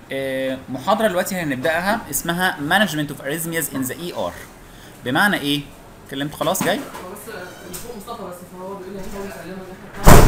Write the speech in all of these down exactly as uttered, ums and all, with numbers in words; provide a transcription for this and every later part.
آه، محاضره دلوقتي هنبداها اسمها مانجمنت اوف اريزمياز ان ذا اي ار. بمعنى ايه؟ اتكلمت خلاص جاي؟ هو بس اللي فوق مصطفى بس فهو بيقول لي هو مسلمه ان احنا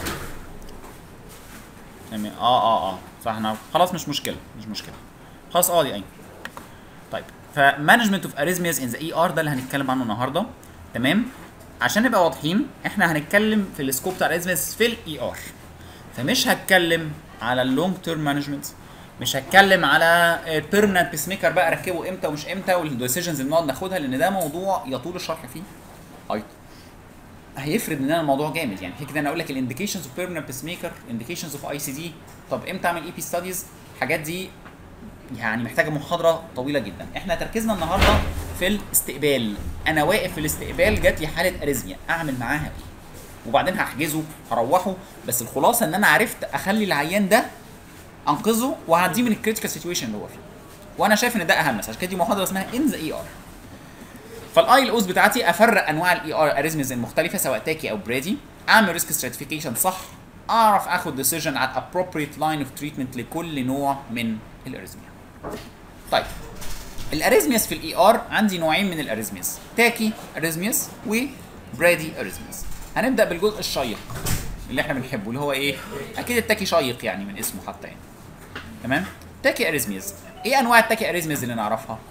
تمام. اه اه اه فاحنا خلاص مش مشكله مش مشكله خلاص. اه دي اي. طيب فمانجمنت اوف اريزمياز ان ذا اي ار ده اللي هنتكلم عنه النهارده. تمام. عشان نبقى واضحين احنا هنتكلم في السكوب بتاع الاريزمياز في الاي ار، فمش هتكلم على اللونج تيرم مانجمنت، مش هتكلم على البيرمننت بيس ميكر بقى اركبه امتى ومش امتى والديسيجنز اللي بنقعد ناخدها، لان ده موضوع يطول الشرح فيه. ايضا هيفرد مننا الموضوع جامد. يعني كده انا اقول لك الانديكيشنز اوف بيرمننت بيس ميكر، انديكيشنز اوف اي سي دي، طب امتى اعمل اي بي ستاديز، الحاجات دي يعني محتاجه محاضره طويله جدا. احنا تركيزنا النهارده في الاستقبال. انا واقف في الاستقبال جات لي حاله اريزميا، اعمل معاها ايه؟ وبعدين هحجزه هروحه، بس الخلاصه ان انا عرفت اخلي العيان ده انقذه وهعديه من الكريتيكال سيتويشن اللي هو فيه. وانا شايف ان ده اهم، عشان كده دي محاضره اسمها ان ذا اي ار. فالاي الاوز بتاعتي افرق انواع الاي ار اريزمز المختلفه سواء تاكي او برادي، اعمل ريسك ستراتيفيكيشن صح، اعرف اخد ديسيجن على ابروبريت لاين اوف تريتمنت لكل نوع من الاريزميا. طيب الاريزمياس في الاي ار عندي نوعين من الاريزمياس، تاكي اريزمياس وبرادي اريزمياس. هنبدا بالجزء الشيق اللي احنا بنحبه اللي هو ايه؟ اكيد التاكي شيق يعني من اسمه حتى يعني. تمام؟ تاكي اريزمياز. ايه انواع التاكي اريزمياز اللي نعرفها؟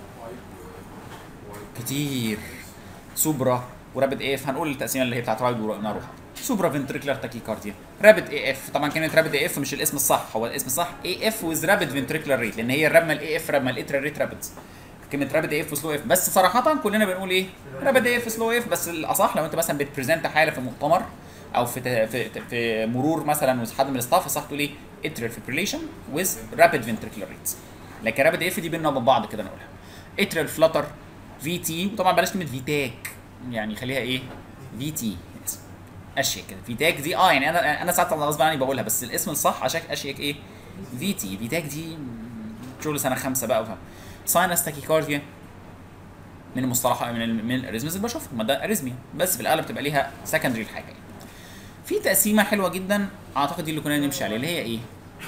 كتير. سوبرا ورابد اي اف، هنقول التقسيمه اللي هي بتاعت رايد وناروح. سوبرا فنتريكولار تاكيكارديا، رابد اي اف. طبعا كلمه رابد اي اف مش الاسم الصح، هو الاسم الصح اي اف ويز رابد فنتريكولار ريت، لان هي الرابمه الاي اف رابمه الاتريال ريت رابد. كلمه رابد اي اف وسلو اف، بس صراحه كلنا بنقول ايه؟ رابد اي اف سلو اف، بس الاصح لو انت مثلا بتبريزنت حاله في مؤتمر او في في, في مرور مثلا وحد من الاستاف، صح تقول ايه؟ اتريال فيبريليشن ويز رابد فنتريكولار ريت. لكن رابد اي اف دي بينا وبين بعض كده نقولها. اتريال فلاتر في تي، وطبعا بلاش كلمه فيتاك، يعني خليها ايه؟ في تي اشيك كده. فيتاك دي اه يعني انا انا ساعات غصب عني بقولها، بس الاسم الصح عشان اشيك ايه؟ في تي. فيتاك دي شغل سنه خمسه بقى وفهم. ساينس تاكيكارديا من المصطلحات من ال من الاريزمز اللي بشوفها، ما ده اريزميا بس في الاغلب بتبقى ليها سكندري الحاجه يعني. في تقسيمه حلوه جدا اعتقد دي اللي كنا نمشي عليها، اللي هي ايه؟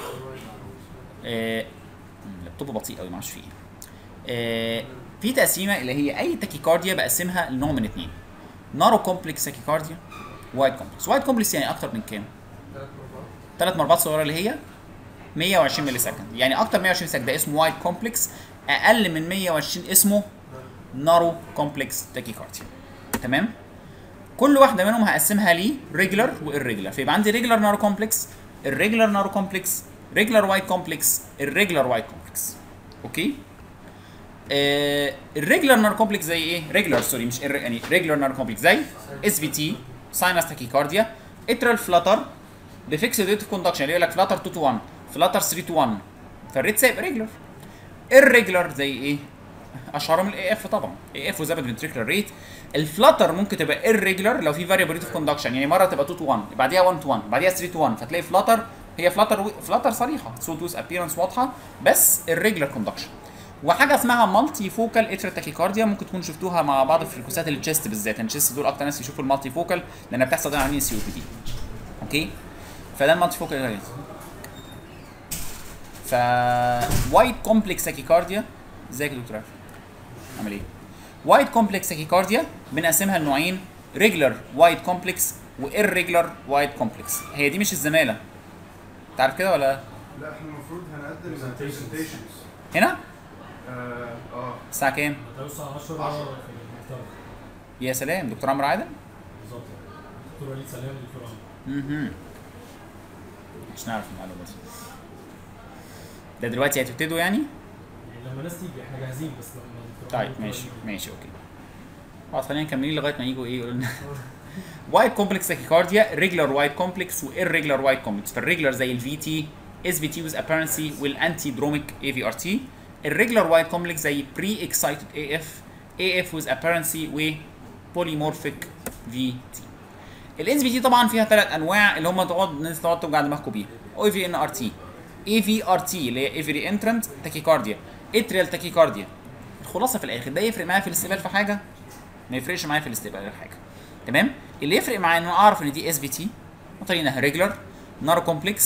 آه اللابتوب بطيء قوي ما اعرفش فيه. آه في تقسيمه اللي هي اي تاكيكارديا بقسمها لنوع من اثنين: نارو كومبلكس تاكيكارديا، وايد كومبلكس. وايد كومبلكس يعني اكتر من كام؟ ثلاث مربعات صغيره اللي هي مية وعشرين مللي سكند، يعني اكتر من مية وعشرين سكند ده اسمه وايد كومبلكس، اقل من مية وعشرين اسمه نارو كومبلكس تاكيكارديا. تمام؟ كل واحده منهم هقسمها لي ريجولار والريجولار، فيبقى عندي ريجولار نارو كومبلكس، الريجولار نارو كومبلكس، ريجولار وايد كومبلكس، الريجولار وايد كومبلكس. اوكي؟ آه الريجولار نارو كومبلكس زي ايه؟ ريجولار سوري مش يعني ريجولار نارو كومبلكس زي اس في تي، ساينس تاكيكارديا، اترال فلاتر بفيكسد ريت اوف كوندكشن اللي يقول لك فلاتر اتنين تو واحد، فلاتر تلاتة تو واحد، فالريت ثابت ريجولار. الريجولار زي ايه؟ اشهرهم الاي اف طبعا، اي اف وزابد فنتريكولار ريت. الفلاتر ممكن تبقى irregular لو في فاريبل ريت اوف كوندكشن، يعني مره تبقى اتنين تو واحد بعديها واحد تو واحد بعديها تلاتة تو واحد، فتلاقي فلاتر هي فلاتر فلاتر صريحه صوت ويز ابييرنس واضحه بس irregular كوندكشن. وحاجه اسمها مالتي فوكال اتريال تاكيكارديا، ممكن تكونوا شفتوها مع بعض في فريكوسات التشيست بالذات، يعني التشيست دول اكتر ناس يشوفوا المالتي فوكال لانها بتحصل دايما عاملين سي او بي دي. اوكي؟ فده المالتي فوكال. ف وايد كومبلكس تاكيكارديا، ازيك يا دكتور عارف؟ عامل ايه؟ وايد كومبلكس تاكيكارديا بنقسمها لنوعين: ريجولار وايد كومبلكس وإيرريجولار وايد كومبلكس. هي دي مش الزماله، انت عارف كده ولا؟ لا احنا المفروض هنقدم برزنتيشنز هنا؟ اه اه الساعه كام؟ الساعة عشرة في المكتبة. يا سلام. دكتور عمرو عادل؟ بالظبط. دكتور وليد سلام ودكتور عمرو. اها مش نعرف المعلومه دي. ده دلوقتي هتبتدوا يعني؟ يعني لما الناس تيجي احنا جاهزين بس لما الدكتور طيب عمرو ماشي يجي. ماشي اوكي. خلاص خلينا مكملين لغايه ما يجوا ايه يقولوا لنا. وايد كومبلكس تاكيكارديا، ريجولار وايد كومبلكس وايرريجولار وايد كومبلكس. فالريجولار زي الفي تي، اس في تي ويز ابيرنسي والانتي دروميك اي في ار تي. الريجولار وايد كومبلكس زي بري اكسايتد اي اف، اي اف ويز ابيرنسي وبوليمورفيك في تي. الاس في تي طبعا فيها ثلاث انواع اللي هم تقعد الناس تقعد توجع دماغكم بيها: او في ان ار تي، اي في ار تي اللي هي ايفري انترنت تاكيكارديا، اتريال تاكيكارديا. الخلاصه في الاخر ده يفرق معايا في الاستقبال في حاجه؟ ما يفرقش معايا في الاستقبال غير حاجه. تمام؟ اللي يفرق معايا ان انا اعرف ان دي اس في تي وطريقه انها ريجولار نارو كومبلكس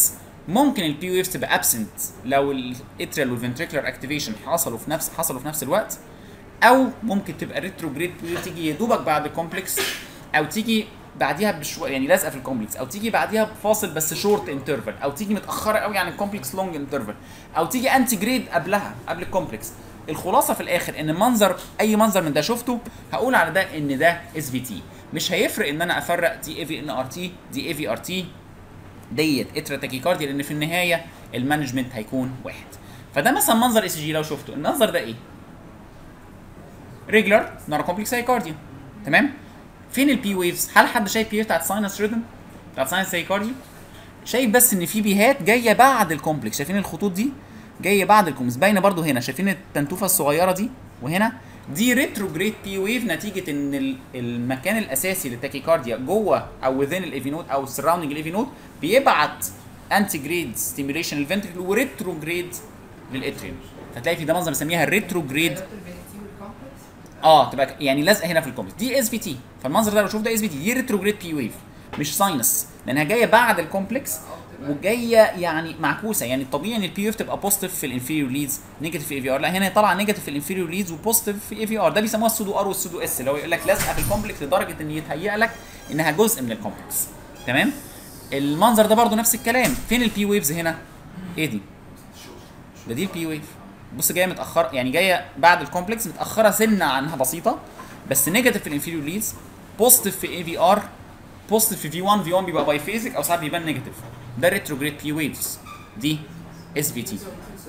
ممكن البي ويفز تبقى ابسنت لو الاتريال والفنتريكولار اكتيفيشن حصلوا في نفس حصلوا في نفس الوقت، او ممكن تبقى ريتروجريد تيجي يا دوبك بعد الكومبلكس، او تيجي بعديها بشويه يعني لازقه في الكومبلكس، او تيجي بعديها بفاصل بس شورت انترفال، او تيجي متاخره قوي عن الكومبلكس لونج انترفال، او تيجي انتي جريد قبلها قبل الكومبلكس. الخلاصه في الاخر ان منظر اي منظر من ده شفته هقول على ده ان ده اس في تي. مش هيفرق ان انا افرق دي اي في ان ار تي دي اي في ار تي ديت اترا تاكيكارديا، لان في النهايه المانجمنت هيكون واحد. فده مثلا منظر اس جي لو شفته، المنظر ده ايه؟ ريجولار نارو كومبلكس سايكارديا. تمام؟ فين البي ويفز؟ هل حد شايف بي بتاعت ساينس ريدم؟ بتاعت ساينس سايكارديا؟ شايف بس ان في بيهات جايه بعد الكومبلكس، شايفين الخطوط دي؟ جايه بعد الكومبلكس، باينه برده هنا، شايفين التنتوفه الصغيره دي؟ وهنا دي ريتروجريد بي ويف نتيجه ان المكان الاساسي للتاكيكارديا جوه او وذين الايفي نود او سراوندنج الايفي نود بيبعت انتي جريد ستيميوليشن للفنتريكل وريتروجريد للاتريوم. فتلاقي في ده منظر بنسميها ريتروجريد. اه تبقى يعني لازقه هنا في الكومبلكس، دي اس في تي. فالمنظر ده لو شوف ده اس في تي، دي ريتروجريد بي ويف مش ساينس، لانها جايه بعد الكومبلكس وجايه يعني معكوسه. يعني الطبيعي ان البي ويف تبقى بوزيتيف في الانفيريور ليدز نيجاتيف في اي في ار، لا هنا طالعه نيجاتيف في الانفيريور ليدز وبوزيتيف في اي في ار. ده بيسموها السودو ار والسودو اس، اللي هو يقول لك لازقه في الكومبلكس لدرجه ان يتهيأ لك انها جزء من الكومبلكس. تمام؟ المنظر ده برده نفس الكلام. فين البي ويفز هنا؟ ايه دي؟ ده دي البي ويف. بص جايه متاخره، يعني جايه بعد الكومبلكس متاخره سنه عنها بسيطه، بس نيجاتيف في الانفيريور ليدز، بوزيتيف في اي في ار، بوزيتيف في في واحد، في واحد بيبقى باي فيزيك او ساعات بيبان نيجاتيف. ده ريتروجريد بي ويفز، دي اس في تي.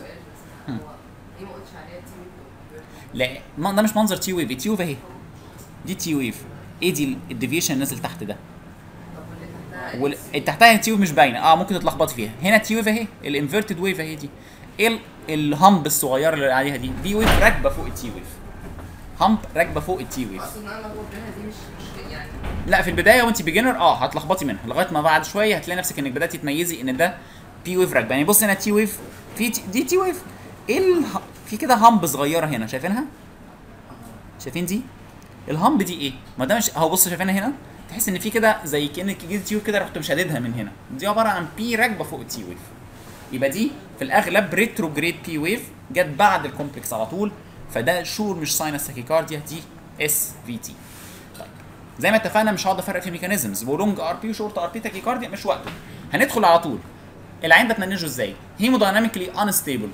لا ما ده مش منظر تي ويف، تي ويف اهي، دي تي ويف. ايه دي الديفيشن اللي نازل تحت ده؟ واللي تحتها تي ويف مش باينه، اه ممكن تتلخبطي فيها. هنا تي ويف اهي، الانفيرتد ويف اهي دي. ايه الهامب الصغيره اللي عليها دي؟ دي ويف راكبه فوق التي ويف. هامب راكبه فوق التي ويف. لا في البدايه وانت بيجنر اه هتلخبطي منها، لغايه ما بعد شويه هتلاقي نفسك انك بداتي تميزي ان ده بي ويف راكبه. يعني بص هنا تي ويف، في تي دي تي ويف. ايه ال... في كده هامب صغيره هنا، شايفينها؟ شايفين دي؟ الهامب دي ايه؟ ما ده مش اهو، بص شايفينها هنا؟ تحس ان في كده زي كانك جيت تي ويف كده رحت مشددها من هنا. دي عباره عن بي راكبه فوق التي ويف. يبقى دي في الاغلب ريتروجريد بي ويف جت بعد الكومبلكس على طول، فده شور مش ساينس تاكيكارديا، دي اس في تي. طيب زي ما اتفقنا مش هقعد افرق في ميكانيزمز ولونج ار بي وشورت ار بي تاكيكارديا، مش وقته. هندخل على طول. العين ده تمنجه ازاي؟ هيمودايناميكلي انستيبل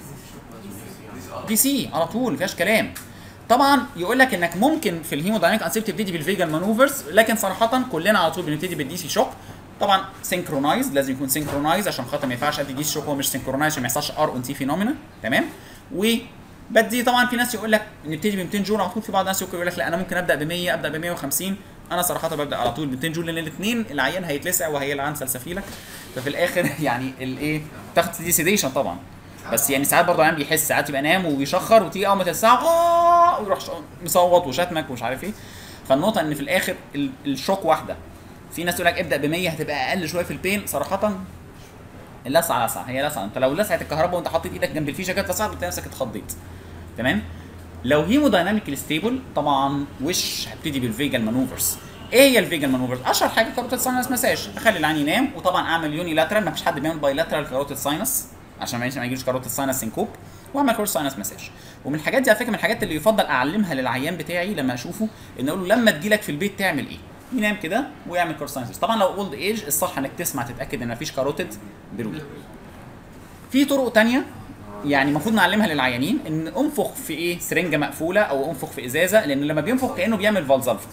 دي سي على طول، ما فيهاش كلام. طبعا يقول لك انك ممكن في الهيمودايناميك انستيبل تبتدي بالفيجال مانوفرز، لكن صراحه كلنا على طول بنبتدي بالدي سي شوك. طبعا سينكرونايز، لازم يكون سينكرونايز عشان خاطر ما ينفعش ادي دي سي شوك هو مش سينكرونايز عشان ما يحصلش ار اون تي فينومينا. تمام؟ وبدي طبعا في ناس يقول لك نبتدي ب مئتين جول على طول، في بعض الناس يقول لك لا انا ممكن ابدا ب مية، ابدا ب مية وخمسين. انا صراحه ببدا على طول ب مئتين جول، لان الاثنين العيان هيتلسع وهيلعن سلسفيلك، ففي الاخر يعني الايه تاخد دي سيديشن طبعا. بس يعني ساعات برضه العيان بيحس، ساعات يبقى نام وبيشخر وتيجي اول ما تلسعه اه ويروح مصوت وشتمك ومش عارف ايه. فالنقطه ان في الاخر الشوك واحده. في ناس تقول لك ابدا ب مية هتبقى اقل شويه في البين. صراحه اللسعه لسعه، هي لسعه. انت لو لسعت الكهرباء وانت حاطط ايدك جنب الفيشه كده لسعت بتلاقي نفسك اتخضيت. تمام؟ لو هيمودايناميكلي ستيبل طبعا وش هبتدي بالفيجال مانوفرز. ايه هي الفيجال مانوفرز؟ اشهر حاجه كاروتيد ساينس مساج، اخلي العين ينام، وطبعا اعمل يوني لاترال، ما فيش حد بيعمل باي لاترال كاروتيد ساينس عشان ما يجيش كاروتيد ساينس سينكوب، واعمل كاروتيد ساينس مساج. ومن الحاجات دي على فكره من الحاجات اللي يفضل اعلمها للعيان بتاعي لما اشوفه، ان اقول له لما تجيلك في البيت تعمل ايه؟ ينام كده ويعمل كاروتيد ساينس. طبعا لو اولد ايج الصح انك تسمع تتاكد ان ما فيش كاروتيد برود. في طرق ثانيه يعني المفروض نعلمها للعيانين، ان انفخ في ايه؟ سرنجه مقفوله او انفخ في ازازه، لان لما بينفخ كانه بيعمل فالزلف.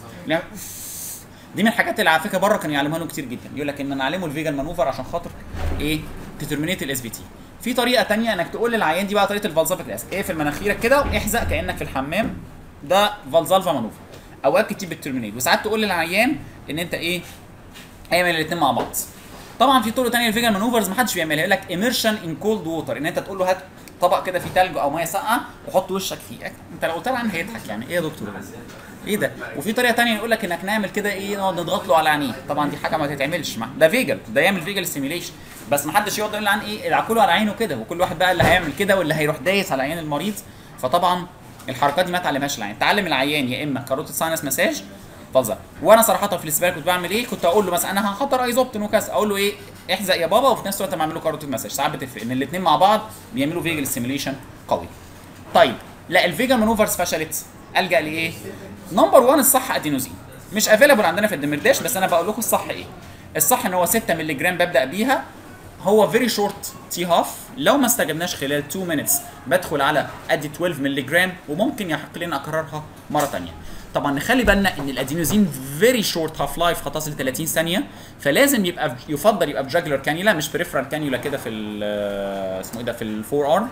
دي من الحاجات اللي على فكره بره كانوا يعلموها لهم كتير جدا، يقول لك ان نعلمه الفيجال مانوفر عشان خاطر ايه؟ تترمينيت الاس في تي. في طريقه ثانيه انك تقول للعيان دي بقى طريقه الفالزلف كلاس، ايه في مناخيرك كده واحزق كانك في الحمام، ده فالزلفا مانوفر. اوقات كتير بالترمينيت، وساعات تقول للعيان ان انت ايه؟ اعمل الاثنين مع بعض. طبعا في طرق ثانيه للفيجال مانوفرز ما حدش بيعملها، يقول لك اميرشن ان كولد ووتر، ان انت تقول له هات طبق كده فيه ثلج او ميه ساقعه وحط وشك فيه. انت لو قلت له عنه هيضحك، يعني ايه يا دكتور ايه ده؟ وفي طريقه ثانيه يقول لك انك نعمل كده ايه؟ نقعد نضغط له على عينيه. طبعا دي حاجه ما تتعملش، مع ده فيجل، ده يعمل فيجل ستيميوليشن، بس ما حدش يقعد يقول له عن ايه؟ العكوله على عينه كده، وكل واحد بقى اللي هيعمل كده واللي هيروح دايس على عين المريض. فطبعا الحركات دي ما تعلمهاش العيان، تعلم العيان يا اما كاروتيد ساينس مساج فالزر. وانا صراحه في الاسبال كنت بعمل ايه؟ كنت اقول له مثلا انا هحضر ايزوبتين وكذا، اقول له ايه؟ احزق يا بابا، وفي نفس الوقت بعمله كاروتيد مساج. ساعات بتفرق ان الاثنين مع بعض بيعملوا فيجل ستيميوليشن قوي. طيب لا الفيجل مانوفرز فشلت، الجا لايه؟ نمبر واحد الصح ادينوزين، مش افيلابل عندنا في الدمرداش، بس انا بقول لكم الصح ايه. الصح ان هو ستة مللي جرام ببدا بيها، هو فيري شورت تي هاف، لو ما استجبناش خلال اتنين مينتس بدخل على ادي اتناشر مللي جرام، وممكن يحق لنا اكررها مره ثانيه. طبعا نخلي بالنا ان الادينوزين فيري شورت هاف لايف، هتصل ل ثلاثين ثانيه، فلازم يبقى يفضل يبقى بجاجلر كانيولا مش بريفرال كانيولا كده في اسمه ايه ده في الفور ارم،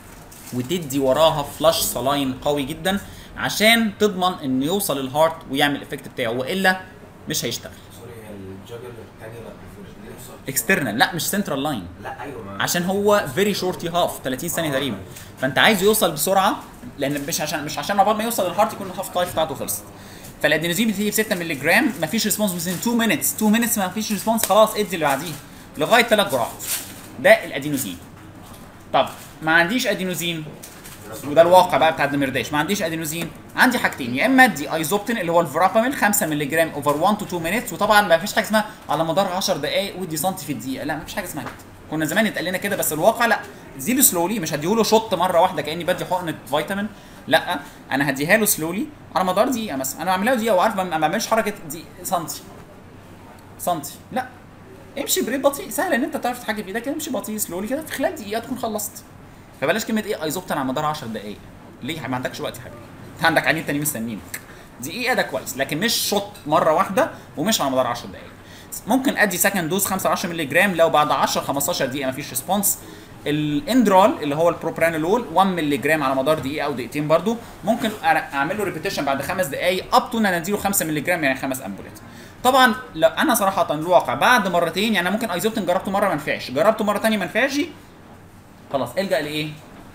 وتدي وراها فلاش سلاين قوي جدا عشان تضمن انه يوصل الهارت ويعمل الافكت بتاعه، والا مش هيشتغل. سوري هي الجاجلر كانيولا اكسترنال، لا مش سنترال لاين، لا ايوه ما. عشان هو فيري شورت هاف ثلاثين ثانيه تقريبا، فانت عايز يوصل بسرعه، لان مش عشان مش عشان عقبال ما يوصل الهارت يكون الهاف لايف بتاعته خلصت. فالادينوزين بتيجي ب ستة مللي جرام، مفيش ريسبونس within اتنين مينتس، اتنين مينتس ما فيش ريسبونس، خلاص ادي اللي بعديه لغايه ثلاث جرعات. ده الادينوزين. طب ما عنديش ادينوزين، وده الواقع بقى بتاع الدمرداش، ما عنديش ادينوزين، عندي حاجتين، يا اما ادي ايزوبتين اللي هو الفرابامين خمسة مللي جرام اوفر واحد تو اتنين مينتس، وطبعا ما فيش حاجه اسمها على مدار عشر دقائق ودي سنتي في الدقيقه، لا ما فيش حاجه اسمها كده. كنا زمان يتقال لنا كده، بس الواقع لا، اديله سلولي، مش هديهوله شوت مره واحده كاني بدي حقنه فيتامين، لا انا هديها له سلولي على مدار دقيقه مثلا، انا بعملها دقيقه وعارف ما بعملش حركه دي سنتي سنتي، لا امشي بريد بطيء، سهل ان انت تعرف تتحكم في ايدك، امشي بطيء سلولي كده، في خلال دقيقه تكون خلصت. فبلاش كلمه ايه ايزوبتين على مدار عشر دقائق، ليه؟ ما عندكش وقت يا حبيبي، انت عندك عينين تاني مستنينك. دقيقه ده كويس، لكن مش شوت مره واحده ومش على مدار عشر دقائق. ممكن ادي سكند دوز خمسة عشر مللي جرام لو بعد عشرة خمستاشر دقيقه مفيش ريسبونس. الاندرال اللي هو البروبرانولول واحد مللي جرام على مدار دقيقه او دقيقتين برده، ممكن اعمل له ريبيتيشن بعد خمس دقائق اب تو ان انا اديله خمسة مللي جرام يعني خمس امبولات. طبعا لو انا صراحه الواقع بعد مرتين، يعني ممكن ايزوبتين جربته مره ما نفعش، جربته مره ثانيه ما نفعش، خلاص الجا لايه؟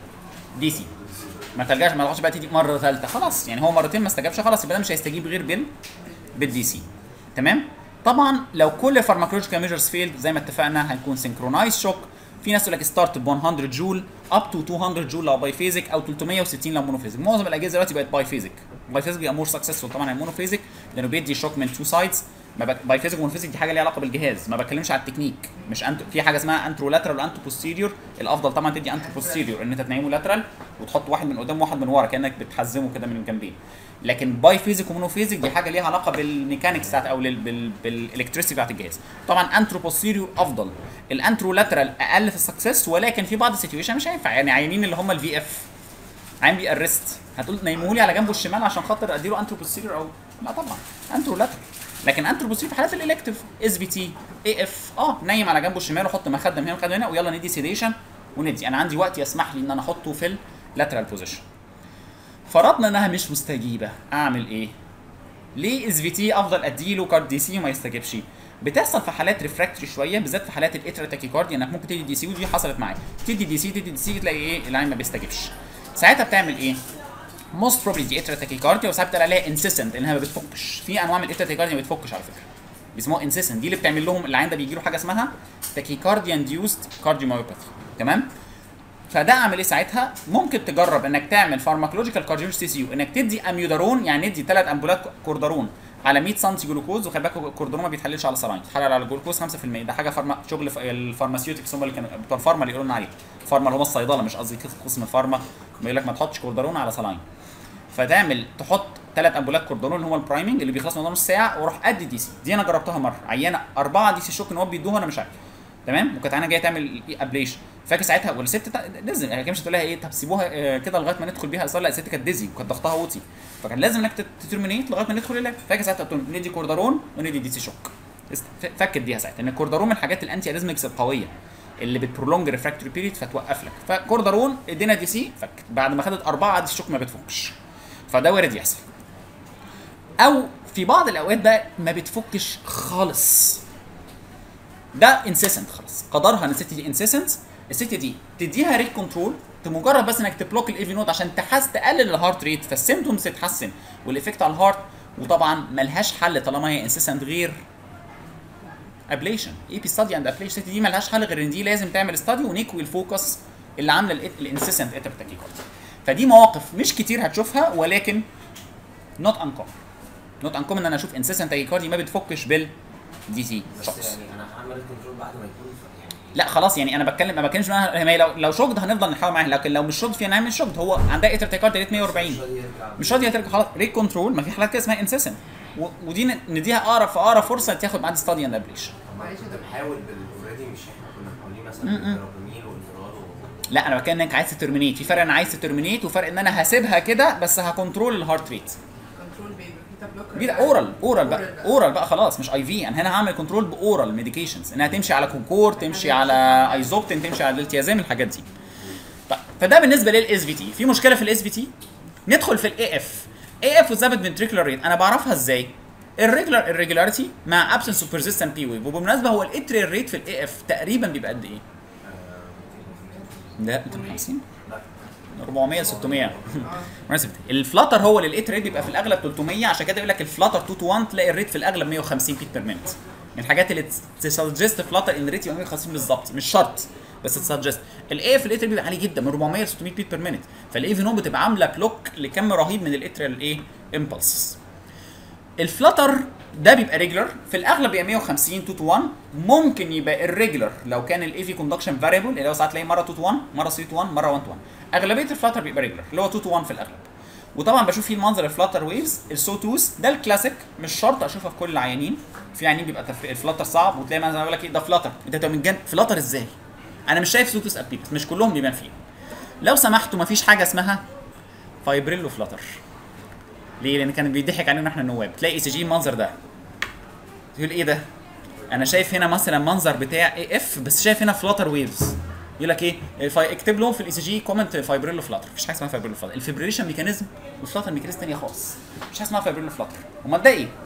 دي سي. ما تلجاش ما تقعدش بقى تيجي مره ثالثه، خلاص يعني هو مرتين ما استجابش، خلاص يبقى ده مش هيستجيب غير بال بالدي سي. تمام؟ طبعا لو كل فارماكولوجيكال ميجرز فيلد زي ما اتفقنا هيكون سينكرونايز شوك. في ناس تقول لك ستارت ب مية جول اب تو ميتين جول لو باي فيزيك، او تلتمية وستين لو مونوفيزيك. معظم الاجهزه دلوقتي بقت باي فيزيك. باي فيزيك بيبقى مور سكسسفول طبعا المونوفيزيك، لانه بيدي شوك من تو سايدز. ما بك... باي فيزيك ومونوفيزيك دي حاجه ليها علاقه بالجهاز، ما بتكلمش على التكنيك. مش انت في حاجه اسمها انترو لاترال وانترو بوستيريور، الافضل طبعا تدي انترو بوستيريور، ان انت تنيمه لاترال وتحط واحد من قدام وواحد من ورا كانك بتحزمه كده من الجنبين. لكن باي فيزيك ومونوفيزيك دي حاجه ليها علاقه بالميكانكس بتاعت او بال... بالالكتريسيتي بتاعت الجهاز. طبعا انترو بوستيريور افضل، الانترو لاترال اقل في السكسس، ولكن في بعض السيتويشن مش هينفع. يعني عيانين اللي هم الفي اف عين بيأرست، هتقول نيموه لي على جنبه الشمال عشان خاطر اديله انترو بوستيريور، او لا طبعا انترو لاترال. لكن انترو بوستيريور في حالات الالكتيف اس بي تي اي اف اه نايم على جنبه الشمال وحط مخده من هنا ومخده هنا ويلا ندي سيديشن وندي. انا عندي وقت يسمح لي ان انا احطه في اللاترال بوزيشن. فرضنا انها مش مستجيبه، اعمل ايه؟ ليه اس في تي افضل اديله كارد دي سي وما يستجيبش؟ بتحصل في حالات ريفراكتوري شويه، بالذات في حالات الاتريال تاكيكارديا، انك ممكن تدي دي سي، ودي حصلت معايا، تدي دي سي تدي دي سي تلاقي ايه العين ما بيستجيبش. ساعتها بتعمل ايه؟ موست بروبلي دي اتريال تاكيكارديا، وساعات بتقول عليها انسيسنت انها ما بتفكش. في انواع من الاتريال تاكيكارديا ما بتفكش على فكره، بيسموها انسيسنت، دي اللي بتعمل لهم العين ده بيجي له حاجه اسمها تاكيكارديا انديوست كارديوميوباثي. تمام؟ فده اعمل ايه ساعتها؟ ممكن تجرب انك تعمل فارماكولوجيكال كارديولوجي سي يو، انك تدي اميودارون، يعني ندي ثلاث امبولات كوردارون على مية سم جلوكوز. وخلي بالك الكوردارون ما بيتحللش على سلاين، بيتحلل على الجلوكوز خمسة في المية. ده حاجه فارما شغل الفارماسيوتكس هم اللي كانوا بتوع الفارما اللي يقولوا لنا عليه، الفارما اللي هم الصيدله، مش قصدي قسم الفارما بيقول لك ما تحطش كوردارون على سلاين. فتعمل تحط ثلاث امبولات كوردارون اللي هو البرايمنج اللي بيخلص من نص ساعه، وروح ادي دي سي. دي انا جربتها مره، عيانه اربعه دي سي شوك ان هو بيدوها انا مش عارف. تمام؟ وكانت عيانه جايه تعمل ابليشن، فاكر ساعتها ولا ست لازم يعني مش هتقول لها ايه طب سيبوها كده لغايه ما ندخل بيها اصلا، لا الست كانت ديزي وكانت ضغطها وطي، فكان لازم انك تترمينيت لغايه ما ندخل اللعب. فاكر ساعتها قلت لهم ندي كوردارون وندي دي سي شوك، فكت بيها ساعتها ان الكوردارون من الحاجات الانتي اريزمكس القويه اللي بتبرولونج ريفراكتوري بيريد فتوقف لك. فكوردارون ادينا دي سي فك، بعد ما خدت اربعه دي سي شوك ما بتفكش، فده وارد يحصل. او في بعض الاوقات بقى ما بتفكش خالص، ده انسيسنت خلاص، قدرها ان الست دي انسيسنت. الست دي تديها ريت كنترول، مجرد بس انك تبلوك الاي في نوت عشان تحس تقلل الهارت ريت، فالسيمتومز تتحسن والافكت على الهارت. وطبعا ملهاش حل طالما هي انسيسنت غير ابليشن، اي بي ستادي اند ابليشن. الست دي ملهاش حل غير ان دي لازم تعمل ستادي ونيكوي الفوكس اللي عامله الانسيسنت اتريال تاكيكارديا. فدي مواقف مش كتير هتشوفها، ولكن نوت انكومن. نوت انكومن ان انا اشوف انسيسنت تاكيكارديا ما بتفكش بال دي سي بس شوكس. يعني انا هعمل الكنترول بعد ما يكون ف- يعني لا خلاص يعني انا بتكلم ما بتكلمش معاها، هي لو لو شوكد هنفضل نحاول معاها، لكن لو مش شوكد فيها نعمل شوكد. هو عندها اتر تاكارد ريت مية واربعين مش راضي يرجع. مش راضيه ترجع خلاص. ريت كنترول ما في حالات كده اسمها انسيسنت، ودي ن- نديها اقرب في اقرب فرصه تاخد معاها ستادي اند ابليشن. معلش انت ده بحاول بالاوريدي، مش احنا كنا محاولين مثلا م-م. بالفيرابامين والفيرال و- لا انا بتكلم انك عايز تترمينيت، في فرق انا عايز تترمينيت وفرق ان انا هسيبها كده بس هكنترول الهارت ريت. كنترول بيبي بيتا بلوكر دي ده اورال اورال Oral بقى بقى. اورال بقى خلاص مش اي في. انا هنا هعمل كنترول باورال ميديكيشنز، انها تمشي على كونكور، تمشي على ايزوبتين، تمشي على الالتيازام، الحاجات دي. طيب فده بالنسبه للاس في تي. في مشكله في الاس في تي. ندخل في الاي اف. اي اف وثابت فنتريكولار ريت انا بعرفها ازاي؟ الريجولار الريجولاريتي مع ابسنس اوف بيرسيستنت بي ويف. وبالمناسبه هو الاتريال ريت في الاي اف تقريبا بيبقى قد ايه؟ ده مئتين وخمسين أربعمية ستمية مناسب. الفلاتر هو للايت ريت بيبقى في الاغلب تلتمية، عشان كده يقول لك الفلاتر اتنين تو واحد تلاقي الريت في الاغلب مية وخمسين بيت بير مينت. من الحاجات اللي تسجست فلاتر ان ريت يبقى مية وخمسين بالظبط، مش شرط بس تسجست. الاي في الايت ريت بيبقى عالي جدا من أربعمية ل ستمية بيت بير مينت، فالاي في نوم بتبقى عامله بلوك لكم رهيب من الاتريال ايه امبلس. الفلاتر ده بيبقى ريجولار في الاغلب بيبقى مية وخمسين اتنين تو واحد. ممكن يبقى الريجولار لو كان الاي في كوندكشن فاريبل اللي هو ساعات تلاقي مره اتنين تو واحد مره تلاتة تو واحد مره واحد تو واحد. اغلبيه الفلاتر بيبقى ريجولار اللي هو اتنين تو واحد في الاغلب. وطبعا بشوف فيه المنظر الفلاتر ويفز السو توث ده الكلاسيك، مش شرط اشوفها في كل العيانين. في عيانين بيبقى تفريق الفلاتر صعب وتلاقي مثلا يقول لك ايه ده فلاتر، انت بتبقى من جنب فلاتر ازاي؟ انا مش شايف سو توث ابيبس، مش كلهم بيبان فيهم. لو سمحتوا مفيش حاجه اسمها فايبريلو فلاتر. ليه؟ لان كان بيضحك علينا احنا النواب. تلاقي اي سي جي المنظر ده تقول ايه ده؟ انا شايف هنا مثلا منظر بتاع اي اف بس شايف هنا فلاتر ويفز. يقول لك ايه؟ الفاي... اكتب لهم في الاي سي جي كومنت فايبريلو فلاتر. مفيش حاجه اسمها فايبريلو فلاتر. الفيبريليشن ميكانيزم والفلاتر ميكانيزم ثانيه خالص. مفيش حاجه اسمها فايبريلو فلاتر. امال ده ايه؟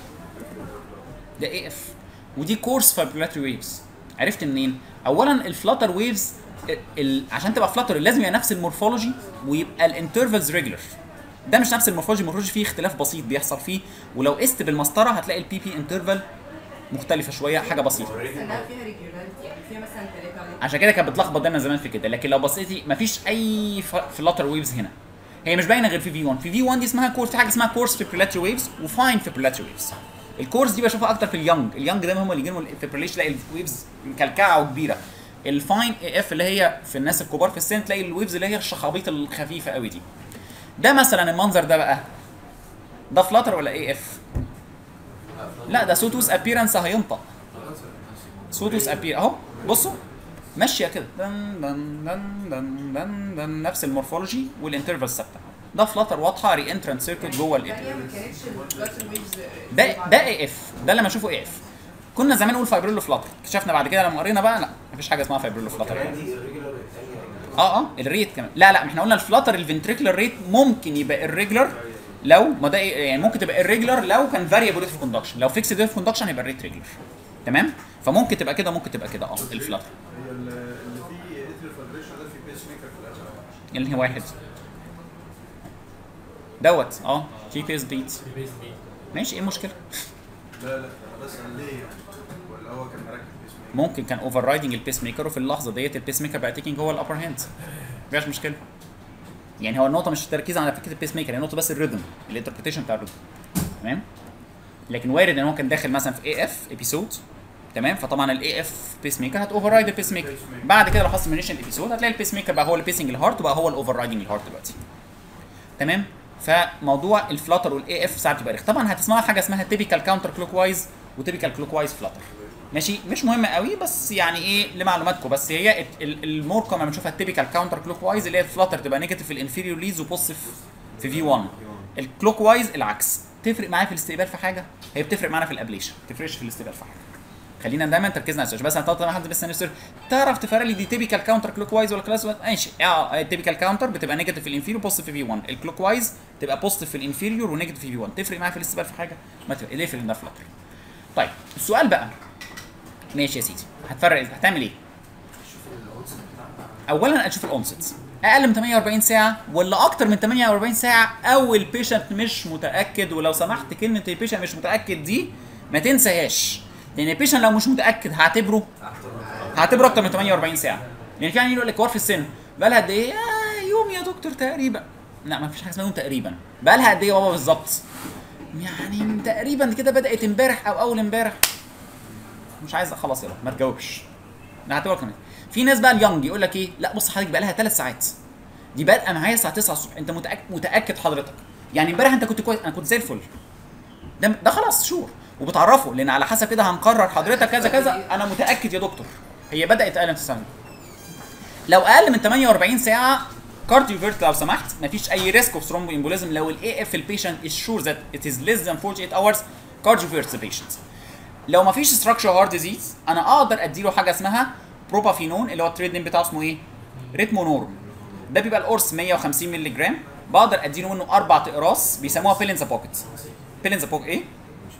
ده اي اف ودي كورس فايبريلاتري ويفز. عرفت منين؟ اولا الفلاتر ويفز ال... عشان تبقى فلاتر لازم يبقى نفس المورفولوجي ويبقى الانترفلز ريجولار. ده مش نفس المورفولوجي، المورفولوجي فيه اختلاف بسيط بيحصل فيه، ولو قست بالمسطره هتلاقي البي بي انترفال مختلفه شويه، حاجه بسيطه. انها فيها ريجولاريتي يعني فيها مثلا ثلاثة على عشان كده كانت بتلخبط دايما زمان في كده. لكن لو بصيتي مفيش اي فلاتر ويفز هنا، هي مش باينه غير في في واحد. في في واحد دي اسمها كورس، في حاجه اسمها كورس فيبريلاتري ويفز وفاين فيبريلاتري ويفز. الكورس دي بشوفها اكتر في اليونج. اليونج دايما هم اللي يجيبوا الفيبريليشن تلاقي الويفز مكلكعه وكبيره. الفاين اي اف اللي هي في الناس الكبار في السن تلاقي الويفز اللي هي الشخابيط الخفيفه قوي دي. ده مثلا المنظر ده بقى ده فلاتر ولا اي اف؟ لا ده سوتوس ابيرنس هينطق. سوتوس ابير اهو بصوا ماشيه كده دن دن دن دن دن دن نفس المورفولوجي والانترفال ثابته. ده فلاتر واضحه ري انترنت سيركت جوه الاي الثانيه ما كانتش الفلاتر ويفز ده ده اي اف. ده لما اشوفه اي اف. كنا زمان نقول فايبريلو فلاتر، اكتشفنا بعد كده لما قرينا بقى لا مفيش حاجه اسمها فايبريلو فلاتر. كمان دي الريجولار الثانيه اه اه الريت كمان. لا لا احنا قلنا الفلاتر الفنتريكولار ريت ممكن يبقى الريجولار لو ما ده يعني ممكن تبقى الريجولار لو كان فاريبل ريت في كوندكشن. لو فيكسد ريت في كوندكشن هيبقى الريت ريجولار. تمام؟ فممكن تبقى كده ممكن تبقى كده اه الفلاتر. هي اللي فيه اتريال فايبريشن ده في بيس ميكر في الاخر. اللي هو واحد دوت اه في بيس بيت في بيس بي. ماشي. ايه المشكله؟ لا لا انا بسال ليه يعني؟ ولا هو كان مركب بيس ميكر؟ ممكن كان اوفر رايدنج البيس ميكر وفي اللحظه ديت البيس ميكر بقى تيكينج هو الابر هاند. مفيش مشكله. يعني هو النقطه مش التركيز على فكره البيس ميكر، هي النقطه بس الريذم الانتربريتيشن بتاع الريذم. تمام؟ لكن وارد ان هو كان داخل مثلا في اي اف ابيسود. تمام؟ فطبعا الاي اف بيس ميكر هت اوفر رايد البيس ميكر. بعد كده لو حصل مينيشن الابيسود هتلاقي البيس ميكر بقى هو البيسنج الهارت وبقى هو الاوفر رايدنج الهارت دلوقتي. تمام؟ فموضوع الفلاتر والاي اف ساعات بتبقى رخ. طبعا هتسمعوا حاجه اسمها تيبيكال كاونتر كلوك وايز وتيبيكال كلوك وايز فلاتر. ماشي؟ مش مهمه قوي بس يعني ايه لمعلوماتكم بس. هي المور كومن بنشوفها التيبيكال كاونتر كلوك وايز اللي هي الفلاتر تبقى نيجاتيف في الانفيريور ليدز وبوزيتيف في في واحد. الكلوك وايز العكس. تفرق معايا في الاستقبال في حاجه؟ هي بتفرق معانا في الابليشن، ما تفرقش في الاستقبال في حاجه. خلينا دايما تركيزنا على السيرش. بس انا حد بس نفسه تعرف تفرق لي دي تيبيكال كاونتر كلوك وايز ولا كلاس ماشي. اه التيبيكال كاونتر بتبقى نيجاتيف في الانفيريور بوزيتيف في في واحد. الكلوك وايز تبقى بوزيتيف في الانفيريور ونيجاتيف في في واحد. تفرق معايا في الاستقبال في حاجه؟ ما تفرق. ليه في ده فلاتر. طيب السؤال بقى ماشي يا سيدي هتفرق هتعمل ايه؟ اولا اشوف الاونست اقل من تمنية واربعين ساعه ولا اكتر من تمنية واربعين ساعه او البيشنت مش متاكد. ولو سمحت كلمه البيشنت مش متاكد دي ما تنساهاش، لان البيشنت لو مش متاكد هعتبره هعتبره اكتر من تمنية واربعين ساعه. يعني في عيانين يقول لك كبار في السن بقى لها قد ايه؟ آه يوم يا دكتور تقريبا. لا ما فيش حاجه اسمها يوم تقريبا. بقى لها قد ايه يا بابا بالظبط؟ يعني تقريبا كده بدات امبارح او اول امبارح. مش عايز خلاص يلا ما تجاوبش هعتبرك كمان. في ناس بقى اليونج يقول لك ايه لا بص حضرتك بقى لها ثلاث ساعات دي بادئه معايا الساعه تسعة الصبح انت متاكد متاكد حضرتك يعني امبارح انت كنت كويس انا كنت زي الفل ده ده خلاص شور وبتعرفه لان على حسب كده هنقرر حضرتك كذا كذا انا متاكد يا دكتور هي بدات اقل من تسعة ساعات لو اقل من ثمانية وأربعين ساعه كارديوفيرت لو سمحت مفيش اي ريسك اوف ثرومبو امبوليزم لو الاي اف البيشنت از شور ذات ات از ليس ذان فورتي إيت اورز كارديوفيرت بيشنت لو مفيش ستراكشر هارت ديزيز انا اقدر اديله حاجه اسمها بروبافينون اللي هو التريد نيم بتاعه اسمه ايه؟ ريتمونورم ده بيبقى القرص مية وخمسين مللي جرام بقدر اديله منه اربع اقراص بيسموها بيل ان ذا بوكيت بيل ان ذا بوكيت ايه؟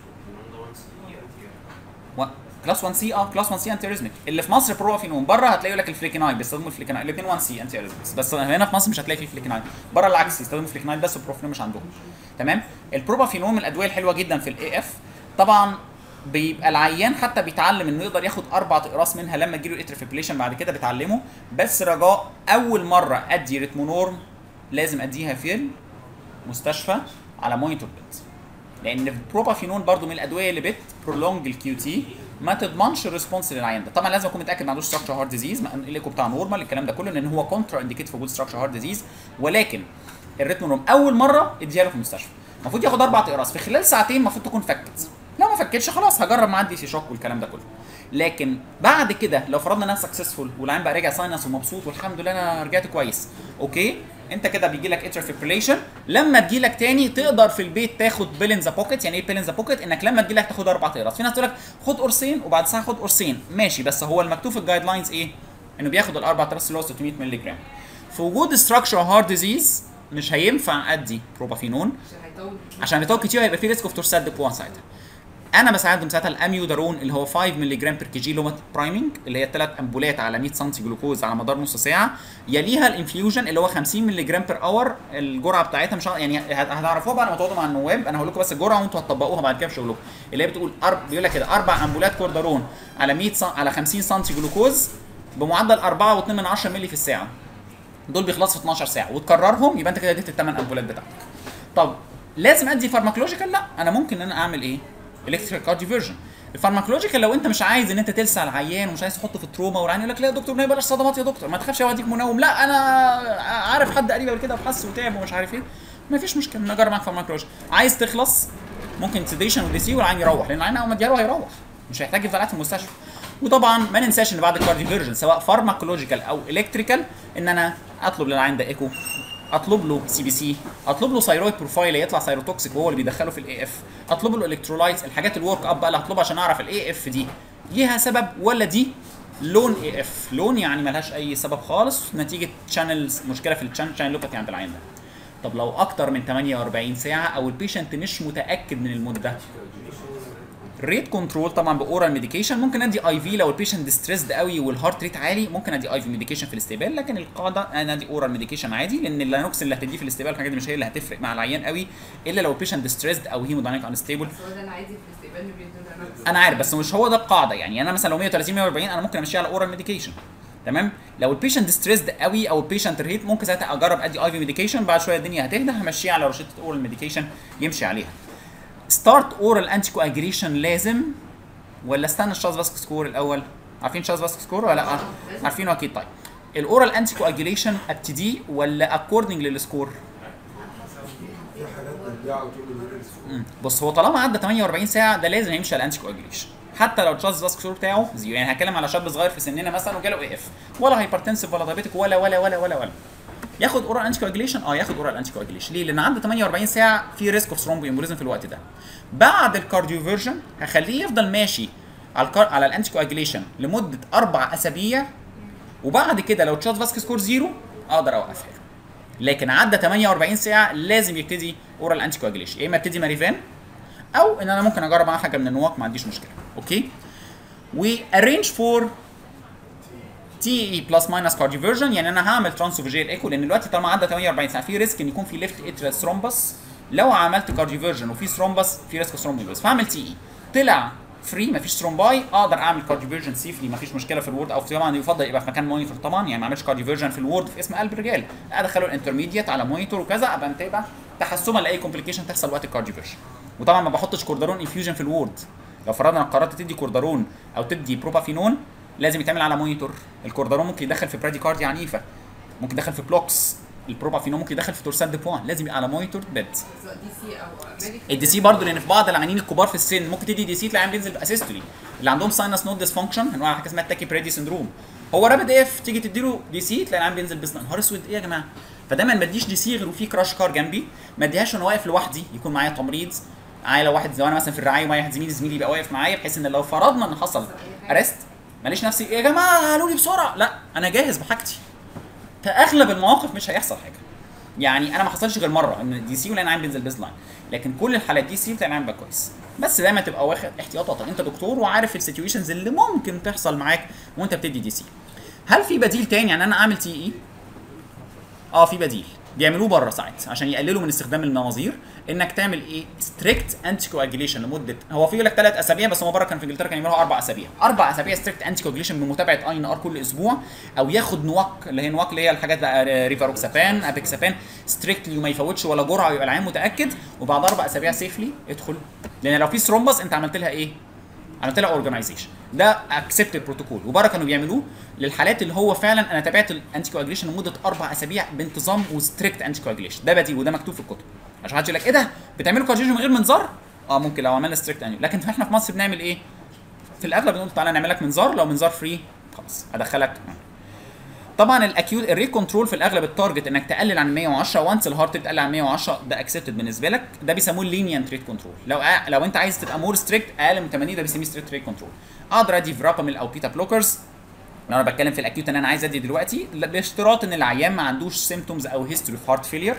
كلاس واحد سي اه كلاس واحد سي انتي اريزميك اللي في مصر بروبافينون بره هتلاقي يقول لك الفليكينايل بيستخدموا الفليكينايل الاثنين واحد سي انتي اريزميكس بس هنا في مصر مش هتلاقي فيه فليكينايل بره العكس يستخدموا الفليكينايل بس والبروفينون مش عندهم تمام البروبافينون من الادويه الحلوه جدا في الاي اف طبعا بيبقى العيان حتى بيتعلم انه يقدر ياخد اربع اقراص منها لما تجيله الاتر فيبريليشن بعد كده بتعلمه بس رجاء اول مره ادي ريتمونورم لازم اديها في المستشفى على مونيتور بت لان البروبافينون برضو من الادويه اللي بت برولونج الكيو تي ما تضمنش الريسبونس للعيان ده طبعا لازم اكون متاكد ما عندوش ستراكشر هارت ديزيز الايكو بتاع نورمال الكلام ده كله لان هو كونترا انديكيت في وجود ستراكشر هارت ديزيز ولكن الريتمونورم اول مره اديها له في المستشفى المفروض ياخد اربع اقراص في خلال ساعتين المفروض تكون فكت لو ما فكتش خلاص هجرب معاه الدي سي شوك والكلام ده كله لكن بعد كده لو فرضنا انها سكسسفول والعيان بقى راجع ساينس ومبسوط والحمد لله انا رجعت كويس اوكي انت كده بيجي لك اتر فيبريليشن لما تجي لك تاني تقدر في البيت تاخد بيل ان ذا بوكيت يعني ايه بيل ان ذا بوكيت انك لما تجي لك تاخد اربع اقراص في ناس تقول لك خد قرصين وبعد ساعه خد قرصين ماشي بس هو المكتوب في الجايد لاينز ايه انه بياخد الاربع اقراص اللي هو ستمية مللي جرام في وجود ستراكشر هارت ديزيز مش هينفع ادي بروبافينون عشان بيطول كتير هيبقى في ريسك اوف تورسات بوان ساعتها انا بساعدهم ساعتها الاميودارون اللي هو خمسة مللي جرام بير كي جي لومات برايمنج اللي هي ثلاث امبولات على مية سم جلوكوز على مدار نص ساعه يليها الانفيوجن اللي هو خمسين مللي جرام بير اور الجرعه بتاعتها مش يعني هتعرفوها بقى لما تقعدوا مع النواب انا هقول لكم بس الجرعه وانتوا هتطبقوها بعد كده في شغلكم اللي هي بتقول أرب... بيقول لك كده اربع امبولات كوردارون على مية سم... على خمسين سم جلوكوز بمعدل أربعة واتنين من عشرة مللي في الساعه دول بيخلصوا في اتناشر ساعه وتكررهم يبقى انت كده اديت الثمان امبولات بتاعتك طب لازم ادي فارماكولوجيكال لا انا ممكن ان انا اعمل ايه الكتريك كارديوفيرجن الفارماكولوجيكال لو انت مش عايز ان انت تلسع العيان ومش عايز تحطه في التروما والعيان يقول لك لا يا دكتور ما بلاش صدمات يا دكتور ما تخافش اوديك منوم لا انا عارف حد قريب قبل كده وحس وتعب ومش عارف ايه ما فيش مشكله نجرب معاك فارماكولوجيكال عايز تخلص ممكن سيديشن ودي سي والعيان يروح لان العيان اول ما اديله هيروح مش هيحتاج يفضل قاعد في المستشفى وطبعا ما ننساش ان بعد الكارديوفيرجن سواء فارماكولوجيكال او الكتريكال ان انا اطلب للعيان ده ايكو اطلب له سي بي سي اطلب له ثايرويد بروفايل يطلع ثايروتوكسيك وهو اللي بيدخله في الاي اف اطلب له الكترولايتس الحاجات الورك اب بقى اللي هطلبها عشان اعرف الاي اف دي ليها سبب ولا دي لون اي اف لون يعني ملهاش اي سبب خالص نتيجه شانلز مشكله في الشانل شانلوباثي عند العيان ده طب لو اكتر من ثمانية وأربعين ساعه او البيشنت مش متاكد من المده ريت كنترول طبعا باورال ميديكيشن ممكن ادي اي في لو البيشنت ديستريسد قوي والهارت ريت عالي ممكن ادي اي في ميديكيشن في الاستقبال لكن القاعده انا ادي اورال ميديكيشن عادي لان اللانوكسين اللي هتديه في الاستقبال الحاجات دي مش هي اللي هتفرق مع العيان قوي الا لو البيشنت ديستريسد او هيمودايناميك انستيبل بس هو ده العادي في الاستقبال اللي بيدوا انا عارف بس مش هو ده القاعده يعني انا مثلا لو مية وتلاتين مية وأربعين انا ممكن امشيها على اورال ميديكيشن تمام لو البيشنت ديستريسد قوي او البيشنت ريت ممكن ساعتها اجرب ادي اي في ميديكيشن بعد شويه الدنيا هتهدى همشيها على روشته اورال ميديكيشن يمشي عليها ستارت اورال انتي كواجريشن لازم ولا استنى الشاز باسك سكور الاول عارفين شاز باسك سكور ولا لا عارفينه اكيد طيب الاورال انتي كواجريشن ابتدي ولا اكوردنج للسكور في حاجات بتبيع على طول بص هو طالما عدى ثمانية وأربعين ساعه ده لازم يمشي على الانتي كواجريشن حتى لو الشاز باسك سكور بتاعه زيرو يعني هتكلم على شاب صغير في سننا مثلا وجاله اي اف ولا هايبرتنسيف ولا دايابيتيك ولا ولا ولا ولا ولا ياخد اورال انتي كواجريشن اه ياخد اورال انتي كواجريشن ليه لان عدى ثمانية وأربعين ساعه في ريسك اوف ثرومبو امبوليزم في الوقت ده بعد الكارديوفيرجن هخليه يفضل ماشي على الكار... على الانتي كواجليشن لمده اربع اسابيع وبعد كده لو تشات فاسك سكور زيرو اقدر اوقفها لكن عدى ثمانية وأربعين ساعه لازم يبتدي اورال انتي كواجليشن يا اما ابتدي ماريفان او ان انا ممكن اجرب معاه حاجه من النواق ما عنديش مشكله اوكي وارينج فور تي اي بلس ماينس كارديوفيرجن يعني انا هعمل ترانسوفيجيال ايكو لان دلوقتي طالما عدى ثمانية وأربعين ساعه في ريسك ان يكون في ليفت اتريال ثرومبس لو عملت كارديوفيرجن وفي ثرومبس في ريسك ثرومبس فاعمل تي اي طلع فري مفيش ثرومباي اقدر اعمل كارديوفيرجن سيفلي مفيش مشكله في الورد او طبعا يفضل يبقى في مكان مونيتور طبعا يعني ما اعملش كارديوفيرجن في الورد في اسم قلب رجال ادخله الانترميديت على مونيتور وكذا ابقى متابع تحسبا لاي كومبليكيشن تحصل وقت الكارديوفيرجن وطبعا ما بحطش كوردارون انفيوجن في الورد لو فرضنا انك قررت تدي كوردارون او تدي بروبافينون لازم يتعمل على مونيتور. الكوردارون ممكن يدخل في براديكارديا عنيفه، ممكن يدخل في بلوكس، البروبافينون ممكن يدخل في تورسال دي بوان، لازم يبقى على مونيتور بيد. سواء دي سي او ميديكال. الدي سي برضه لان في بعض العيانين الكبار في السن ممكن تدي دي سي تلاقي عم بينزل باسيستولي، اللي عندهم ساينس نود ديسفانكشن هنقول على حاجه اسمها تاكي بريدي سندروم، هو رابد اف تيجي تديله دي سي تلاقي العيان بينزل بس نهار اسود ايه يا جماعه. فدايما ما اديش دي سي غير وفي كراش كار جنبي، ما اديهاش وانا واقف لوحدي، يكون معايا تمريض، معايا لو واحد زي انا مثلا في الرعايه ومعايا واحد زميلي زميلي يبقى واقف معايا، بحيث ان لو فرضنا ان حصل ارست ماليش نفسي يا جماعه قالوا لي بسرعه، لا انا جاهز بحاجتي. في اغلب المواقف مش هيحصل حاجه. يعني انا ما حصلش غير مره ان دي سي ولا انا عين بينزل بيز لاين، لكن كل الحالات دي سي بتاع بقى كويس. بس دايما تبقى واخد احتياطاتك، انت دكتور وعارف السيتويشنز اللي ممكن تحصل معاك وانت بتدي دي سي. هل في بديل تاني يعني انا اعمل تي اي؟ اه في بديل بيعملوه بره ساعات عشان يقللوا من استخدام المناظير، انك تعمل ايه؟ ستريكت انتي كواجيليشن لمده، هو في يقول لك ثلاث اسابيع بس هو بره كان في انجلترا كان يعملوها اربع اسابيع، اربع اسابيع ستريكت انتي كواجيليشن بمتابعه اي ان ار كل اسبوع، او ياخد نواك اللي هي نواك اللي هي الحاجات بقى ريفاروكسابان ابيكسابان ستريكتلي وما يفوتش ولا جرعه ويبقى العيان متاكد، وبعد اربع اسابيع سيفلي ادخل، لان لو في ثرومبس انت عملت لها ايه؟ عملت لها اورجنايزيشن. ده اكسبتد بروتوكول وبره كانوا بيعملوه للحالات اللي هو فعلا انا تابعت الانتي كواجيليشن لمده اربع اسابيع بانتظام وستريكت انتي كواجيليشن، ده بديل وده مكتوب في الكتب عشان حد يقول لك ايه ده بتعملوا كواجيليشن من غير منظار؟ اه ممكن لو عملنا ستريكت انيو، لكن احنا في مصر بنعمل ايه؟ في الاغلب بنقول تعالى نعمل لك منظار، لو منظار فري خلاص ادخلك. طبعا الاكيوت الريت كنترول في الاغلب التارجت انك تقلل عن مية وعشرة، وانس الهارت ريت قل عن مية وعشرة ده اكسبتد بالنسبه لك، ده بيسموه اللينيانت ريت كنترول. لو أ... لو انت عايز تبقى مور ستريكت اقل من ثمانين ده بيسميه ستريكت ريت كنترول. اقدر ادي فراباميل او بيتا بلوكرز لو انا بتكلم في الاكيوت ان انا عايز ادي دلوقتي باشتراط ان العيان ما عندوش سيمبتومز او هيستوري اوف هارت فيلير.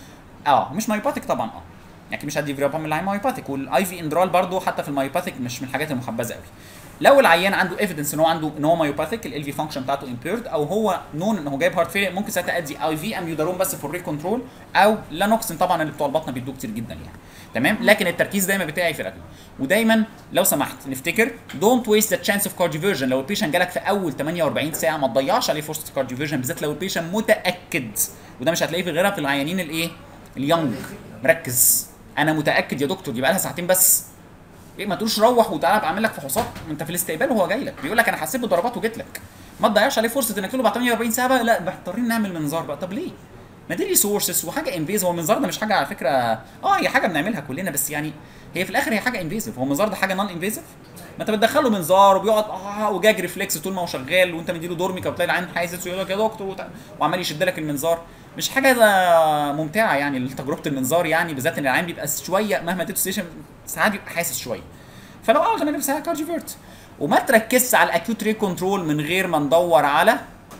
اه مش مايوباثيك طبعا اه يعني مش هدي فراباميل العيان مايوباثيك، والاي في اندرال برضه حتى في المايوباثيك مش من الحاجات المحبذه قوي. لو العيان عنده ايفيدنس ان هو عنده ان هو مايوباثيك ال في فانكشن بتاعته امبيرد او هو نون ان هو جايب هارت فيلير، ممكن ساعتها ادي اي في اميودارون بس فور ريت كنترول، او لانوكسين طبعا اللي بتوع البطنه بيدوه كتير جدا يعني. تمام، لكن التركيز دايما بتاعي في الاكل. ودايما لو سمحت نفتكر دونت ويست ذا تشانس اوف كارديوفيرجن. لو البيشنت جالك في اول ثمانية وأربعين ساعه ما تضيعش عليه فرصه كارديوفيرجن، بالذات لو البيشنت متاكد، وده مش هتلاقيه في غيرها في العيانين الايه؟ اليونج. مركز انا متاكد يا دكتور دي بقى لها ساعتين بس، ايه ما تقولش روح وتعالى بعمل لك فحوصات، انت في الاستقبال وهو جاي لك بيقول لك انا حسيت بضربات وجيت لك، ما تضيعش عليه فرصه انك تقول له بعد ثمانية وأربعين ساعه بقى لا محتارين نعمل منظار بقى. طب ليه؟ ما دي ريسورسز وحاجه انفيزيف. هو المنظار ده مش حاجه على فكره، اه هي حاجه بنعملها كلنا بس يعني هي في الاخر هي حاجه انفيزيف. هو المنظار ده حاجه نون انفيزيف؟ ما انت بتدخله منظار وبيقعد اه وجاج ريفلكس طول ما هو شغال وانت مديله دورميكا وتلاقي العين حاسس ويقول لك يا دكتور وت... وعمال يشد لك المنظار. مش حاجه ممتعه يعني تجربه المنظار يعني، بالذات ان العين بيبقى شويه مهما اديته ستيشن ساعات بيبقى حاسس شويه. فلو اه غالبا بيبقى كارديوفيرت. وما تركزش على الاكيوت ريت كنترول من غير ما ندور على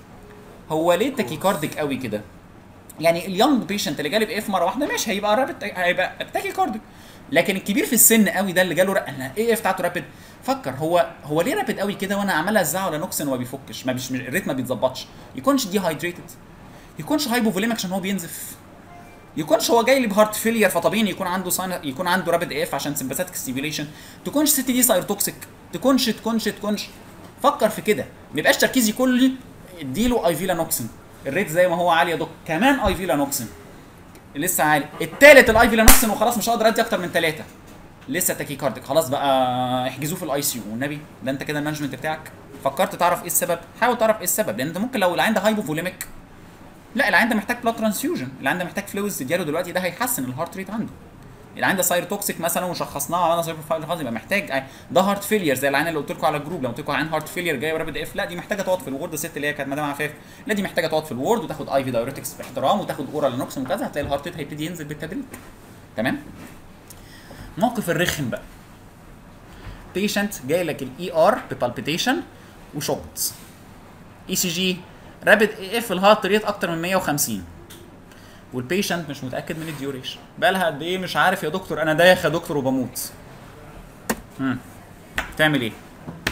هو ليه تاكيكارديك قوي كده. يعني اليونج بيشنت اللي جالي باف مره واحده مش هيبقى رابد، هيبقى تاكيكارديك. لكن الكبير في السن قوي ده اللي جاله انا ايه اف بتاعته رابد، فكر هو هو ليه رابد قوي كده وانا عمال ازعه على نوكسين وما بيفكش، ما بيش الريتم ما بيتظبطش، يكونش دي هايدريتد، يكونش هايبوفوليميك عشان هو بينزف، يكونش هو جاي لي بهارت فيلير فطبيعي يكون عنده ساين يكون عنده رابد اف عشان سمباثيك ستيميوليشن، تكونش ست دي سايروتوكسيك، تكونش تكونش تكونش فكر في كده. ما يبقاش تركيزي كله اديله اي في لانوكسين، الريت زي ما هو عالي يا دكتور كمان اي في لانوكسين لسه عالي، الثالث الاي في لانوكسين وخلاص مش هقدر ادي اكتر من ثلاثه لسه تاكيكارديك، خلاص بقى احجزوه في الاي سي يو والنبي. ده انت كده المانجمنت بتاعك فكرت تعرف ايه السبب؟ حاول تعرف ايه السبب، لان انت ممكن لو العين ده هايبوفوليميك لا العين ده محتاج بلاد ترانسفيوجن، العين ده محتاج فلويدز تديله دلوقتي، ده هيحسن الهارت ريت عنده. العين ده سايروتوكسيك مثلا وشخصناه وعملنا سايبر فايل خلاص يبقى محتاج ده هارت فيلير زي العين اللي قلت لكم على الجروب. لو قلت لكم عين هارت فيلير جايه ورابد اف لا دي محتاجه تقعد في الورد، الست اللي هي كانت مدام عفاف لا دي محتاجه تقعد في الورد وتاخد اي في دايوريتكس باحترام وتاخد اورال نوكسين وكذا، هتلاقي الهارت ريت هيبتدي ينزل بالتدريج. تمام؟ موقف الرخم بقى. بيشنت جاي لك الاي ار ببالبيتيشن وشوكت. اي سي جي رابد اف الهارت ريت اكتر من مية وخمسين. والبيشنت مش متاكد من الديوريشن، بقى لها قد ايه مش عارف يا دكتور انا دايخ يا دكتور وبموت. امم تعمل ايه؟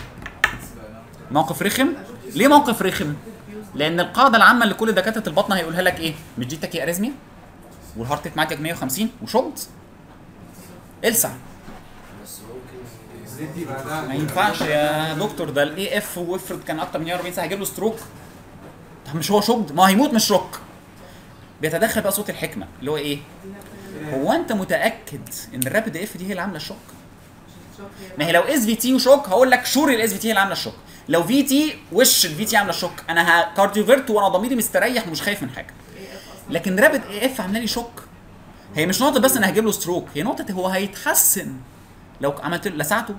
موقف رخم. ليه موقف رخم؟ لان القاعده العامه اللي كل دكاتره البطنه هيقولها لك ايه؟ مش دي تاكي اريزميا والهارت ريت معاك مية وخمسين وشوت السع. بس ممكن الزيت دي بعدها ما ينفعش يا دكتور ده الاي اف وافرض كان اكتر من مية وأربعين ساعه هيجيب له ستروك. طب مش هو شوكد؟ ما هيموت مش شوك. بيتدخل بقى صوت الحكمه اللي هو ايه؟ هو انت متاكد ان الرابد اف دي هي اللي عامله الشوك؟ ما هي لو اس في تي وشوك هقول لك شور الاس في تي اللي عامله الشوك، لو في تي وش الفي تي عامله الشوك انا كارديوفيرت وانا ضميري مستريح ومش خايف من حاجه. لكن رابد اي اف عامله لي شوك، هي مش نقطه بس انا هجيب له ستروك، هي نقطه هو هيتحسن لو عملت لسعته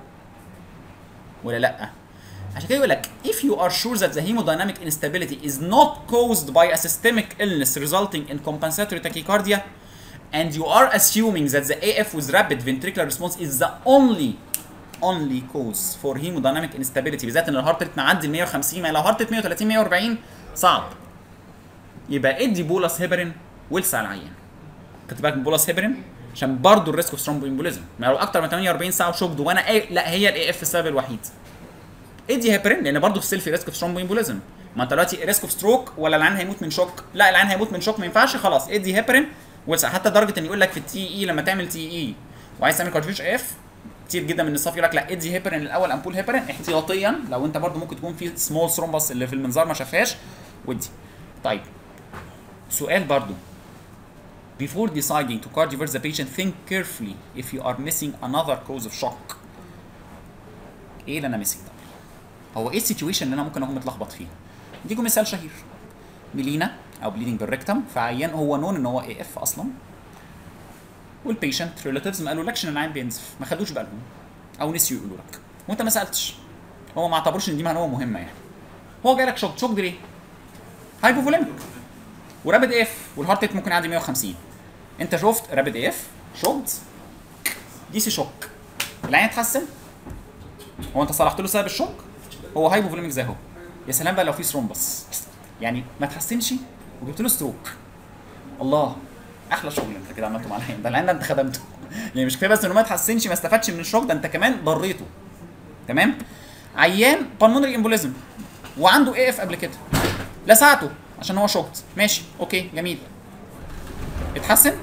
ولا لا. عشان كده يقول لك if you are sure that the hemodynamic instability is not caused by a systemic illness resulting in compensatory tachycardia and you are assuming that the A F with rapid ventricular response is the only only cause for hemodynamic instability، بالذات ان الهارت ريت معدي ال مية وخمسين، ما لو هارت ريت مية وتلاتين مية واربعين صعب، يبقى ادي بولس هيبرين والسع العيان. خدت بالك من بولس هيبرين عشان برضه الريسك اوف ثرومبو امبوليزم، ما لو اكتر من تمنية واربعين ساعه وشوكد وانا ايه لا هي الاي اف السبب الوحيد. ادي هيبرين لان برضه ستيل في ريسك اوف ثرومبو امبوليزم، ما انت دلوقتي ريسك اوف ستروك ولا العيان هيموت من شوك؟ لا العيان هيموت من شوك ما ينفعش، خلاص ادي هيبرين والسع. حتى درجه ان يقول لك في التي اي لما تعمل تي اي وعايز تعمل كارتريج اف كتير جدا من الصف يقول لك لا ادي هيبرين الاول امبول هيبرين احتياطيا لو انت برضه ممكن تكون في سمول ثرومبس اللي في المنظار ما شافهاش ودي. طيب سؤال برضه before deciding to cardiovert the patient think carefully if you are missing another cause of shock. ايه اللي انا ميسنج ده؟ هو ايه السيتويشن اللي انا ممكن اكون متلخبط فيه؟ اديكم مثال شهير ميلينا او بليدنج بالريكتم في عيان هو نون ان هو اي اف اصلا والبيشنت ريلاتيفز ما قالولكش ان العيان بينزف، ما خدوش بالهم او نسيوا يقولوا لك وانت ما سالتش، هو ما اعتبروش ان دي معلومه مهمه يعني. هو جاي لك شوك، شوك دي ليه؟ هايبوفوليميك ورابد اف والهارت ريت ممكن يعدي مية وخمسين، انت شفت رابد اف شوكد دي سي شوك، العين اتحسن؟ هو انت صلحت له سبب الشوك؟ هو هايبوفوليميك زي هو. يا سلام بقى لو في ثرومبس يعني ما اتحسنش وجبت له ستروك، الله احلى شغل انت كده عملته مع العين ده، العين ده انت خدمته يعني مش كفايه بس انه ما اتحسنش ما استفادش من الشوك ده انت كمان ضريته. تمام؟ عيان بالمونري امبوليزم وعنده اي اف قبل كده لسعته عشان هو شوكت، ماشي اوكي جميل، اتحسن؟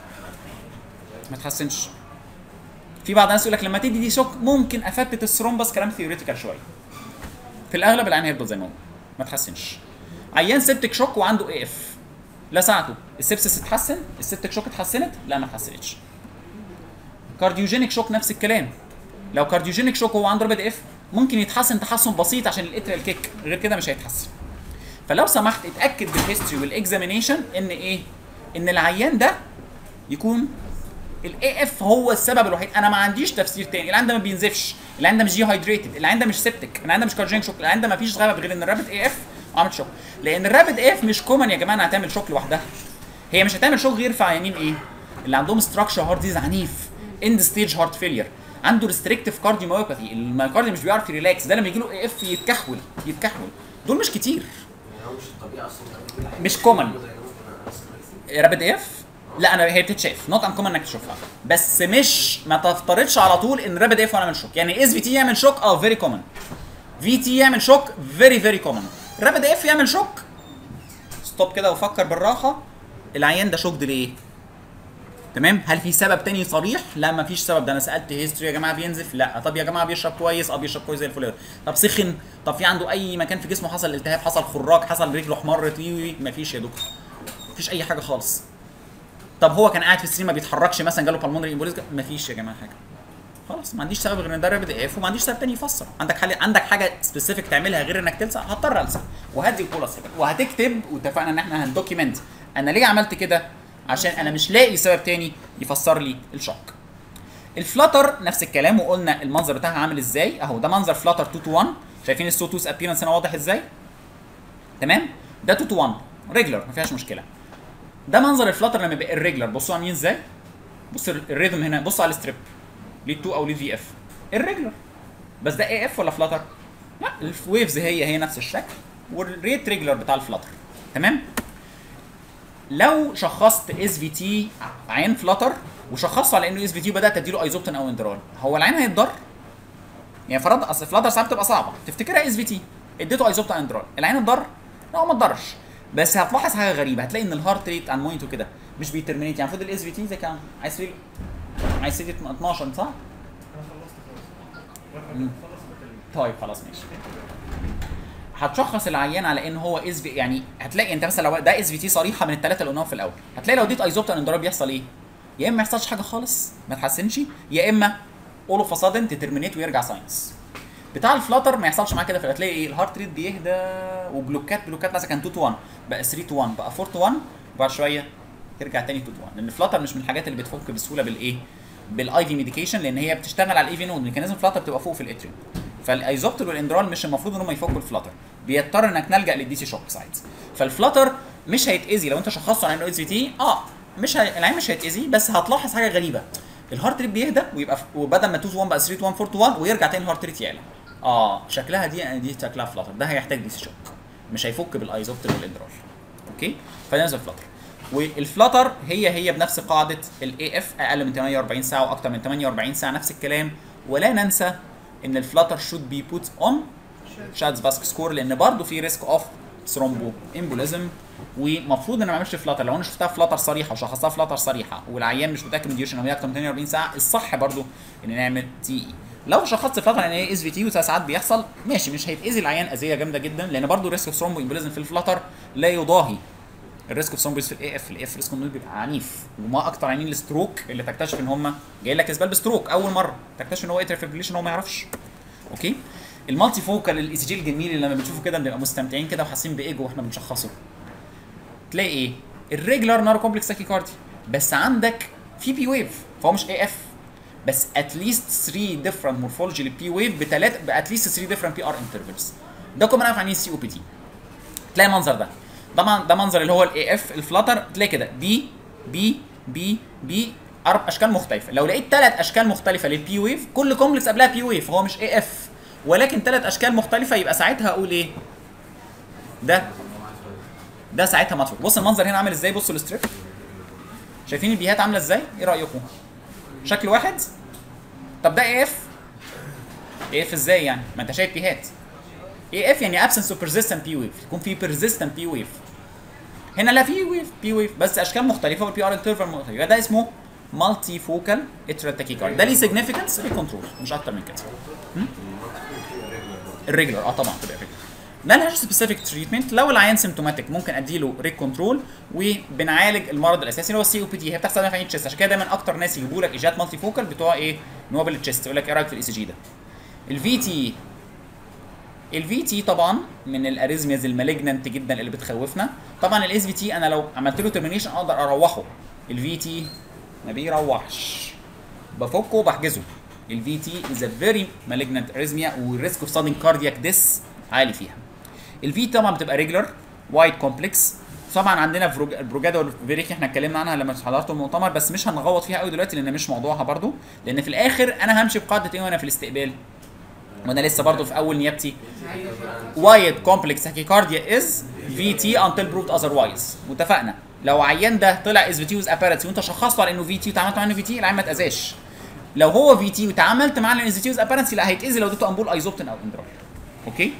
ما اتحسنش. في بعض الناس يقول لك لما تدي دي شوك ممكن افتت الثرومبس، كلام ثيوريتيكال شويه. في الاغلب العين هيفضل زي ما هو ما اتحسنش. عيان سيبتك شوك وعنده اي اف لسعته، السبسس اتحسن؟ السبتك شوك اتحسنت؟ لا ما اتحسنتش. كارديوجينيك شوك نفس الكلام، لو كارديوجينيك شوك وهو عنده رابد اف ممكن يتحسن تحسن بسيط عشان الاتريال كيك، غير كده مش هيتحسن. فلو سمحت اتاكد بالهيستوري والاكزامينيشن ان ايه؟ ان العيان ده يكون الاي اف هو السبب الوحيد، انا ما عنديش تفسير تاني، العيان ده ما بينزفش، العيان ده مش دي هايدريتد، العيان ده مش سيبتك، العيان ده مش كارديوجينيك شوك، العيان ده ما فيش سبب غير ان الرابد اي اف عمل شوك. لان الرابد اي اف مش كومن يا جماعه انها هتعمل شوك لوحدها، هي مش هتعمل شوك غير في عيانين ايه؟ اللي عندهم ستراكشر هارت ديز عنيف، اند ستيج هارت فيلير، عنده ريستريكتيف كارديوميوباثي، المايكارديوم مش بيعرف يريلاكس، ده لما يجي له اي اف يتكحول يتكحول، دول مش كتير. يعني هو مش الطبيعي اصلا مش كومن رابد اف، لا انا هي بتتشاف نوت ان كومن انك تشوفها، بس مش ما تفترضش على طول ان رابد اف يعمل شوك، يعني اس في تي يعمل شوك اه فيري كومن، في تي يعمل شوك فيري فيري كومن، رابد اف يعمل شوك ستوب كده وفكر بالراحه، العيان ده شوكد ليه؟ تمام؟ هل في سبب تاني صريح؟ لا ما فيش سبب، ده انا سالت هيستوري يا جماعه بينزف؟ لا. طب يا جماعه بيشرب كويس؟ اه بيشرب كويس زي الفل. طب سخن؟ طب في عنده اي مكان في جسمه حصل التهاب، حصل خراج، حصل رجله احمرت؟ وي وي ما فيش يا دكتور، مفيش اي حاجه خالص. طب هو كان قاعد في السرير ما بيتحركش مثلا جاله بالمونري امبوليزم؟ ما فيش يا جماعه حاجه، خلاص ما عنديش سبب غير ان ده رابد اف، وما عنديش سبب تاني يفسر. عندك حل، عندك حاجه سبيسيفيك تعملها غير انك تلسع؟ هضطر السع وهدي بولس وهتكتب، واتفقنا ان احنا هندوكيمنت انا ليه عملت كده، عشان انا مش لاقي سبب تاني يفسر لي الشوك. الفلاتر نفس الكلام، وقلنا المنظر بتاعها عامل ازاي اهو، ده منظر فلاتر اتنين تو واحد، شايفين السوتوس ابيرنس هنا واضح ازاي؟ تمام؟ ده اتنين تو واحد ريجلر ما فيهاش مشكله. ده منظر الفلاتر لما يبقى الريجلر، بصوا عاملين ازاي؟ بص الريذم هنا، بصوا على الستريب ليد اتنين او ليد في اف الريجلر، بس ده اي اف ولا فلاتر؟ لا الويفز هي هي نفس الشكل والريت ريجلر بتاع الفلاتر. تمام؟ لو شخصت اس في تي عين فلاتر وشخصته على انه اس في تي وبدات اديله ايزوبتين او اندرال، هو العين هيتضر؟ يعني فرض اصل فلاتر ساعات بتبقى صعبه تفتكرها اس في تي، اديته ايزوبتين او اندرال، العين اتضر؟ لا هو ما اتضرش، بس هتلاحظ حاجه غريبه، هتلاقي ان الهارت ريت عن موينتو كده مش بيترمينيت، يعني المفروض الاس في تي زي كام؟ عايز تقول عايز تيجي اتناشر صح؟ انا خلصت خلاص. طيب خلاص ماشي. هتشخص العيان على ان هو اس في، يعني هتلاقي انت مثلا لو ده اس في تي صريحه من الثلاثه اللي قلناهم في الاول، هتلاقي لو اديت ايزوبتين اندرال بيحصل ايه؟ يا اما ما يحصلش حاجه خالص ما تحسنش، يا اما اول اوف سادن تترمينيت ويرجع ساينس. بتاع الفلاتر ما يحصلش معاه كده، فهتلاقي ايه الهارت ريت بيهدى وبلوكات بلوكات مثلا كان اتنين تو واحد بقى تلاتة تو واحد بقى اربعة تو واحد وبعد شويه يرجع تاني اتنين تو واحد، لان الفلاتر مش من الحاجات اللي بتفك بسهوله بالايه؟ بالاي في ميديكيشن، لان هي بتشتغل على الاي في نود، ميكانيزم فلاتر بتبقى فوق في الاتريوم. فالايزوبتل والاندرال مش المفروض ان هم يفكوا الفلاتر، بيضطر انك نلجا للدي سي شوك سايتس. فالفلاتر مش هيتاذي لو انت شخصته على انه اس في تي، اه مش هي... العين مش هيتاذي، بس هتلاحظ حاجه غريبه، الهارت ريت بيهدى ويبقى ف... وبدل ما اتنين تو واحد بقى تلاتة تو واحد اربعة تو واحد ويرجع تاني الهارت ريت يعلى. اه شكلها دي دي شكلها فلاتر، ده هيحتاج دي سي شوك، مش هيفك بالايزوبتل والاندرال. اوكي فده نزل فلاتر. والفلاتر هي هي بنفس قاعده الاي اف، اقل من تمنية واربعين ساعه واكتر من تمنية واربعين ساعه نفس الكلام. ولا ننسى ان الفلاتر شود بي بوت اون شادز فاسك سكور، لان برضه في ريسك اوف ثرومبو امبوليزم، ومفروض ان ما اعملش فلاتر. لو انا شفتها فلاتر صريحه وشخصتها فلاتر صريحه والعيان مش متاكد من الديوريشن هي اكتر من تمنية واربعين ساعه، الصح برضه ان نعمل تي اي. لو شخصت فلاتر ان هي اس في تي وساعات بيحصل ماشي، مش هيتاذي العيان اذيه جامده جدا، لان برضه ريسك اوف ثرومبو امبوليزم في الفلاتر لا يضاهي الريسك اوف ثرومبوز في الاي اف. الاي اف ريسك بيبقى عنيف، وما اكتر عيانين الستروك اللي تكتشف ان هم جاي لك اسبال بستروك اول مره تكتشف ان هو اتريال فيبريليشن هو ما يعرفش. اوكي المالتي فوكال الاي سي جي الجميل اللي لما بنشوفه كده بنبقى مستمتعين كده وحاسين بايجو واحنا بنشخصه، تلاقي ايه؟ الريجولار نارو كومبلكس تاكيكاردي، بس عندك في بي ويف، فهو مش اي اف، بس اتليست تلاتة ديفرنت مورفولوجي للبي ويف بثلاث باتليست تلاتة ديفرنت بي ار انترفلز. ده كنا بنعرف عن السي او بي تي. تلاقي المنظر ده، طبعا ده منظر اللي هو الاي اف الفلاتر، تلاقي كده بي بي بي بي اربع اشكال مختلفه. لو لقيت ثلاث اشكال مختلفه للبي ويف، كل كومبلكس قبلها بي ويف، هو مش اي اف ولكن ثلاث اشكال مختلفه، يبقى ساعتها اقول ايه؟ ده ده ساعتها مطلوب. بص المنظر هنا عامل ازاي، بصوا الستريب، شايفين البيهات عامله ازاي؟ ايه رايكم؟ شكل واحد؟ طب ده اي اف؟ اي اف ازاي يعني؟ ما انت شايف بيهات. اي اف يعني absence of persistent بي ويف، يكون في persistent بي ويف. هنا لا في ويف بي ويف بس اشكال مختلفه والبي ار انترفال مختلفه، يبقى ده اسمه مالتي فوكال اتريال تاكيكارد. ده ليه سيجنيفيكانس للكنترول مش اكتر من كده. الريجولار اه طبعا تبقى ريجولار. مالهاش سبيسيفيك تريتمنت. لو العيان سيمتوماتيك ممكن اديله ريك كنترول وبنعالج المرض الاساسي اللي هو السي او بي دي. هي بتحصل في عين التشيست، عشان كده دايما اكتر ناس يجيبوا لك ايجاد مالتي فوكال بتوع ايه؟ نوبل التشيست، يقول لك ايه رايك في الاي سي جي ده؟ الفي تي الفي تي طبعا من الاريزمياز المالجننت جدا اللي بتخوفنا. طبعا الاس في تي انا لو عملت له ترمينيشن اقدر اروحه، الفي تي ما بيروحش، بفكه وبحجزه. الفي تي از ا فيري مالجننت اريزميا والريسك اوف سادن كاردياك ديس عالي فيها. الفي طبعا بتبقى ريجولار وايد كومبلكس. طبعا عندنا البروجادا والفيريكي احنا اتكلمنا عنها لما حضرتوا المؤتمر، بس مش هنغوط فيها قوي دلوقتي لان مش موضوعها برضو، لان في الاخر انا همشي بقاعده ايه وانا في الاستقبال وانا لسه برضو في اول نيابتي. وايد كومبلكس تاكيكارديا از في تي انتل بروفد اذروايز. واتفقنا لو عيان ده طلع از في تي ويز ابارنسي وانت شخصته على انه في تي وتعاملت معاه انه في تي، العيان ما اتاذاش. لو هو في تي وتعاملت معاه على انه في تي ويز ابارنسي، لا هيتاذي لو اديته امبول ايزوبتين او اندرال. اوكي؟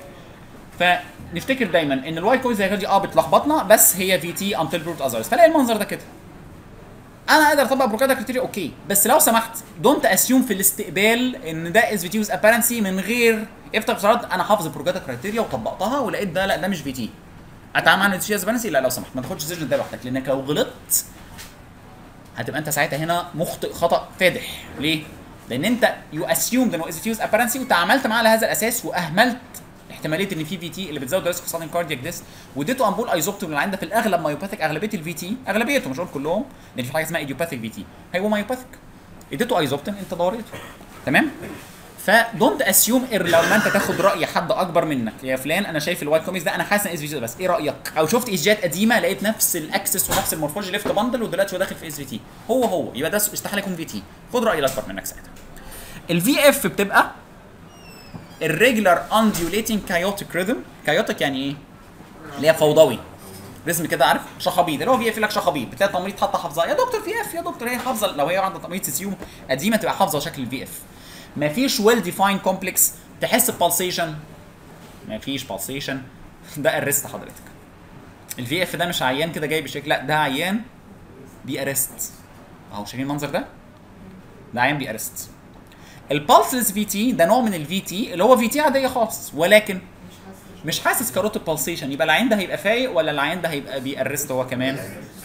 فنفتكر دايما ان الوايت كويز دي اه بتلخبطنا، بس هي في تي انتل بروفد اذرز. فلاقي المنظر ده كده، انا اقدر اطبق بروكادا كريتيريا اوكي، بس لو سمحت دونت اسيوم في الاستقبال ان ده از في تي ويز ابارنسي من غير افتح افتراض انا حافظ البروكادا كريتيريا وطبقتها ولقيت ده لا ده مش في تي، اتعامل مع الفي ابارنسي. لا لو سمحت ما تاخدش الديسيجن ده لوحدك، لانك لو غلطت هتبقى انت ساعتها هنا مخطئ خطا فادح. ليه؟ لان انت يو اسيومد انه از في تي ويز ابارنسي وتعاملت معاه على هذا الاساس واهملت احتماليه ان في في تي اللي بتزود ريسك سادن كاردياك ديس، واديته امبول ايزوبتين اللي عندك في الاغلب مايوباثيك. اغلبيه الفي تي اغلبيتهم مش هقول كلهم لان في حاجه اسمها ايديوباثيك في تي هيبقوا مايوباثيك، اديته ايزوبتين انت ضاريته. تمام؟ فدونت اسيوم اير لو ما انت تاخد راي حد اكبر منك، يا فلان انا شايف الوايت كوميكس ده انا حاسس ان اس في تي بس ايه رايك؟ او شفت ايجاد قديمه لقيت نفس الاكسس ونفس المورفولوجي ليفت باندل ودلوقتي هو داخل في اس في تي، هو هو يبقى ده استحاله يكون في تي. خد راي الاكبر منك ساعتها. الفي اف بتبقى الريجولار انديوليتنج كايوتيك ريذم. كايوتيك يعني ايه؟ اللي هي فوضوي رسم كده، عارف؟ شخابيط، اللي هو في اف لك شخابيط، بتلاقي التمريض حاطه حافظه يا دكتور في اف يا دكتور، هي حافظه. لو هي عندها تمريض سيسيوم قديمه تبقى حافظه شكل الفي اف. مفيش ويل ديفاين كومبلكس تحس ببالسيشن، مفيش بالسيشن. ده الريست حضرتك. الفي اف ده مش عيان كده جاي بشكل، لا ده عيان بيأرست اهو. شايفين المنظر ده؟ ده عيان بيأرست. البالسلس في تي ده نوع من الفي تي اللي هو في تي عاديه خالص ولكن مش حاسس كاروتيد بالسيشن. يبقى العين ده هيبقى فايق ولا العين ده هيبقى بيأرست هو كمان؟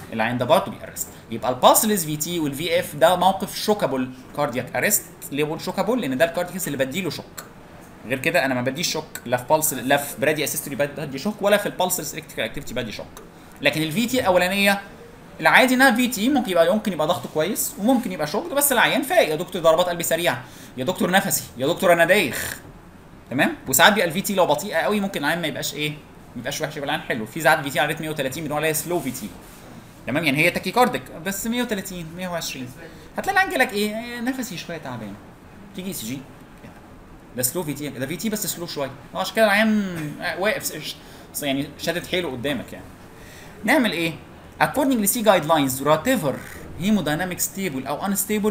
العين ده برضه بيأرست. يبقى الباسلس في تي والفي اف ده موقف شوكابل كاردياك ارست. ليه بقول شوكابل؟ لان ده الكاردياك اللي بديله شوك. غير كده انا ما بديش شوك لا في بالس لا في برادي اسيستوري بدي شوك ولا في البالس الكتريكال اكتيفيتي بدي شوك. لكن الفي تي الاولانيه العادي انها في تي ممكن يبقى ممكن يبقى ضغطه كويس وممكن يبقى شوك، بس العيان فايق، يا دكتور ضربات قلبي سريعه، يا دكتور نفسي، يا دكتور انا دايخ. تمام؟ وساعات بيبقى الفي تي لو بطيئه قوي ممكن العيان ما يبقاش ايه؟ ما يبقاش وحش، يبقى العيان حلو. في ساعات في تي على ريت مية وتلاتين بنقول عليها سلو في تي. تمام؟ يعني هي تاكيكاردك بس مية وتلاتين مية وعشرين، هتلاقي العيان جالك ايه؟ نفسي شويه تعبان. تيجي سي جي ده سلو في تي، ده في تي بس سلو شويه، عشان كده العيان واقف يعني شادد حيله قدامك يعني. نعمل ايه؟ according to C guidelines whatever hemodynamic stable او unstable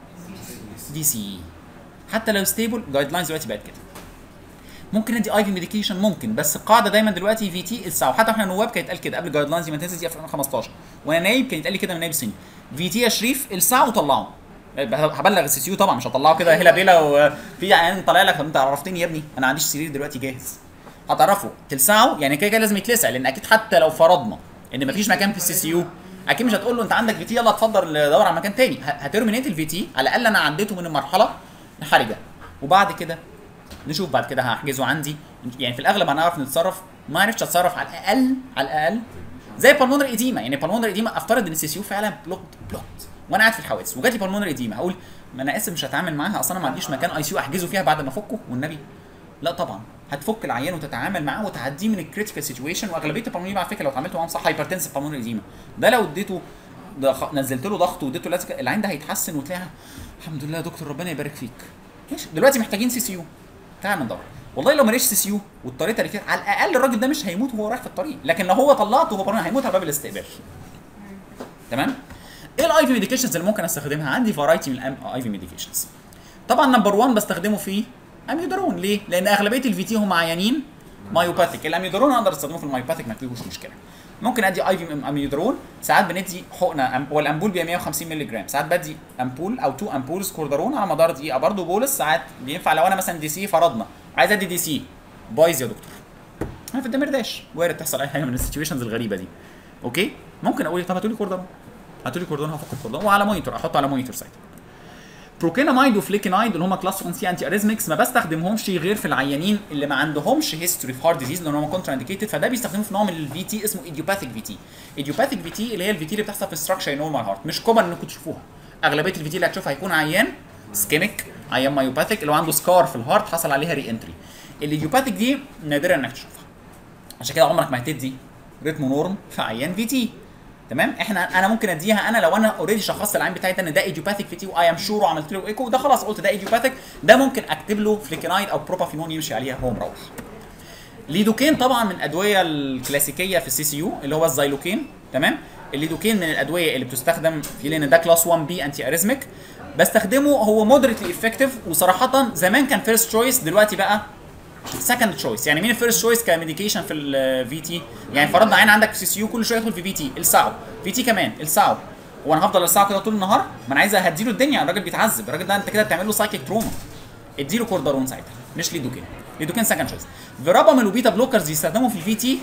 دي سي. حتى لو stable guidelines دلوقتي بقت كده. ممكن ندي اي في ميديكيشن ممكن، بس القاعده دايما دلوقتي في تي الساعه، حتى احنا نواب كانت قال كده قبل الجايدلاينز دي ما تنزل دي في خمستاشر، وانا نايب كان يتقال لي كده من نايب سني في تي يا شريف الساعه وطلعه. هبلغ السي سي يو طبعا، مش هطلعه كده هلا بيلا وفي عيان طالع لك انت عرفتني يا ابني انا ما عنديش سرير دلوقتي جاهز. هتعرفه تلسعه يعني كده كده لازم يتلسع، لان اكيد حتى لو فرضنا ان مفيش مكان في السي سي يو اكيد مش هتقول له انت عندك في تي يلا اتفضل دور على مكان تاني، هترمينيت الفي تي على الاقل انا عديته من المرحله الحرجه، وبعد كده نشوف بعد كده هحجزه عندي. يعني في الاغلب هنعرف نتصرف، ما عرفتش اتصرف على الاقل على الاقل زي بالمونر ايديما. يعني بالمونر ايديما افترض ان السي سي يو فعلا بلوكت بلوكت وانا قاعد في الحوادث وجات لي بالمونر ايديما، هقول ما انا اسف مش هتعامل معاها، اصلا ما عنديش مكان اي سي يو احجزه فيها بعد ما افكه والنبي. لا طبعا هتفك العيان وتتعامل معاه وتعديه من الكريتيكال سيتويشن. واغلبيه البالمونر على فكره لو اتعاملت معاهم صح هايبرتنسيف بالمونر ايديما ده لو اديته نزلت له ضغط واديته لازم العين ده هيتحسن وتلاقيها الحمد لله يا دكتور ربنا يبارك فيك. ماشي دلوقتي محتاجين سي سي يو، تعال ندور. والله لو ما لقيتش سي سي يو واضطريت اريكير على الاقل الراجل ده مش هيموت وهو رايح في الطريق، لكن لو هو طلعته وهو بالمونر هيموت على باب الاستقبال. تمام؟ ايه الاي في ميديكيشنز اللي ممكن استخدمها؟ عندي فرايتي من الاي في ميديكيشنز. طبعا نمبر واحد بستخدمه في اميودرون. ليه؟ لان اغلبيه الفي تي هم عيانين مايوباثيك. الاميودرون اقدر استخدمه في المايوباثيك ما فيهوش مشكله. ممكن ادي اي في اميودرون، ساعات بندي حقنه، هو الامبول بيبقى مية وخمسين مللي جرام، ساعات بدي امبول او تو امبولز كوردرون على مدار دقيقه برضه بولس. ساعات بينفع لو انا مثلا دي سي فرضنا عايز ادي دي سي بايظ يا دكتور انا في الدمرداش وارد تحصل اي حاجه من السيتويشنز الغريبه دي. اوكي ممكن اقول طب هاتوا لي كوردرون، هاتوا لي كوردرون هفك الكوردرون وعلى مونيتور احطه على مونيتور ساعتها. بروكينامايد وفليكينايد اللي هم كلاس واحد سي انتي اريزمكس ما بستخدمهمش غير في العيانين اللي ما عندهمش هيستوري في هارت ديزيز لان هم كونترا انديكيتد، فده بيستخدموه في نوع من الفي تي اسمه ايديوباثيك في تي. ايديوباثيك في تي اللي هي الفي تي اللي بتحصل في ستراكشر نورمال هارت، مش كومن انكم تشوفوها. اغلبيه الفي تي اللي هتشوفها هيكون عيان سكيميك، عيان مايوباثيك اللي هو عنده سكار في الهارت حصل عليها ري انتري. الايديوباثيك دي نادرا انك تشوفها، عشان كده عمرك ما هتدي ريتمو نورم في عيان في تي. تمام؟ احنا انا ممكن اديها انا لو انا اوريدي شخصت العين بتاعي ده ان ده ايديوباثيك في تي واي ام شور وعملت له ايكو ده خلاص قلت ده ايديوباثيك، ده ممكن اكتب له فليكينايد او بروبافينون يمشي عليها هو مروح. ليدوكين طبعا من الادويه الكلاسيكيه في السي سي يو اللي هو الزايلوكين. تمام؟ الليدوكين من الادويه اللي بتستخدم في لان ده كلاس واحد بي انتي اريزميك، بستخدمه هو مودريتلي افكتيف، وصراحه زمان كان فيرست تشويس دلوقتي بقى سكند تشويس. يعني مين الفيرست تشويس كميديكيشن في الفي تي؟ يعني فرضنا عين عندك في سي سي يو كل شويه يدخل في في تي الساعه في تي كمان الساعه، وانا هفضل الساعه كده طول النهار؟ ما انا عايز اهديله الدنيا، الراجل بيتعذب، الراجل ده انت كده بتعمل له سايكيك تروما. اديله كوردرون ساعتها مش ليدوكين. ليدوكين سكند تشويس. فيراباميل وبيتا بلوكرز يستخدموا في الفي تي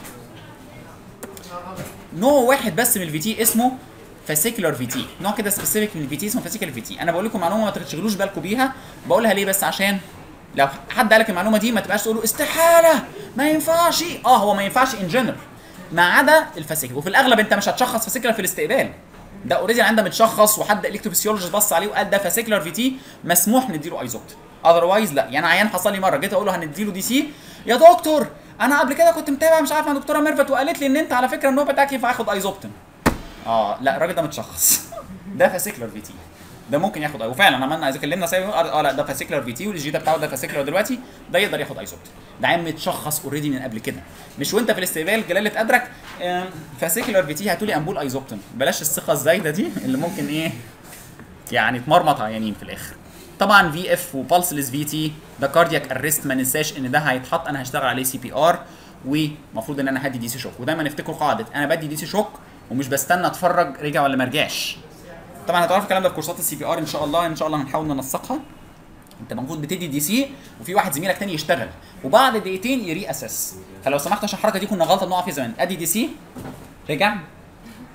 نوع واحد بس من الفي تي اسمه فاسيكولار في تي، نوع كده سبيسيفيك من الفي تي اسمه فاسيكولار في تي. انا بقول لكم معلومه ما تشغلوش بالكم بيها، بقولها ليه بس عشان لو حد قال لك المعلومه دي ما تبقاش تقول له استحاله ما ينفعش. اه هو ما ينفعش ان جنرال ما عدا الفاسيكولار، وفي الاغلب انت مش هتشخص فاسيكولار في الاستقبال، ده اوريدي عندها متشخص وحد الكتروفيسيولوجيست بص عليه وقال ده فاسيكولار في تي مسموح نديله ايزوبت، اذروايز لا. يعني عيان حصل لي مره جيت اقول له هنديله دي سي، يا دكتور انا قبل كده كنت متابع مش عارف مع دكتوره ميرفت وقالت لي ان انت على فكره النوع بتاعك ينفع اخد ايزوبتن. اه لا الراجل ده متشخص ده فاسيكولار في تي، ده ممكن ياخد اي، وفعلا عملنا عايز كلمنا سايب اه لا ده فاسيكولار في تي والجي ده بتاعه ده فاسيكولار دلوقتي، ده يقدر ياخد ايزوبتن، ده عين متشخص اوريدي من قبل كده، مش وانت في الاستقبال جلاله قدرك فاسيكولار في تي هاتوا لي امبول ايزوبتن. بلاش الثقه الزايده دي اللي ممكن ايه يعني تمرمط عيانين في الاخر. طبعا في اف وبالسلس في تي ده كاردياك ارست، ما ننساش ان ده هيتحط انا هشتغل عليه سي بي ار، ومفروض ان انا هدي دي سي شوك. ودايما نفتكروا قاعده انا بدي دي سي شوك ومش بستنى اتفرج رجع ولا ما رجعش. طبعا هتعرفوا الكلام ده في كورسات السي بي ار ان شاء الله، ان شاء الله هنحاول ننسقها. انت المفروض بتدي دي سي وفي واحد زميلك تاني يشتغل وبعد دقيقتين يري اساس. فلو سمحت عشان الحركه دي كنا غلطه بنقع فيها زمان، ادي دي سي رجع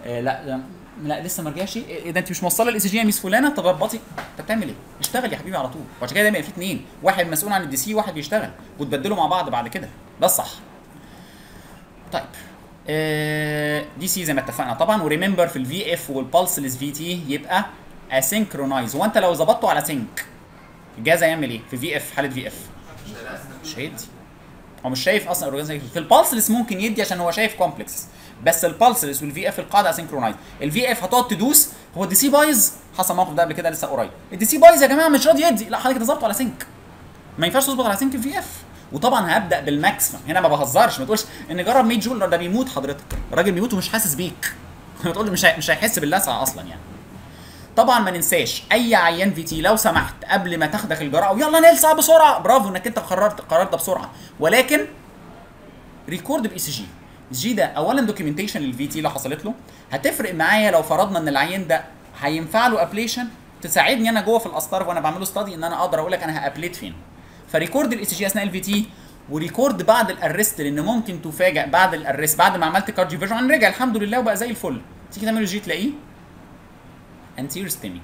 آه لا لا, لا لسه ما رجعش. ايه ده انت مش موصله الاي سي جي يا ميس فلانه؟ طب اربطي. انت بتعمل ايه؟ اشتغل يا حبيبي على طول. وعشان كده دايما يبقى في اثنين، واحد مسؤول عن الدي سي وواحد بيشتغل وتبدلوا مع بعض بعد كده، ده الصح. طيب آه دي سي زي ما اتفقنا طبعا. وريمبر في الفي اف والبالسلس في تي يبقى اسynchronized. هو انت لو ظبطته على سينك الجهاز هيعمل ايه؟ في في اف حاله في اف مش هيدي، هو مش شايف اصلا الاورجانيزيشن. في البالسلس ممكن يدي عشان هو شايف كومبلكس، بس البالسلس والفي اف القاعده اسينكرونايز. الفي اف هتقعد تدوس، هو الدي سي بايظ، حصل موقف ده قبل كده لسه قريب، الدي سي بايظ يا جماعه مش راضي يدي، لا حضرتك ظبطه على سينك. ما ينفعش تظبط على سينك الفي اف. وطبعا هبدا بالماكسيمم هنا، ما بهزرش، ما تقولش ان جرب مية جول ده بيموت حضرتك، الراجل بيموت ومش حاسس بيك. تقول مش مش هيحس باللسعه اصلا يعني. طبعا ما ننساش اي عيان في تي لو سمحت قبل ما تاخدك الجرعه ويلا نلسع بسرعه، برافو انك انت قررت قررت ده بسرعه، ولكن ريكورد باي سي جي. جي ده اولا دوكيومنتيشن للفي تي لو حصلت له، هتفرق معايا لو فرضنا ان العيان ده هينفع له ابليشن، تساعدني انا جوه في الاسطار وانا بعمله ستادي ان انا اقدر اقول لك انا هابليت فين. فريكورد الاي سي جي اثناء الفي تي، وريكورد بعد الارست، لان ممكن تفاجئ بعد الارست بعد ما عملت كارديو فيجن رجع الحمد لله وبقى زي الفل، تيجي تعمل جي تلاقيه انتير ستيمي،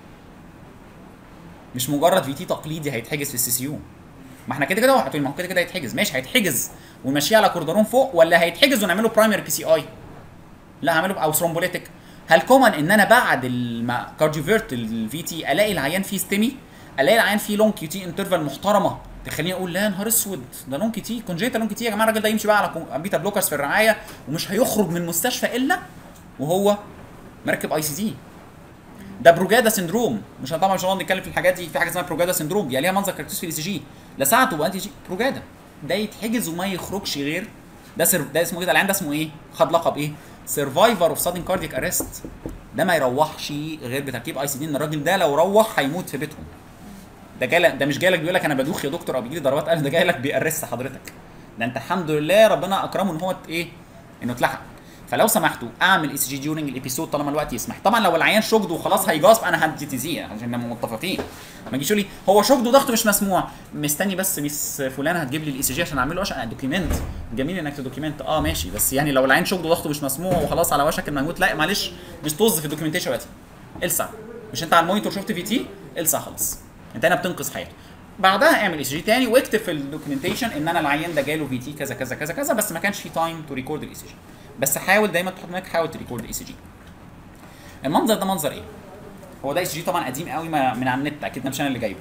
مش مجرد في تي تقليدي هيتحجز في السي سي يو. ما احنا كده كده هتقول ما هو كده كده هيتحجز، ماشي هيتحجز ونمشيه على كوردرون فوق، ولا هيتحجز ونعمله برايمري بي سي اي؟ لا هعمله او ثرومبوليتيك. هل كومن ان انا بعد الكارديوفيرت الفي تي الاقي العيان فيه ستيمي، الاقي العيان فيه لونج كيو تي انترفال محترمه تخليني اقول لا نهار اسود ده لونج كيو تي كونجيتا لونج كيو تي يا جماعه، الراجل ده يمشي بقى على بيتا بلوكرز في الرعايه ومش هيخرج من المستشفى الا وهو مركب اي سي دي. ده بروجادا سندروم، مش طبعا مش هنقعد نتكلم في الحاجات دي، في حاجه اسمها بروجادا سندروم دي ليها منظر كاركتيرستيك في الاي سي جي، لسعته بقى انتي جي بروجادا، ده يتحجز وما يخرجش غير ده سر... ده اسمه كده العيان ده اسمه ايه؟ خد لقب ايه؟ سرفايفر اوف سادن كاردياك ارست. ده ما يروحش غير بتركيب اي سي دي، ان الراجل ده لو روح هيموت في بيتهم. ده جالك ده مش جالك بيقول لك انا بدوخ يا دكتور او بيجي لي ضربات قلب، ده جاي بيأرست حضرتك. ده انت الحمد لله ربنا اكرمه ان هو ايه؟ انه اتلحق. فلو سمحتوا اعمل اي سي جي ديورنج الابيسود طالما الوقت يسمح. طبعا لو العيان شوكد وخلاص هيجاسب انا هدي تيزيه عشان نبقى متفقين. ما تجيش لي هو شوكد وضغطه مش مسموع، مستني بس ميس فلانه هتجيب لي الاي سي جي عشان اعمله عشان دوكيمنت. جميل انك تدوكيمنت اه ماشي، بس يعني لو العيان شوكد وضغطه مش مسموع وخلاص على وشك انه يموت، لا معلش مش طز في الدوكيومنتيشن دلوقتي. السع مش انت على المونيتور شفت في تي، السع خلاص انت هنا بتنقذ حياته. بعدها اعمل اي سي جي تاني واكتب في الدوكيومنتيشن ان انا العيان ده جاله في تي كذا كذا كذا كذا، بس ما كانش في تايم تو ريكورد الاي سي جي. بس حاول دايما تحط هناك حاول تريكورد اي سي جي. المنظر ده منظر ايه؟ هو ده اي سي جي طبعا قديم قوي من على النت، اكيد ده مش انا اللي جايبه.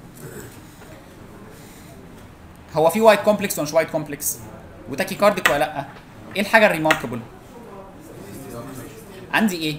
هو في وايت كومبلكس ولا مش وايت كومبلكس؟ وتاكي كارديك ولا لا؟ ايه الحاجه الريماركبل؟ عندي ايه؟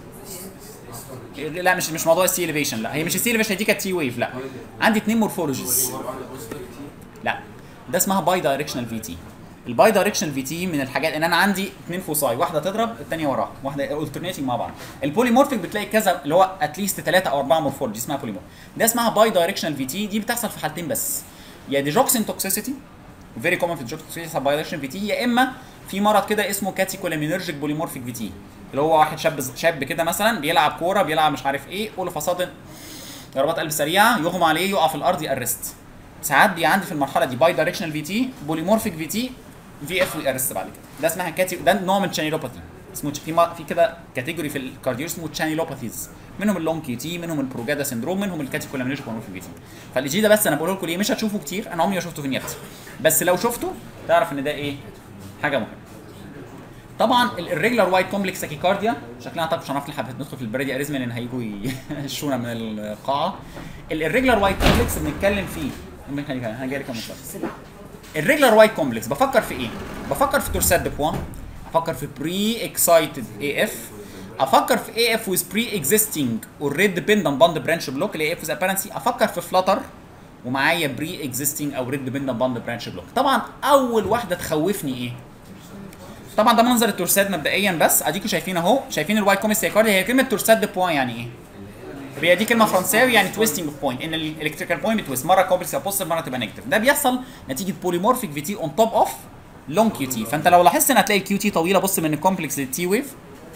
لا مش مش موضوع السي اليفيشن، لا هي مش السي اليفيشن دي كانت تي ويف، لا عندي اثنين مورفولوجيز. لا ده اسمها باي دايركشنال في تي. الباي دايركشنال في تي من الحاجات ان انا عندي اثنين فوساي، واحده تضرب الثانيه وراها، واحده اولترنيتنج مع بعض. البوليمورفيك بتلاقي كذا اللي هو اتليست ثلاثه او اربعه مورفولوجي اسمها بوليمورف. ده اسمها باي دايركشنال في تي، دي بتحصل في حالتين بس، يا ديجوكسين توكسيسيتي فيري كومن في الديجوكسين باي دايركشنال في تي، يا اما في مرض كده اسمه كاتيكولامينرجيك بوليمورفيك في تي، اللي هو واحد شاب شاب كده مثلا بيلعب كوره بيلعب مش عارف ايه، اول فصاد ضربات قلب سريعه يغمى عليه يقع في الارض يأرست. ساعات بي عندي في المرحله دي باي دايركشنال في تي بوليمورفيك في تي في اف ويأرست بعد كده، ده اسمها كاتي، ده نوع من الشانيلوباثي اسمه في ما... في كده كاتيجوري في الكارديو اسمه تشانيلوباثيز، منهم اللونج كيو تي، منهم البروجادا سندروم، منهم الكاتيكولامينرجيك بوليمورفيك في تي. فالاجي ده بس انا بقول لكم ليه مش هتشوفه كتير، انا عمري ما شفته في نيابتي، بس لو شفته تعرف ان ده ايه؟ حاجه مهمه. طبعا الريجولار وايت كومبلكس تاكيكارديا شكلها اعتقد مش هنعرف نلحق ندخل في البرادي اريزميا لان هيجوا يشونا من القاعه. الريجولار وايت كومبلكس بنتكلم فيه انا جاي لك الريجولار وايت كومبلكس بفكر في ايه؟ بفكر في تورسات دي بوان، افكر في بري اكسايتد اي اف، افكر في اي اف ويز بري اكزيستنج اوريدي ديبندنت باند برانش بلوك اللي اي اف ويز ابيرنسي، افكر في فلاتر ومعايا بري اكزيستنج او ريد ديبندنت باند برانش بلوك. طبعا اول واحده تخوفني ايه؟ طبعا ده منظر التورسات مبدئيا، بس اديكم شايفين اهو، شايفين الوايت كومبلكس تاكيكارديا. هي كلمه تورسات دي بوان يعني ايه؟ هي دي كلمه فرنساوي يعني تويستنج اوف بوينت، ان الالكتريكال بوينت بتويست، مره كومبلكس يبقى بوزيتيف مره تبقى نيجاتيف. ده بيحصل نتيجه بوليمورفيك في تي اون توب اوف لونج كيو تي. فانت لو لاحظت ان هتلاقي الكيو تي طويله، بص من الكومبلكس للتي ويف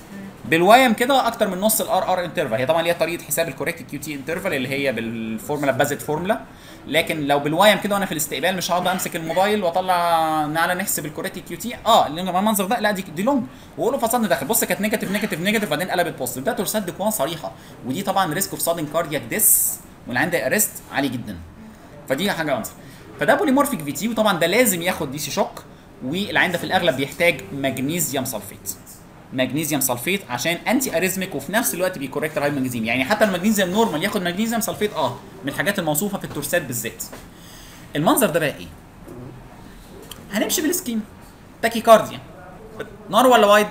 بالوايم كده اكتر من نص الار ار انترفال. هي طبعا ليها طريقه حساب الكوريكت كيو تي انترفال اللي هي بالفورمولا بازت فورمولا، لكن لو بالوايم كده وانا في الاستقبال مش هقعد امسك الموبايل واطلع نعلى نحسب الكوريكت كيو تي. اه لان المنظر ده لا دي دي لونج واقول له فصلنا داخل. بص كانت نيجاتيف نيجاتيف نيجاتيف بعدين قلبت بوزيتيف. ده تورسات ديكوان صريحه، ودي طبعا ريسك اوف سادن كاردياك ديس واللي عنده ارست عالي جدا. فدي حاجه عنصر. فده بوليمورفيك في تي، وطبعا ده لازم ياخد دي سي شوك، والعين ده في الاغلب بيحتاج مغنيسيوم سلفيت. مغنيسيوم سلفيت عشان انتي اريزميك وفي نفس الوقت بيكوريكت الهايبوماجنيزيم. يعني حتى المغنيسيوم نورمال ياخد مغنيسيوم سلفيت اه من الحاجات الموصوفه في التورسات بالذات. المنظر ده بقى ايه؟ هنمشي بالسكيم. تاكيكارديا نار ولا وايد؟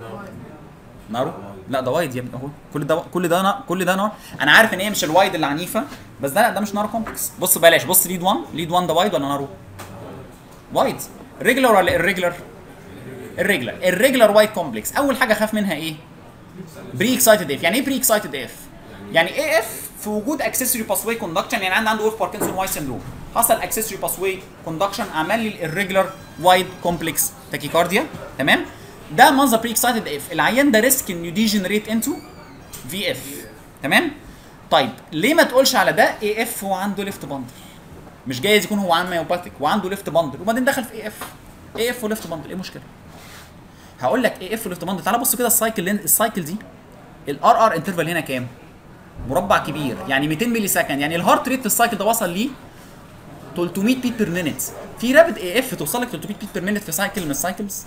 نارو؟ لا ده وايد يا ابني اهو. كل ده كل ده نار كل ده نار. انا عارف ان هي مش الوايد اللي عنيفه، بس ده لا ده مش نار كومبلكس. بص بلاش، بص ليد واحد، ليد واحد ده وايد ولا نارو؟ وايد. ريجولار ولا الريجولار؟ الريجولار. الريجولار وايد كومبلكس اول حاجه خاف منها ايه؟ بري اكسايتد اف. يعني ايه بري اكسايتد اف؟ يعني اي اف في وجود اكسسوري باسواي كوندكشن. يعني عندي عنده ويف باركنسون واي سندروم، حصل اكسسوري باسواي كوندكشن عمل لي الريجولار وايد كومبلكس تاكيكارديا. تمام؟ ده منظر بري اكسايتد اف. العيان ده ريسك انه ديجنريت انتو في اف. تمام؟ طيب ليه ما تقولش على ده اي اف هو عنده ليفت باندل؟ مش جايز يكون هو عام مايوباثيك وعنده ليفت باندل وبعدين دخل في اي اف. اي اف وليفت باندل ايه المشكله؟ هقول لك اي اف وليفت باندل. تعالى بص كده السايكل السايكل دي الار ار انترفال هنا كام؟ مربع كبير يعني مئتين ملي سكند. يعني الهارت ريت في السايكل ده وصل ليه ثلاثمية بيت بير مينيت. في رابد اي اف توصل لك ثلاثمية بيت بير مينيت في سايكل من السايكلز.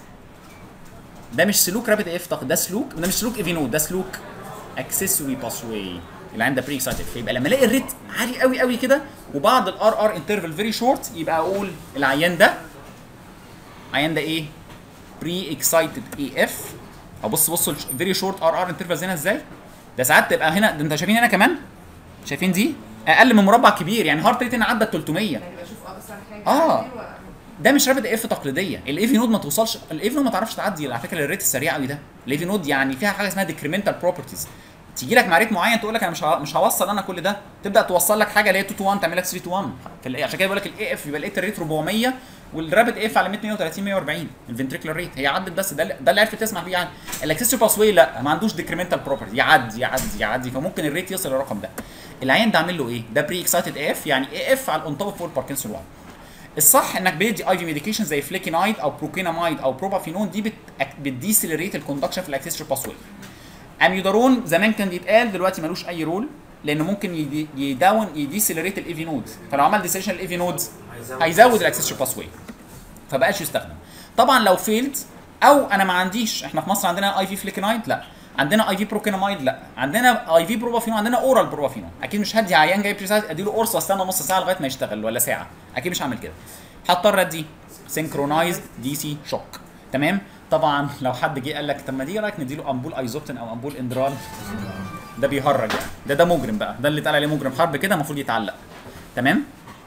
ده مش سلوك رابد اي اف، ده سلوك، ده مش سلوك ايفي نود، ده سلوك اكسسوري باسواي اللي عنده بري اكسايتد. فيبقى لما الاقي الريت عالي قوي قوي كده وبعد الار ار انترفال فيري شورت يبقى اقول العيان ده العيان ده ايه؟ بري اكسايتد اي اف. او بص بصوا فيري شورت ار ار انترفالز هنا ازاي؟ ده ساعات تبقى هنا، ده انت شايفين هنا كمان؟ شايفين دي؟ اقل من مربع كبير. يعني هارت ريت هنا عدى ثلاثمية. يعني بشوف اقصر حاجه اه ده مش رابد اف تقليديه. الايفي نود ما توصلش، الايفي نود ما تعرفش تعدي على فكره الريت السريع قوي ده. الايفي نود يعني فيها حاجه اسمها ديكريمنتال بروبرتيز. تيجي لك مع ريت معين تقول لك انا مش مش هوصل انا كل ده، تبدا توصل لك حاجه اللي هي اتنين تو واحد تعمل لك تلاتة تو واحد. عشان كده بقول لك الاي اف يبقى لقيت الريت اربعمية والرابد اف على مية وتلاتين مية واربعين الفنتريكولار ريت. هي عدت بس ده ده اللي عرفت تسمع بيه. يعني الاكسسوري باسواي لا ما عندوش ديكريمنتال بروبرتي، يعدي يعدي يعدي فممكن الريت يوصل للرقم ده. العيان ده عامل له ايه؟ ده بري اكسايتد اف يعني اي اف على الاون توب فور باركنسون واحد. الصح انك بتدي اي في ميديكيشن زي فليكينايد او بروكينامايد او بروبافينون. دي بت بتديسيلريت الكوندكشن في الاكسسوري باسواي. اميودارون زمان كان بيتقال، دلوقتي ملوش اي رول لانه ممكن يدي يداون يديسيلريت الايفي نود. فلو عمل ديسيشن الايفي نود هيزود الاكسسوري باسواي فبقاش يستخدم. طبعا لو فيلد او انا ما عنديش، احنا في مصر عندنا اي في فليكينايد لا، عندنا اي في بروكينامايد لا، عندنا اي في بروبافينون، عندنا اورال بروبافينون. اكيد مش هدي عيان جاي بريسايز اديله قرص واستنى نص ساعه لغايه ما يشتغل ولا ساعه، اكيد مش هعمل كده. هضطر ادي سينكرونايزد دي سي شوك. تمام؟ طبعا لو حد جه قال لك طب ما دي رايك نديله امبول ايزوبتين او امبول اندرال، ده بيهرج يعني. ده ده مجرم بقى، ده اللي اتقال عليه مجرم حرب كده المفروض يتعلق. تمام؟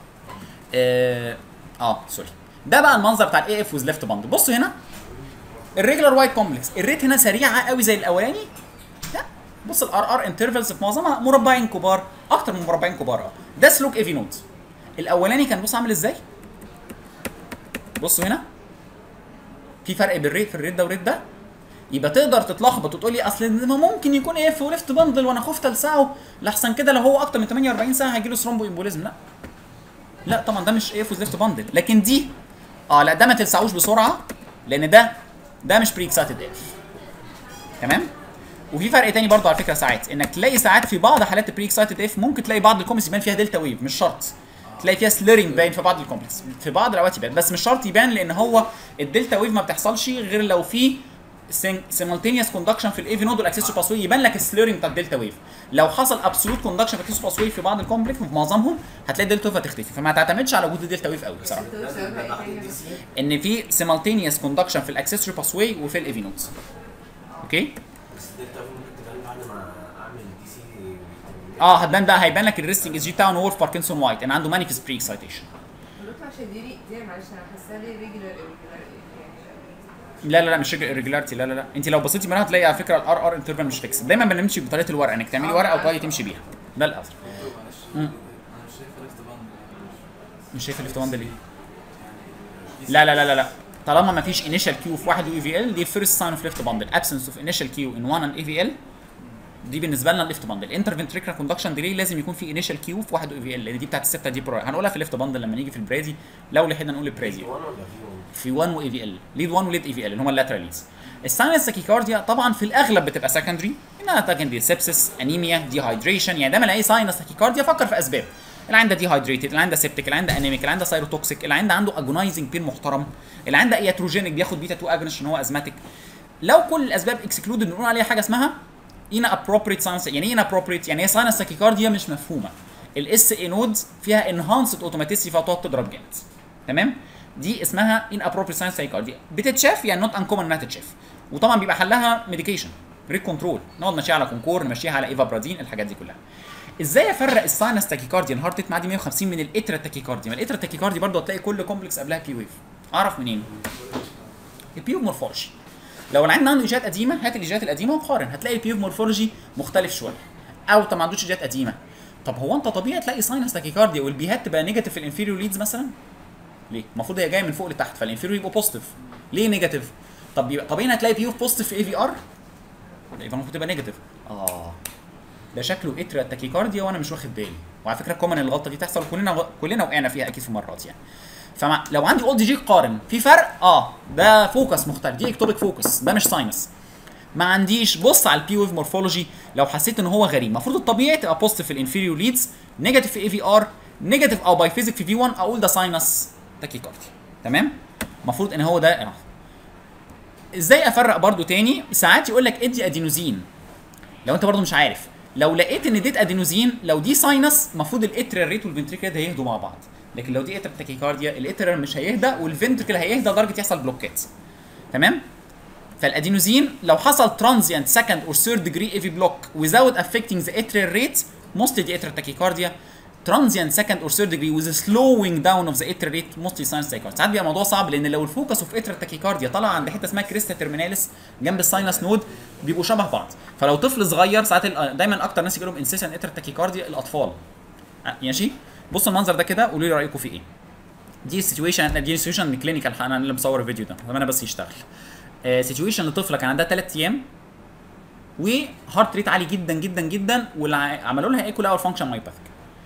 اه, آه سوري. ده بقى المنظر بتاع الاي اف ويز ليفت باند. بصوا هنا الريجولار وايد كومبلكس الريت هنا سريعه قوي زي الاولاني. لا بص الار ار انترفلز في معظمها مربعين كبار، اكتر من مربعين كبار. اه ده سلوك ايفي نود. الاولاني كان بص عامل ازاي؟ بصوا هنا في فرق بين الريت في الريت ده والريت ده. يبقى تقدر تتلخبط وتقول لي اصل ممكن يكون اف وليفت باندل وانا خفت الساعه لحسن كده لو هو اكتر من تمنية واربعين ساعه هيجي له ثرومبو امبوليزم. لا لا طبعا ده مش اف وليفت باندل. لكن دي اه لا ده ما تلسعوش بسرعه لان ده ده مش بري اكسايتد اف. تمام؟ وفي فرق تاني برضه على فكره ساعات انك تلاقي ساعات في بعض حالات البري اكسايتد اف ممكن تلاقي بعض الكومبلكس يبان فيها دلتا ويف، مش شرط. تلاقي فيها سليرنج باين في بعض الكومبلكس، في بعض الاوقات يبان بس مش شرط يبان لان هو الدلتا ويف ما بتحصلش غير لو في سيمالتينيوس كوندكشن في الايفي نود والاكسسوري باسواي يبان لك السليرنج بتاع الدلتا ويف. لو حصل ابسولوت كوندكشن في الاكسسوري باسواي في بعض الكومبلكس في معظمهم هتلاقي الدلتا ويف هتختفي. فما تعتمدش على وجود الدلتا ويف قوي بصراحه. ان في سيمالتينيوس كوندكشن في الاكسسوري باسواي وفي الايفي نود. اوكي؟ بس الدلتا ممكن تبان بعد ما اعمل دي سي. اه هتبان بقى، هيبان لك الريستنج اس جي بتاعه ان هو في باركنسون وايت ان عنده مانيفست بري اكسايتيشن. عشان دي دي معلش انا حاسه لي ريجولار لا لا لا مش ريجولاريتي. لا لا لا انت لو بصيتي منها هتلاقي على فكره الار ار انترفال مش فيكس. دايما بنمشي بطريقه الورقه انك تعملي ورقه وطريقه تمشي بيها. ده الافضل. انا مش شايف ليفت باند. مش شايف الليفت باند ليه؟ لا لا لا لا لا طالما ما فيش انيشال كيو في واحد واي في ال، دي فيرست ساين اوف ليفت باندل. ابسنس اوف انيشال كيو ان واحد اند اي في ال، دي بالنسبه لنا الليفت باندل. انترفنتريكولار كوندكشن ديلي لازم يكون في انيشال كيو في واحد واي في ال، لان دي بتاعت السته دي برو. هنقولها في الليفت باندل لما نيجي في البرازي، لو لحقنا نقول البرازي واحد ولا في في واحد واي في ال، ليد واحد وليد اي في ال اللي هم اللاتراليز. الساينس تاكيكارديا طبعا في الاغلب بتبقى سكندري، انها سكندري سيبسس، انيميا، ديهايدريشن. يعني دايما الاقي ساينس تاكيكارديا فكر في اسباب. اللي عنده ديهايدريتد، اللي عنده سيبتيك، اللي عنده انيميك، اللي عنده سايروتوكسيك، اللي عنده عنده اجونايزنج بين محترم، اللي عنده اياتروجينيك بياخد بيتا اتنين اجونست عشان هو ازماتيك. لو كل الاسباب اكسكلودد بنقول عليها حاجه اسمها ان ابروبريت ساينس. يعني ايه ان ابروبريت؟ يعني هي ساينس تاكيكارديا مش مفهومه. الاس اي نودز فيها انهانسد اوتوماتيسي فتقعد تضرب جامد. تمام؟ دي اسمها ان ابروبريت ساينس تاكيكارديا. بتتشاف يعني نوت انكومن انها تتشاف. وطبعا بيبقى حلها ميديكيشن، ريك كنترول، نقعد نمشيها على كونكور، نمشيها على ايفابرادين، الحاجات دي كلها. ازاي افرق الساينس تاكيكارديا الهارت ريت معدي مية وخمسين من الاترا تاكيكارديا؟ ما الاترا تاكيكارديا برضه هتلاقي كل كومبلكس قبلها بي ويف. اعرف منين؟ البيو مورفولوجي. لو العين عنده ايجات قديمه هات الايجات القديمه وقارن، هتلاقي البيو مورفولوجي مختلف شويه. او طب ما عندوش ايجات قديمه. طب هو انت طبيعي تلاقي ساينس تاكيكارديا والبيهات تبقى نيجاتيف في الانفيريور ليدز مثلا؟ ليه؟ المفروض هي جايه من فوق لتحت، فالانفيريور يبقى بوزيتيف. ليه نيجاتيف؟ طب يبقى طبيعي هتلاقي بيو بوزيتيف في اي في ار؟ يبقى المفروض تبقى نيجاتيف. اه ده شكله اترا تاكيكارديا وانا مش واخد بالي. وعلى فكره كومن الغلطه دي تحصل، كلنا كلنا وقعنا فيها اكيد في مرات يعني. فلو عندي اول دي جي قارن في فرق، اه ده فوكس مختلف، دي اكتوبيك فوكس، ده مش ساينس. ما عنديش، بص على البي ويف مورفولوجي، لو حسيت ان هو غريب المفروض الطبيعي تبقى بوزيتيف في الانفيريور ليدز، نيجاتيف في اي في ار، نيجاتيف او باي فيزيك في في واحد، اقول ده ساينس تاكيكارديا. تمام؟ المفروض ان هو ده. اه ازاي افرق برضو تاني؟ ساعات يقول لك ادي ادينوزين لو انت برضو مش عارف. لو لقيت ان اديت ادينوزين، لو دي ساينس المفروض الاتريال ريت والفنتريكل هيهدوا مع بعض، لكن لو دي اتريال تاكيكارديا الاتريال مش هيهدى والفنتريكل هيهدى لدرجه يحصل بلوكات. تمام؟ فالادينوزين لو حصل ترانزيانت سكند اور ثيرد ديجري اي في بلوك without affecting the atrial rate mostly دي اتريال تاكيكارديا. ترانزيانت سكند اور ثيرد ديجري with slowing down of the atrial rate mostly sinus tachycardia. ساعات بيبقى الموضوع صعب لان لو الفوكس اوف اتريال تاكيكارديا طلع عند حته اسمها كريستا تيرميناليس جنب الساينس نود بيبقوا شبه بعض. فلو طفل صغير ساعات دايما اكتر ناس يجي لهم انسيشن اتريال تاكيكارديا الاطفال. ماشي؟ بصوا المنظر ده كده قولوا لي رايكم فيه ايه. دي سيتويشن، دي سيتويشن كلينيكال، انا اللي مصور الفيديو ده انا بس يشتغل. سيتويشن لطفله كان عندها ثلاث ايام وهارت ريت عالي جدا جدا جدا، وعملوا لها ايكو لقوا الفانكشن مايوباثيك.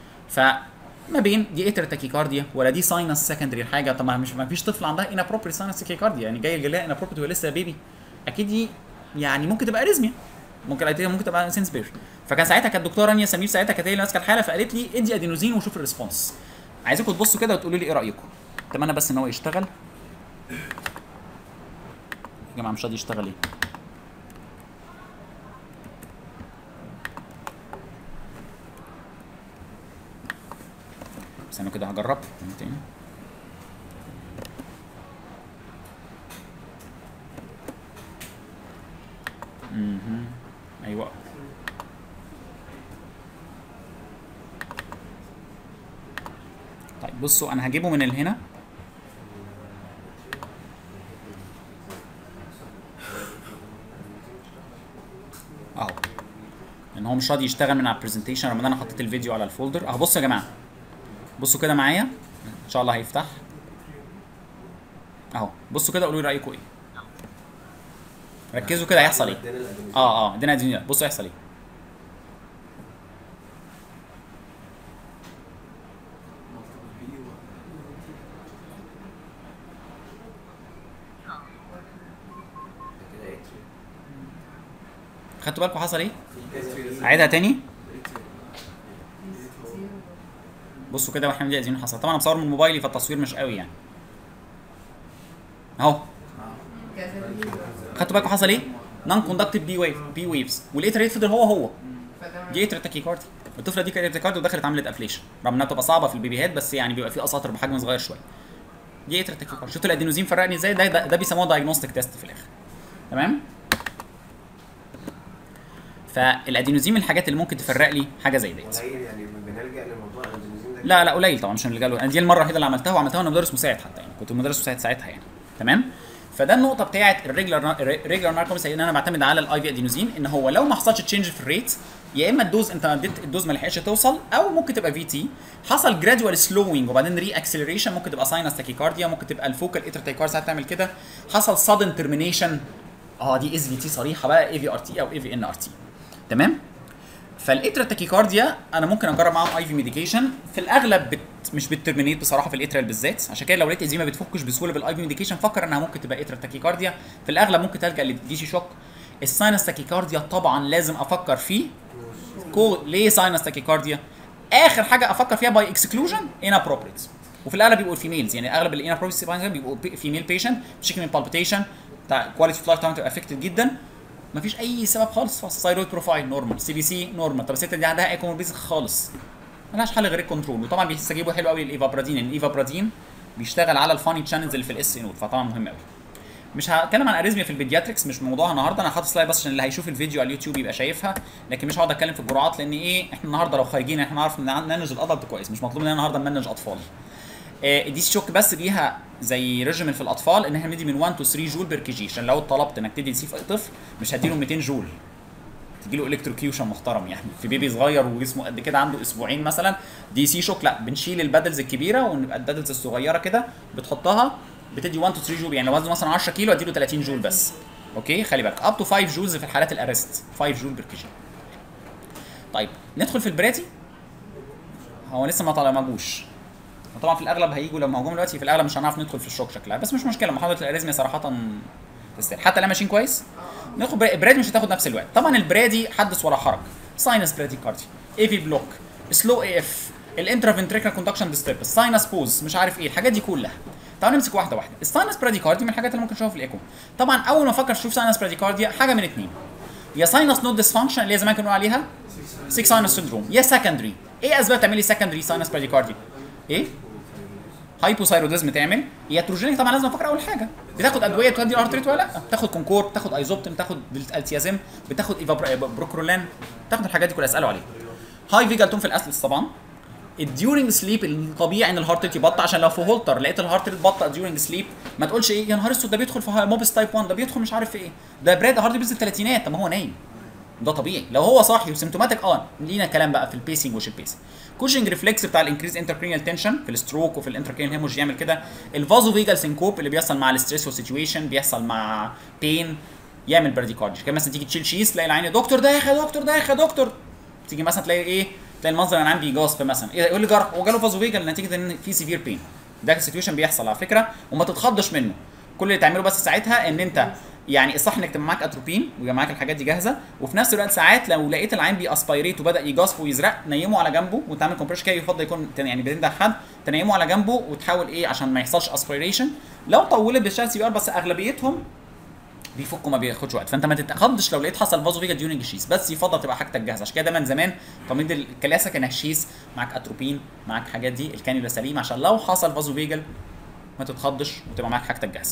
فما بين دي اتر تاكيكارديا ولا دي ساينس سكندري حاجه. طب مش ما فيش طفل عندها ان ابروبريت ساينس تاكيكارديا، يعني جاي لها ان ابروبريت وهي لسه بيبي، اكيد دي يعني ممكن تبقى اريزميا، ممكن ممكن تبقى سينسبير. فكان ساعتها كانت الدكتوره رانيا سمير ساعتها كانت هي اللي ماسكه الحاله، فقالت لي ادي ادينوزين وشوف الريسبونس. عايزكم تبصوا كده وتقولوا لي ايه رايكم. اتمنى بس ان هو يشتغل. يا جماعه مش راضي يشتغل ليه؟ بس انا كده هجرب تاني. اها ايوه طيب بصوا انا هجيبه من هنا. اهو ان هو مش راضي يشتغل من على البرزنتيشن رغم ان انا حطيت الفيديو على الفولدر. اهو بصوا يا جماعه، بصوا كده معايا ان شاء الله هيفتح اهو. بصوا كده قولوا لي رايكم ايه. ركزوا كده هيحصل ايه. اه اه ادينا ادينا بصوا هيحصل ايه. خدتوا بالكم حصل ايه؟ اعيدها تاني. بصوا كده واحنا عايزين حصل. طبعا انا مصور من موبايلي فالتصوير مش قوي يعني. اهو خدتوا بالكم حصل ايه؟ نون كوندكتيف بي ويف بي ويفز والاتر ريت فضل هو هو. دي اتر تاكيكارديا. الطفله دي كانت تاكيكارديا ودخلت عملت افليشن رغم انها بتبقى صعبه في البيبيهات، بس يعني بيبقى في اساطر بحجم صغير شويه. دي اتر تاكيكارديا. شفتوا الادينوزين فرقني ازاي؟ ده ده, ده بيسموه دايجنوستيك تيست في الاخر. تمام؟ فالادينوزين من الحاجات اللي ممكن تفرق لي حاجه زي ديت. قليل يعني بنلجأ لموضوع الادينوزين ده؟ لا لا قليل طبعا، مش هنلجأ له. دي المره الوحيده اللي عملتها وعملتها وانا مدرس مساعد حتى، يعني كنت مدرس مساعد ساعتها يعني. تمام؟ فده النقطه بتاعت الريجولار ريجولار ناركومسي، ان انا بعتمد على الاي في ادينوزين ان هو لو ما حصلش تشينج في الريت، يا اما الدوز انت اديت الدوز ما لحقش توصل، او ممكن تبقى في تي حصل جرادوال سلوينج وبعدين ري اكسلريشن، ممكن تبقى ساينس تاكيكارديا، ممكن تبقى الفوكال اتر تاكيكارديا ساعات تعمل كده، حصل سادن ترمينيشن، اه دي اس في تي صريحه بقى، اي في ار تي او اي في ان ار تي. تمام؟ فالاترا تاكيكارديا انا ممكن اجرب معاهم اي في ميديكيشن، في الاغلب بت مش بترمينيت بصراحه في الاترال بالذات، عشان كده لو لقيت ازيمه ما بتفكش بسهوله بالاي في ميديكيشن فكر انها ممكن تبقى اترا تاكيكارديا، في الاغلب ممكن تلجا للدي سي شوك. الساينس تاكيكارديا طبعا لازم افكر فيه. كو ليه ساينس تاكيكارديا؟ اخر حاجه افكر فيها باي اكسكلوجن انابروبريت، وفي الاغلب بيبقوا الفيميلز، يعني اغلب الانابروبريت بيبقوا فيميل بيشنت بتشكي من بالبيتيشن بتاع كواليتي اوف لايف تايم تبقى افكتد جدا، مفيش اي سبب خالص. ثايرويد بروفايل نورمال، سي بي سي نورمال، طب الست دي عندها اي كوموربيز خالص، ملهاش حل غير الكنترول. وطبعا بيستجيبوا حلو قوي للايفابرادين، لان الايفابرادين بيشتغل على الفاني تشانلز اللي في الاس نود، فطبعا مهم قوي. مش هتكلم عن اريزميا في البيدياتريكس، مش موضوعها النهارده، انا حاطط سلايد بس عشان اللي هيشوف الفيديو على اليوتيوب يبقى شايفها، لكن مش هقعد اتكلم في الجرعات، لان ايه احنا النهارده لو خارجين احنا نعرف نمانج الادلت كويس، مش مطلوب مننا النهارده نمانج اطفال. آه دي شوك بس ليها زي ريجيمنت في الاطفال ان احنا بندي من واحد تو ثلاثة جول بير كي جي، عشان لو طلبت انك تدي سي في طفل مش هديله مئتين جول، تجيله الكتروكيوشن محترم، يعني في بيبي صغير وجسمه قد كده عنده اسبوعين مثلا دي سي شوك، لا بنشيل البادلز الكبيره ونبقى البادلز الصغيره كده بتحطها بتدي واحد تو ثلاثة جول، يعني لو وزنه مثلا عشرة كيلو اديله ثلاثين جول بس. اوكي خلي بالك اب تو خمسة جولز في الحالات الارست، خمسة جول بير كي جي. طيب ندخل في البراتي، هو لسه ما طلع ما جوش، طبعا في الاغلب هيجوا لما هجوم دلوقتي، في الاغلب مش هنعرف ندخل في الشوك شكلها، بس مش مشكله، محاضره الاريزميا صراحه تستاهل، حتى لو ماشيين كويس ناخد برادي مش هتاخد نفس الوقت. طبعا البرادي حدث ولا حرج، ساينس برادي كارديا، اي في بلوك، سلو اي اف، الانترافنتريكال كوندكشن ديستربنس، ساينس بوز، مش عارف ايه الحاجات دي كلها. تعالوا نمسك واحده واحده. الساينس برادي كارديا من الحاجات اللي ممكن نشوفها في الايكو. طبعا اول ما افكر اشوف ساينس برادي كارديا حاجه من اثنين، يا ساينس نود ديسفانكشن اللي هي زمان كانوا عليها ستة ساينس سندروم، يا سكندري. ايه اسباب تعملي سكندري ساينس برادي كارديا؟ ايه؟ هايبوثايروديزم تعمل، يا تروجينيك طبعا لازم افكر اول حاجه، بتاخد ادويه تودي الهارت ريت ولا لا؟ بتاخد كونكور، بتاخد ايزوبتين، بتاخد التيازيم، بتاخد بروكرولان، بتاخد الحاجات دي كلها اسالوا عليها. هاي فيجال تون في الاسلس طبعا. الديورنج سليب الطبيعي ان الهارت ريت يبطأ، عشان لو في هولتر لقيت الهارت ريت بطأ ديورنج سليب ما تقولش ايه يا نهار اسود ده بيدخل في موبس تايب واحد، ده بيدخل مش عارف في ايه، ده براد هارت بينزل الثلاثينات، طب ما هو نايم، ده طبيعي. لو هو صاحي وسيمتوماتيك اه لينا كلام بقى في البيسنج وش البيسنج. كوشنج ريفلكس بتاع الانكريز انتركرينيال تنشن في الستروك وفي الانتركرينيال هيموج يعمل كده. الفازو فيجال سينكوب اللي بيحصل مع الستريس سيتويشن، بيحصل مع بين، يعمل براديكارديا. كان مثلا تيجي تشيل شيس تلاقي العين دكتور دايخ يا دكتور دايخ يا دكتور، تيجي مثلا تلاقي ايه، تلاقي المنظر انا عندي جاسب مثلا، ايه يقول لي جرح وجاله فازو فيجال نتيجه ان في سيفير بين. ده السيتويشن بيحصل على فكره وما تتخضش منه، كل اللي تعمله بس ساعتها ان انت يعني الصح انك تبقى معاك اتروبين ويبقى معاك الحاجات دي جاهزه، وفي نفس الوقت ساعات لو لقيت العين بياسبيريت وبدا يجاصف ويزرق نيمه على جنبه وتعمل كومبريشن كده، يفضل يكون يعني بتنده حد تنيمه على جنبه وتحاول ايه عشان ما يحصلش اسبيريشن. لو طولت بتشتغل سي بي ار بس اغلبيتهم بيفكوا ما بياخدش وقت، فانت ما تتخضش لو لقيت حصل فازو فيجا ديورنج الشيس، بس يفضل تبقى حاجتك جاهزه. عشان كده دايما زمان تمريض الكلاسيك كان الشيس معاك اتروبين معاك حاجات دي، الكانيولا سليم عشان لو حصل فازو فيجا ما تتخضش وتبقى معاك حاجتك جاهزه.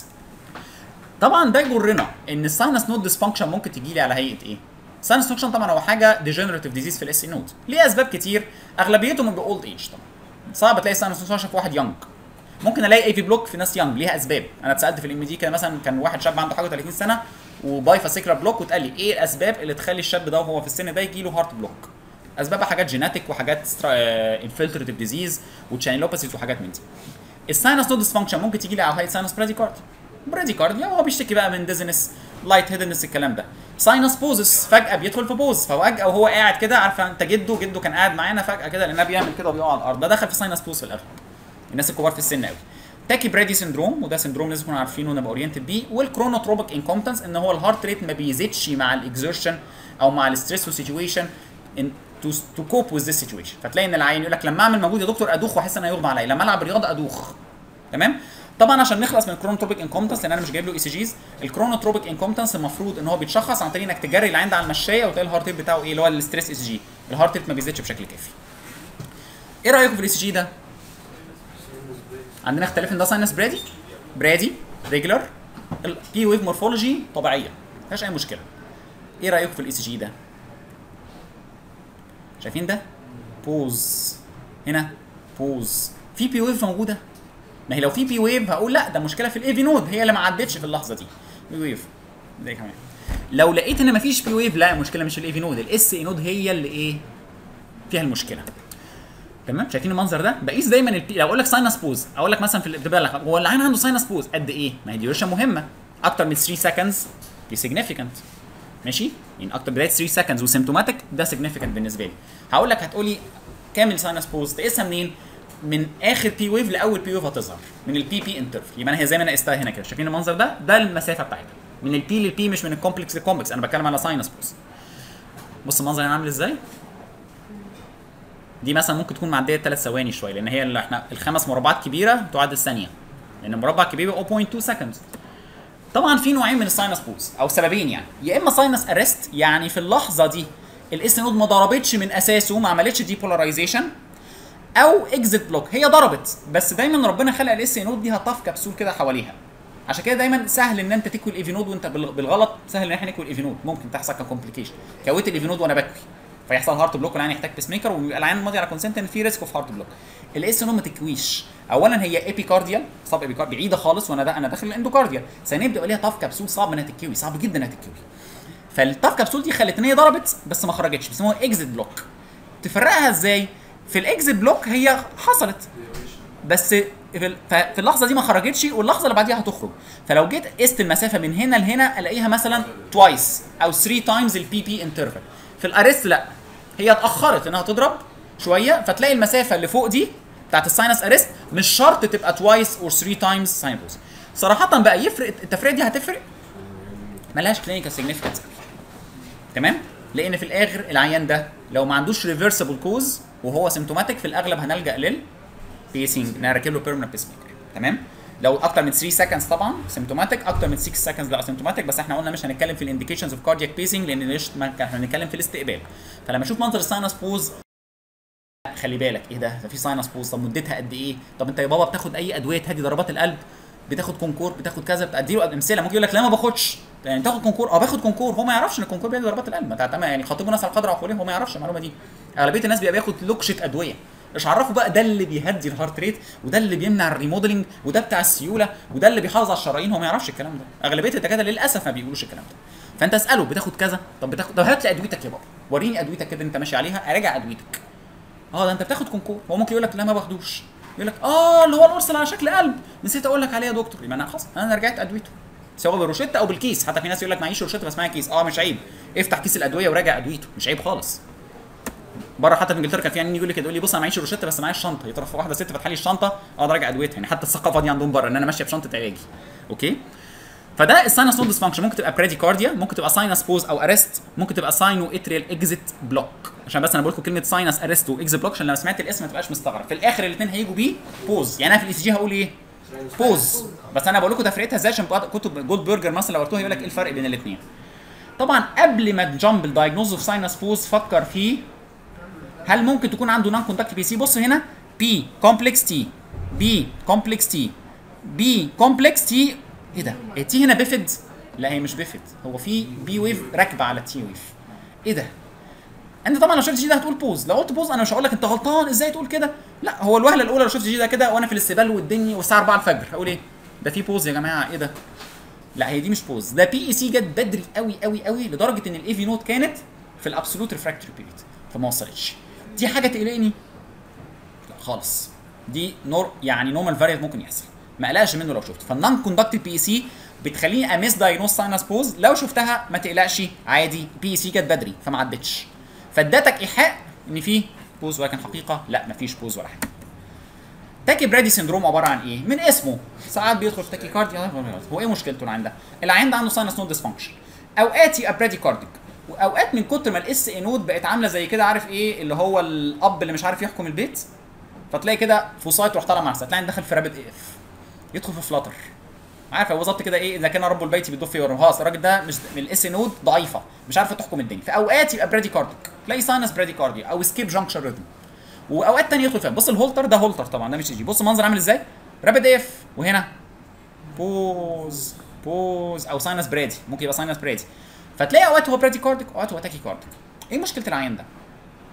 طبعا ده يجرنا ان الساينس نود ديسفانكشن ممكن تجي لي على هيئه ايه؟ الساينس ديسفانكشن طبعا هو حاجه ديجنريتيف ديزيز في الاس اي نود، ليه اسباب كتير، اغلبيته من اولد ايج. طبعا صعب تلاقي الساينس ديسفانكشن في واحد يونج، ممكن الاقي اي في بلوك في ناس يونج ليها اسباب. انا اتسالت في الام دي كده مثلا، كان واحد شاب عنده حاجه ثلاثين سنه وبايفاسيكرا بلوك، واتقال لي ايه الاسباب اللي تخلي الشاب ده وهو في السن ده يجي له هارت بلوك؟ اسبابها حاجات جيناتيك وحاجات انفلتريتيف ديزيز وتشانيلوباثيز وحاجات من دي. الساينس نود ديسفانكشن ممكن تيجي لي على هيئه ساينس براديكارديا، براديكارديا وهو بيشتكي بقى من ديزنس لايت هيدنس الكلام ده. ساينس بوزس فجاه بيدخل في بوز، ففجاه وهو قاعد كده، عارفه انت جده جده كان قاعد معانا فجاه كده لانه بيعمل كده وبيقع على الارض، ده دخل في ساينس بوز في الاغلب الناس الكبار في السن قوي. تاكي برادي سندروم، وده سندروم لازم نكون عارفينه ونبقى اورينتد بيه. والكرونوتروبيك انكومبتنس ان هو الهارت ريت ما بيزيدش مع الاكزرشن او مع الستريس سيتويشن ان تو تو كوب وذ ذيس سيتويشن، فتلاقي ان العين يقول لك لما اعمل مجهود يا دكتور ادوخ واحس ان انا يغمى عليا، لما العب رياضه ادوخ. تمام؟ طبعا عشان نخلص من الكرونوتروبيك انكومبتنس، لان انا مش جايب له اي سي جيز، الكرونوتروبيك انكومبتنس المفروض ان هو بيتشخص عن طريق انك تجري العين ده على المشايه وتلاقي الهارت ريت بتاعه ايه اللي هو الستريس اس جي، الهارت ريت ما بيزيدش بشكل كافي. ايه رايكم في الاي سي جي ده؟ عندنا اختلاف ان ده ساينس برادي برادي ريجولار، البي ويف مورفولوجي طبيعيه ما فيهاش اي مشكله. ايه رايكم في الاي سي جي ده؟ شايفين ده؟ بوز هنا بوز، في بي ويف موجوده ما هي لو في بي ويف هقول لا ده مشكله في الاي في نود هي اللي ما عدتش في اللحظه دي. بي ويف ده كمان. لو لقيت ان مفيش بي ويف لا المشكله مش الاي في نود، الاس اي نود هي اللي ايه فيها المشكله. تمام شايفين المنظر ده؟ بقيس دايما البي. لو اقول لك ساينس بوز اقول لك مثلا في الابتداء لك هو العين عنده ساينس بوز قد ايه؟ ما هي ديوريشن مهمه اكتر من ثلاثة سكندز دي سيجنيفيكانت ماشي؟ يعني اكتر بدايه ثلاثة سكندز وسيمتوماتيك ده سيجنيفيكانت بالنسبه لي. هقول لك هتقولي كامل ساينس بوز تقيسها منين؟ من اخر بي ويف لاول بي ويف هتظهر من البي بي انترفل. يبقى انا هي زي ما انا قستها هنا كده شايفين المنظر ده؟ ده المسافه بتاعتها من البي للبي مش من الكومبلكس للكومبلكس. انا بتكلم على ساينس بوز. بص المنظر هنا عامل ازاي؟ دي مثلا ممكن تكون معديه ثلاث ثواني شويه لان هي اللي احنا الخمس مربعات كبيره تعادل ثانيه لان مربع كبير صفر فاصلة اتنين سكندز. طبعا في نوعين من الساينس بوز او سببين يعني، يا اما ساينس ارست يعني في اللحظه دي الاس نود ما ضربتش من اساسه ما عملتش ديبولاريزيشن، او اكزيت بلوك هي ضربت بس دايما ربنا خلق الاس نود دي هطف كبسول كده حواليها. عشان كده دايما سهل ان انت تكوي الايفي نود وانت بالغلط، سهل ان احنا نكوي الايفي نود ممكن تحصل ككومبليكيشن. كويت الايفي نود وانا بكوي فيحصل هارت بلوك والعين يحتاج بيس ميكر ويبقى العين ماضي على كونسنت ان في ريسك اوف هارت بلوك. الاس نود ما تكويش، اولا هي ايبيكارديال صاب ايبيكارد بعيده خالص وانا ده انا داخل الاندوكارديال، ثانيا بيبقى ليها طف كبسول صعب انها تتكوي صعب جدا انها تتكوي. فالطف كبسول دي خلت ان هي ضربت بس ما خرجتش بيسموها اكزيت بلوك. تفرقها ازاي؟ في الاكزيت بلوك هي حصلت بس في اللحظه دي ما خرجتش واللحظه اللي بعديها هتخرج. فلو جيت قست المسافه من هنا لهنا الاقيها مثلا توايس او ثلاثة تايمز البي بي انترفال. في الارست لا هي اتاخرت انها تضرب شويه فتلاقي المسافه اللي فوق دي بتاعت الساينس ارست مش شرط تبقى توايس او ثلاثة تايمز ساينس. صراحه بقى يفرق التفريق دي هتفرق ملهاش كلينيكال سيجنيفيكانس تمام؟ لان في الاخر العيان ده لو ما عندوش ريفرسبل كوز وهو سيمتوماتيك في الاغلب هنلجا لل بيسنج نركب له بيرمننت بيس ميكر تمام؟ لو اكتر من ثلاثة سكندز طبعا سيمتوماتيك، اكتر من ستة سكندز لا سيمتوماتيك. بس احنا قلنا مش هنتكلم في الانديكيشنز اوف كاردياك بيسنج لان ليش احنا هنتكلم في الاستقبال. فلما اشوف منظر الساينس بوز خلي بالك ايه ده؟ ده في ساينس بوز، طب مدتها قد ايه؟ طب انت يا بابا بتاخد اي ادويه تهدي ضربات القلب؟ بتاخد كونكور؟ بتاخد كذا؟ بتدي له امثله. ممكن يقول لك لا ما باخدش، يعني تاخد كونكور؟ اه باخد كونكور. هو ما يعرفش ان الكونكور بيهدي ضربات القلب. ما تعتمد يعني خاطبوا ناس على القدر عقوليه هو ما يعرفش المعلومه دي. اغلبيه الناس بيبقى بياخد لوكشه ادويه. ايش عرفوا بقى ده اللي بيهدي الهارت ريت وده اللي بيمنع الريموديلنج وده بتاع السيوله وده اللي بيحافظ على الشرايين؟ هو ما يعرفش الكلام ده. اغلبيه الدكاتره للاسف ما بيقولوش الكلام ده. فانت اساله بتاخد كذا؟ طب بتاخد طب هات لي ادويتك يا بابا، وريني ادويتك كده انت ماشي عليها، اراجع ادويتك. اه ده انت بتاخد كونكور. هو ممكن يقول لك لا ما باخدوش، يقول لك اه اللي هو القرص على شكل قلب نسيت اقول لك عليه يا دكتور. يبقى انا خلاص انا رجعت ادويته سواء بالروشته او بالكيس. حتى في ناس يقول لك معيش روشته بس معايا كيس. اه مش عيب، افتح كيس الادويه وراجع ادويته، مش عيب خالص. بره حتى في انجلترا كان في يعني يقول لك يقول لي بص انا معيش روشته بس معايا الشنطه، يطرف واحده ست فاتحه لي الشنطه اقدر اراجع ادويتها. يعني حتى الثقافه دي عندهم بره ان انا ماشيه بشنطه علاجي. اوكي؟ فده الساينس نود ديسفانكشن. ممكن تبقى براديكارديا، ممكن تبقى ساينس بوز او ارست، ممكن تبقى ساينو اتريال اكزيت بلوك. عشان بس انا بقول لكم كلمه ساينس ارست واكزيت بلوك عشان لما سمعت الاسم ما تبقاش مستغرب. في الاخر الاثنين هيجوا بيه بوز. يعني انا في الاي سي جي هقول ايه؟ بوز. بس انا بقول لكم تفرقتها ازاي عشان كتب جولد برجر مثلا لو قلتوها يقول لك ايه الفرق بين الاثنين. طبعا قبل ما تجامب الدايجنوز اوف ساينس بوز فكر فيه هل ممكن تكون عنده نون كوندكت بي سي. بص هنا بي كومبلكس تي، بي كومبلكس تي، بي كومبلكس تي. ايه ده؟ تي هنا بيفد؟ لا هي مش بيفد، هو في بي ويف راكبه على تي ويف. ايه ده؟ انت طبعا لو شفت جي ده هتقول بوز. لو قلت بوز انا مش هقول لك انت غلطان ازاي تقول كده، لا هو الوهله الاولى لو شفت جي ده كده وانا في الاستقبال والدنيا والساعه أربعة الفجر هقول ايه؟ ده في بوز يا جماعه. ايه ده؟ لا هي دي مش بوز، ده بي اي سي جت بدري قوي قوي قوي لدرجه ان الاي في نوت كانت في الابسولوت ريفراكتوري بيريد فما وصلتش. دي حاجه تقلقني؟ لا خالص، دي نور يعني نورمال فاريانت ممكن يحصل ما اقلقش منه لو شفته. فالنون كوندكتيف بي اي سي بتخليني اميس دايجنوز ساينس بوز. لو شفتها ما تقلقش عادي، بي اي سي جت بدري فما عدتش، فادتك ايحاء ان في بوز، ولكن حقيقه لا مفيش بوز ولا حاجه. تاكي برادي سندروم عباره عن ايه؟ من اسمه ساعات بيدخل في تاكي كارديا. هو ايه مشكلته العيان ده؟ العيان ده عنده ساينس نود ديسفانكشن، اوقات يبقى برادي كارديك، واوقات من كتر ما الاس اي نود بقت عامله زي كده عارف ايه اللي هو الاب اللي مش عارف يحكم البيت، فتلاقي كده فوسايت تروح طالع مع نفسها تلاقي داخل في رابد اي اف يدخل في فلاتر. عارف هو بالظبط كده ايه اذا كان رب البيت بيدف فيه خلاص الراجل ده مش من الاس نود ضعيفه مش عارفه تحكم الدنيا. فاوقات يبقى برادي كارديك تلاقي ساينس برادي كارديا او سكيب جانكشن ريدم، واوقات ثانيه يدخل فيها. بص الهولتر ده هولتر طبعا ده مش يجي. بص المنظر عامل ازاي؟ رابد اي اف وهنا بوز بوز او ساينس برادي، ممكن يبقى ساينس برادي. فتلاقي اوقات هو برادي كارديك اوقات هو تاكي كارديك. ايه مشكله العيان ده؟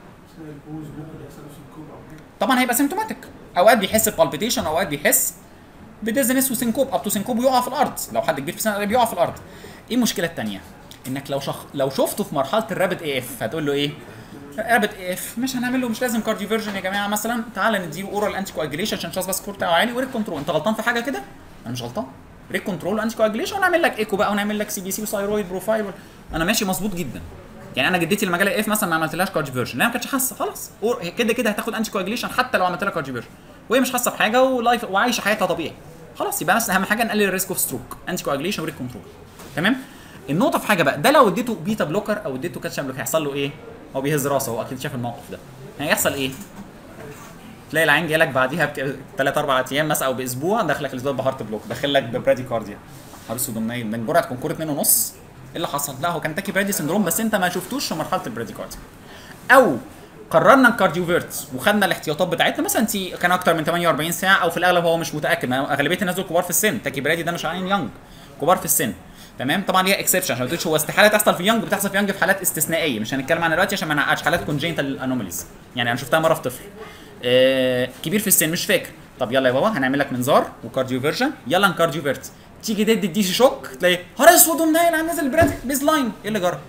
طبعا هيبقى سيمتوماتيك، اوقات بيحس ببالبيتيشن اوقات بيحس بديزنس وسينكوب اب تو سينكوب ويقع في الارض، لو حد كبير في السن بيقع في الارض. ايه المشكله الثانيه؟ انك لو شخ... لو شفته في مرحله الرابد اي اف هتقول له ايه؟ رابد اي اف مش هنعمل له، مش لازم كارديوفيرجن يا جماعه، مثلا تعالى نديله اورال انتي كواجيليشن عشان الشاس سكور بتاعه عالي وريك كنترول. انت غلطان في حاجه كده؟ انا مش غلطان. ريك كنترول وانتي كواجيليشن ونعمل لك ايكو بقى ونعمل لك سي بي سي وثايرويد بروفايل، انا ماشي مظبوط جدا. يعني انا جدتي لما جالها اف مثلا ما عملتلهاش كارديوفيرجن، لا ما كانتش حاسه، خلاص كده كده هتاخد انتي كواجيليشن حتى لو عملت لها كارديوفيرجن وهي مش حاسه بحاجه ولايف وعايشه حياتها طبيعي، خلاص يبقى مثلا اهم حاجه نقلل الريسك اوف ستروك، انتي كواجيليشن وريك كنترول. تمام؟ النقطه في حاجه بقى، ده لو اديته بيتا بلوكر او اديته كاتشام بلوكر هيحصل له ايه؟ هو بيهز راسه، هو اكيد شاف الموقف ده. هيحصل ايه؟ تلاقي العين جاي لك بعديها بثلاث اربع ايام مثلا او باسبوع داخلك الاسبوع بهارت بلوك، داخل لك ببرادي كارديا حبس ودمنيه من جرعه كونكور اتنين ونص. ايه اللي حصل؟ لا هو كان تاكي برادي سندروم بس انت ما شفتوش في مرحله البرادي كارديا. او قررنا الكارديوفيرت وخدنا الاحتياطات بتاعتنا، مثلا انت كان اكتر من ثمانية واربعين ساعه او في الاغلب هو مش متاكد، اغلبيه الناس دول كبار في السن، تاكي برادي ده مش عين يونج، كبار في السن. تمام؟ طبعا ليها اكسبشن عشان ما تقولش هو استحاله تحصل في يونج، بتحصل في يونج في حالات استثنائيه مش هنتكلم عنها دلوقتي عشان ما نعقدش، حالات كونجينيتال انوماليز. يعني انا شفتها مره في طفل آه كبير في السن مش فاكر. طب يلا يا بابا هنعمل لك منظار وكارديوفيرجن، يلا نكارديوفيرت، تيجي تدي دي شوك تلاقي هار اسود ومنيل عم نازل برادي بيز لاين. ايه اللي جرى؟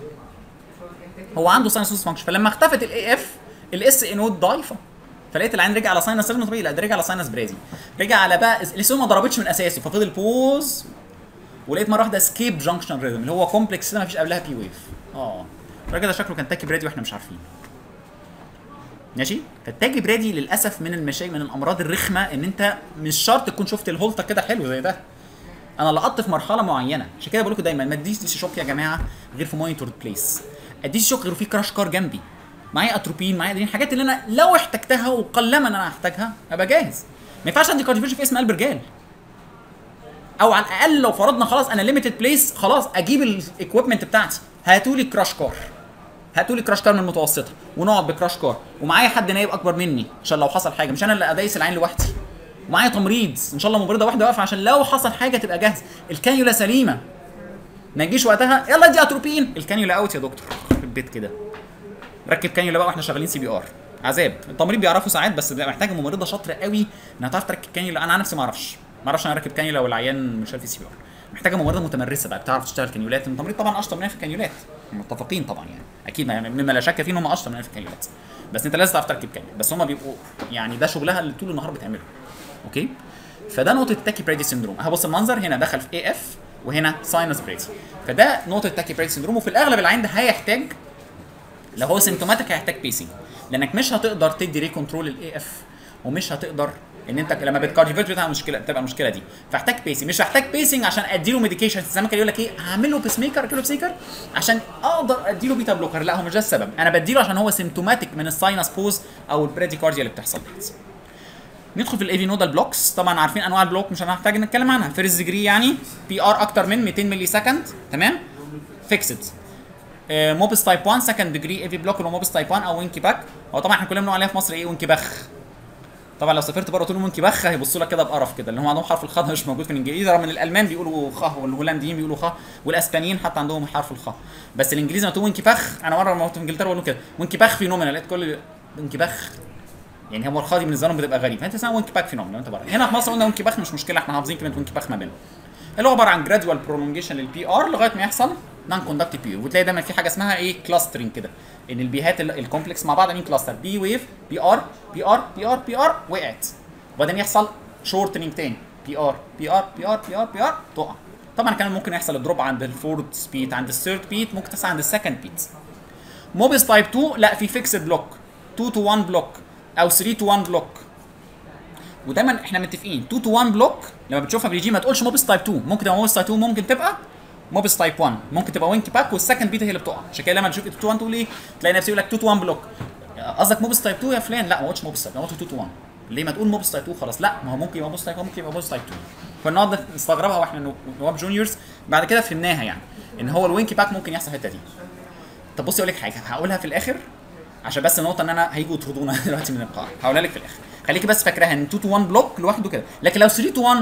هو عنده ساينس فانكشن، فلما اختفت الاي اف الاس اي نود ضعيفه، فلقيت العين رجع على ساينس ريزم طبيعي، لا ده رجع على ساينس برادي، رجع على بقى الاسم ما ضربتش من اساسه ففضل بوز، ولقيت مره واحده سكيب جانكشن ريزم اللي هو كومبلكس ما فيش قبلها بي ويف. اه الراجل ده شكله كان تاكي برادي واحنا مش عارفين. ماشي؟ فالتاكي برادي للاسف من المشاكل من الامراض الرخمه ان انت مش شرط تكون شفت الهولته كده حلو زي ده. انا لقطت في مرحله معينه، عشان كده بقول لكم دايما ما تديش دي شوك يا جماعه غير في مونيتورد بليس. اديش شوك غير في كراش كار جنبي، معايا اتروبين، معايا ادرينالين، حاجات اللي انا لو احتجتها وقلما انا هحتاجها ابقى جاهز. ما ينفعش عندي كارديوفيرجن في اسم قلب رجال، او على الاقل لو فرضنا خلاص انا ليميتد بليس خلاص اجيب الاكويبمنت بتاعتي، هاتوا لي كراش كار، هاتوا لي كراش كار من المتوسطه ونقعد بكراش كار، ومعايا حد نايب اكبر مني عشان لو حصل حاجه، مش انا اللي ادايس العين لوحدي، ومعايا تمريض ان شاء الله ممرضه واحده واقفه عشان لو حصل حاجه تبقى جاهزه، الكانيولا سليمه ما يجيش وقتها يلا ادي اتروبين الكانيولا اوت يا دكتور في البيت كده، ركب كانيولا بقى واحنا شغالين سي بي ار عذاب. التمريض بيعرفوا ساعات بس بيبقى محتاج ممرضه شاطره قوي انها تعرف تركب كانيولا، انا عن نفسي ما اعرفش ما اعرفش انا اركب كانيولا والعيان مش عارف سي بي ار، محتاجه ممرضه متمرسه بقى بتعرف تشتغل كانيولات. التمريض طبعا اشطر منها في الكانيولات، متفقين طبعا يعني اكيد مما لا شك فيه ان هم اشطر منها في الكانيولات، بس انت لازم تعرف تركب كانيولا، بس هم بيبقوا يعني ده شغلها اللي طول النهار بتعمله. اوكي؟ فده نقطه التاكي برادي سندروم. هبص المنظر هنا دخل في اي اف وهنا ساينس برادي، فده نقطه التاكي برادي سندروم. وفي الاغلب العين ده هيحتاج لو هو سيمتوماتيك هيحتاج بيسنج، لانك مش هتقدر تدي ري كنترول الاي اف ومش هتقدر ان انت لما بتكارديوفيرت بتبقى مشكله بتبقى المشكله دي، فاحتاج بيسنج. مش هحتاج بيسنج عشان ادي له ميديكيشن زي ما كان يقول لك ايه هعمل له بيس ميكر كيلو بيس ميكر عشان اقدر ادي له بيتا بلوكر، لا هو مش ده السبب، انا بدي له عشان هو سيمتوماتيك من الساينس بوز او البراديكارديا اللي بتحصل دي. ندخل في الاي في نودال بلوكس، طبعا عارفين انواع البلوك مش هنحتاج نتكلم عنها. فيرست ديجري يعني بي ار اكتر من مئتين ملي سكند، تمام؟ فيكسد. موبس تايب واحد سكند ديجري اي في بلوك اللي هو موبس تايب واحد او وينكي باك، هو طبعا احنا كلنا بنقول عليها في مصر ايه وينكي بخ. طبعا لو سافرت بره تقول وينكي بخ هيبصوا لك كده بقرف كده، اللي هم عندهم حرف الخ مش موجود في الانجليزي، رغم ان الالمان بيقولوا خ والهولنديين بيقولوا خ والاسبانيين حتى عندهم حرف الخ، بس الانجليزي لما تقول وينكي بخ، انا مره لما كنت في انجلترا بقول كده وينكي بخ فينومينال، لقيت كل وينكي بخ يعني هو الخاضي بالنسبه لهم بتبقى غريب، فانت اسمها وينكي باك فينومينال لو انت بره. هنا في مصر قلنا وينكي باك مش مشكله، احنا حافظين كلمه وينكي باك ما بينهم، اللي هو عباره عن جرادوال برولونجيشن للبي ار لغايه ما يحصل نون كوندكتيف بي، وتلاقي دايما في حاجه اسمها ايه كلاسترنج كده، ان البيهات الكومبلكس مع بعض عاملين كلاستر، بي ويف بي ار بي ار بي ار بي ار وقعت، وبعدين يحصل شورتنج تاني بي ار بي ار بي ار بي ار بي ار تقع. طبعا كان ممكن يحصل الدروب عند الفورث بيت، عند الثيرد بيت، ممكن تحصل عند السكند بيت. موبس تايب اتنين لا في فيكسد بلوك اتنين تو واحد بلوك او تلاتة تو واحد بلوك، ودايما احنا متفقين اتنين تو واحد بلوك لما بتشوفها بالجي ما تقولش موبس تايب اتنين، ممكن تبقى موبس تايب اتنين، ممكن تبقى موبس تايب واحد، ممكن تبقى وينكي باك والسكند بيتا هي اللي بتقع. عشان كده لما تشوف اتنين تو واحد تقول ايه تلاقي نفسي يقول لك اتنين تو واحد بلوك، قصدك موبس تايب اتنين يا فلان، لا ما قلتش موبس تايب، انا قلت اتنين تو واحد. ليه ما تقول موبس تايب اتنين خلاص؟ لا ما هو ممكن يبقى موبس تايب ممكن يبقى موبس تايب اتنين، فالنهارده نستغربها واحنا نواب جونيورز، بعد كده فهمناها يعني ان هو الوينكي باك ممكن يحصل الحته دي. طب بصي اقول لك حاجه هقولها في الاخر عشان بس النقطه ان انا هيجوا يطردونا دلوقتي من القاعه، هقولها لك في الاخر، خليكي بس فاكراها ان اتنين تو واحد بلوك لوحده كده، لكن لو تلاتة تو واحد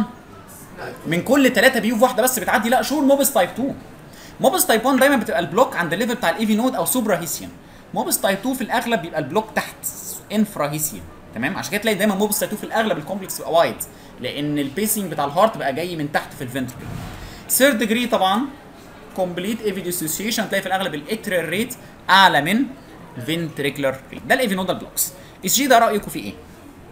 من كل ثلاثه بيوف واحده بس بتعدي لا شور موبس تايب اتنين. موبس تايب واحد دايما بتبقى البلوك عند الليفل بتاع الاي في نود او سوبرا هيسيان، موبس تايب اتنين في الاغلب بيبقى البلوك تحت انفرا هيسيان، تمام؟ عشان كده تلاقي دايما موب ستاتو في الاغلب الكومبلكس بيبقى وايد، لان البيسنج بتاع الهارت بقى جاي من تحت في الفنتركل. ثيرد ديجري طبعا كومبليت ايفي ديسوسيشن، تلاقي في الاغلب الاتريال ريت اعلى من فنتريكولار ريت. ده الايفي نودال بلوكس. اس جي ده رايكم فيه ايه؟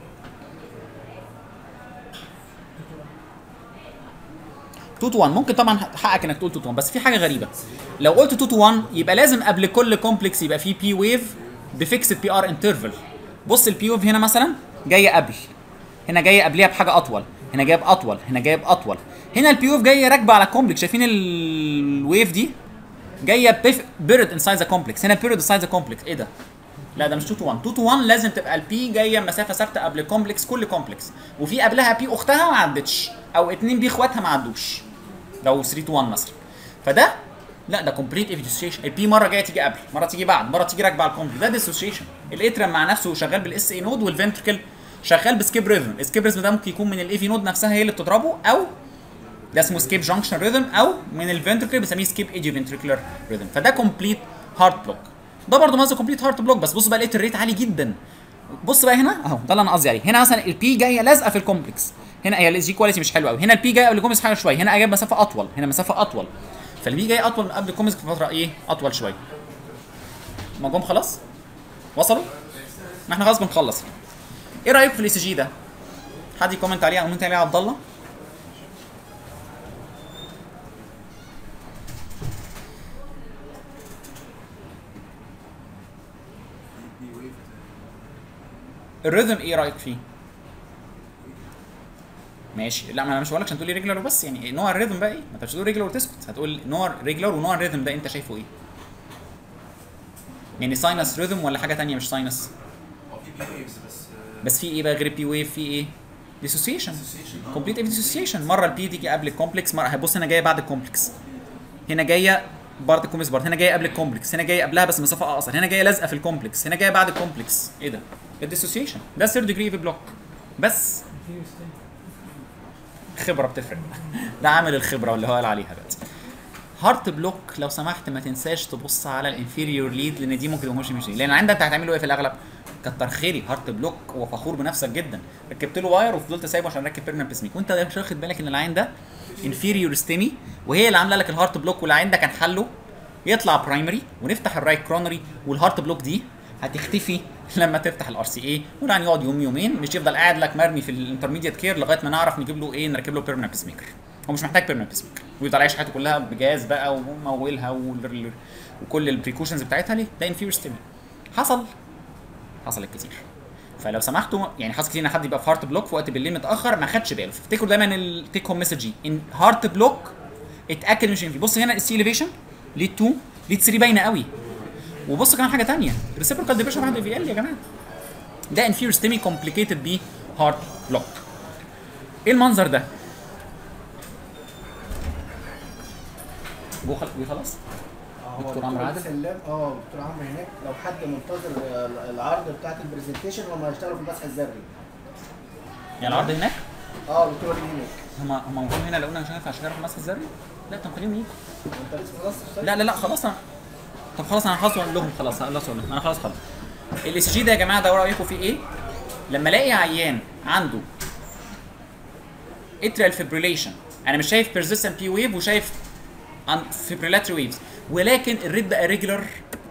اتنين تو واحد ممكن طبعا حقك انك تقول اتنين تو واحد، بس في حاجه غريبه. لو قلت اتنين تو واحد يبقى لازم قبل كل كومبلكس يبقى فيه بي ويف بفيكسد بي ار انترفال. بص البي ويف هنا مثلا جايه قبل، هنا جايه قبليها بحاجه اطول، هنا جايه باطول، هنا جايه باطول. هنا البي ويف جايه راكبه على الكومبلكس، شايفين الويف دي جايه بيرد انسايد ذا كومبلكس، هنا بيرد انسايد ذا كومبلكس. ايه ده؟ لا ده مش اتنين تو واحد. اتنين تو واحد لازم تبقى البي جايه مسافه ثابته قبل الكومبلكس، كل كومبلكس، وفي قبلها بي اختها ما عدتش، او اتنين بي اخواتها ما عدوش لو تلاتة تو واحد مثلا. فده لا ده كومبليت ايفي ديسوسيشن. البي مره جايه تيجي قبل، مره تيجي بعد، مره تيجي راكبه على الكومبلكس، ده ديسوسيشن. الاترم مع نفسه شغال بالاس اي نود، والفنتركل شغال بسكيب ريذم. السكيب ريذم ده ممكن يكون من الايفي نود نفسها هي اللي بتضربه، او ده اسمه سكيب جانكشن ريذم، او من الفنتركل بنسميه سكيب ايجي فنتريكولار ريذم. فده كومبليت هارت بلوك. ده برضه مازو كومبليت هارت بلوك، بس بص بقى لقيت الريت عالي جدا. بص بقى هنا اهو، ده اللي انا قصدي عليه. هنا مثلا البي جايه لازقه في الكومبلكس، هنا هي الاس جي كواليتي مش حلوه قوي. هنا البي جايه قبل الكومبلكس حاجه شويه، هنا جايب مسافه اطول، هنا مسافه اطول. فالبي جاي اطول من قبل الكومبلكس بفتره ايه؟ اطول شويه. ما جم خلاص؟ وصلوا؟ ما احنا خلاص بنخلص. ايه رايكم في الاس جي ده؟ حد يكومنت عليه او كومنت عليه عبد الله؟ الريذم ايه رايك فيه؟ ماشي. لا ما انا مش بقول لك عشان تقول لي ريجولار وبس، يعني نوع الريذم بقى ايه؟ ما انت مش هتقول ريجولار وتسكت، هتقول نوع ريجولار ونوع الريذم ده انت شايفه ايه؟ يعني ساينس ريذم ولا حاجه ثانيه مش ساينس؟ هو في بي ويفز بس بس في ايه بقى غير البي ويف؟ في ايه؟ ديسوسيشن، كومبليت ديسوسيشن. مره البي تيجي قبل الكومبلكس، مره هتبص هنا جايه بعد الكومبلكس، هنا جايه بعد الكومبلكس برضه، هنا جايه قبل الكومبلكس، هنا جايه قبلها بس مسافه اقصر، هنا جايه لازقه في الكومبلكس، هنا جايه بعد الكومبلكس. ايه ده؟ الديسوسيشن ده ثيرد ديجري في بلوك. بس خبره بتفرق. ده عامل الخبره اللي هو قال عليها دلوقتي. هارت بلوك لو سمحت ما تنساش تبص على الانفيريور ليد، لان دي ممكن تكون مش لان عندك انت هتعمله ايه في الاغلب؟ كتر خيري هارت بلوك هو فخور بنفسك جدا، ركبت له واير وفضلت سايبه عشان ركب بيرمننت بيسميك، وانت مش واخد بالك ان العين ده انفيريور ستيمي، وهي اللي عامله لك الهارت بلوك. والعين ده كان حله يطلع برايمري ونفتح الرايت كرونري، والهارت بلوك دي هتختفي لما تفتح الار سي اي، والعين يقعد يوم يومين مش يفضل قاعد لك مرمي في الانترميديت كير لغايه ما نعرف نجيب له ايه، نركب له بيرمننت بيسميكر. هو مش محتاج بيرمننت بيسميكر، ويفضل عايش حياته كلها بجهاز بقى ومولها وكل البريكوشنز بتاعتها. ليه؟ ده انفيريور ستيمي. حصل حصلت كتير. فلو سمحتوا يعني حصل كتير ان حد يبقى في هارت بلوك في وقت بالليل متاخر ما خدش باله. فافتكروا دايما التيك هوم مسج دي ان هارت بلوك اتاكد مش انفي. بص هنا السي اليفيشن ليد اتنين ليد تلاتة باينه قوي. وبص كمان حاجه ثانيه، ريسيبروكال ديبريشن واحد في ال يا جماعه. ده انفيريور ستيمي كومبليكيتد بي هارت بلوك. ايه المنظر ده؟ جوه خلاص؟ دكتور عمرو عادل؟ سلام اه دكتور عمرو هناك. لو حد منتظر العرض بتاعت البرزنتيشن هم هيشتغلوا في المسح الذري. يعني العرض هناك؟ اه دكتور هناك. هم هم موجودين هنا لو قلنا مش هينفع اشتغل في المسح الذري؟ لا طب خليهم يجوا. انت لسه خلصت؟ لا لا لا خلاص انا طب خلاص انا خلاص اقول لهم خلاص خلاص اقول لهم انا خلاص خلاص. الاس جي ده يا جماعه ده رايكم فيه ايه؟ لما الاقي عيان عنده اتريال فيبريليشن، انا مش شايف بيرزيستنت بي ويف وشايف فيبريلاتري ويفز، ولكن الريت بقى ريجولار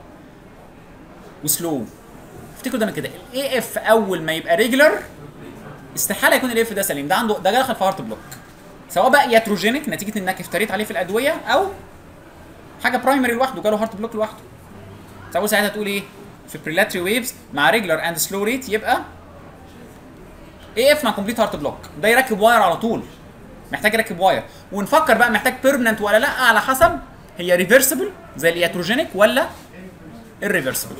وسلو. افتكروا دايما كده الاي اف اول ما يبقى ريجولار استحاله يكون الاي اف ده سليم. ده عنده ده دخل في هارت بلوك، سواء بقى ياتروجينيك نتيجه انك افتريت عليه في الادويه، او حاجه برايمري لوحده جاله هارت بلوك لوحده. سواء ساعتها تقول ايه؟ فيبريلاتري ويفز مع ريجولار اند سلو ريت يبقى اي اف مع كومبليت هارت بلوك. ده يركب واير على طول، محتاج يركب واير. ونفكر بقى محتاج بيرمننت ولا لا على حسب هي ريفرسبل زي الياتروجينيك ولا الريفرسبل.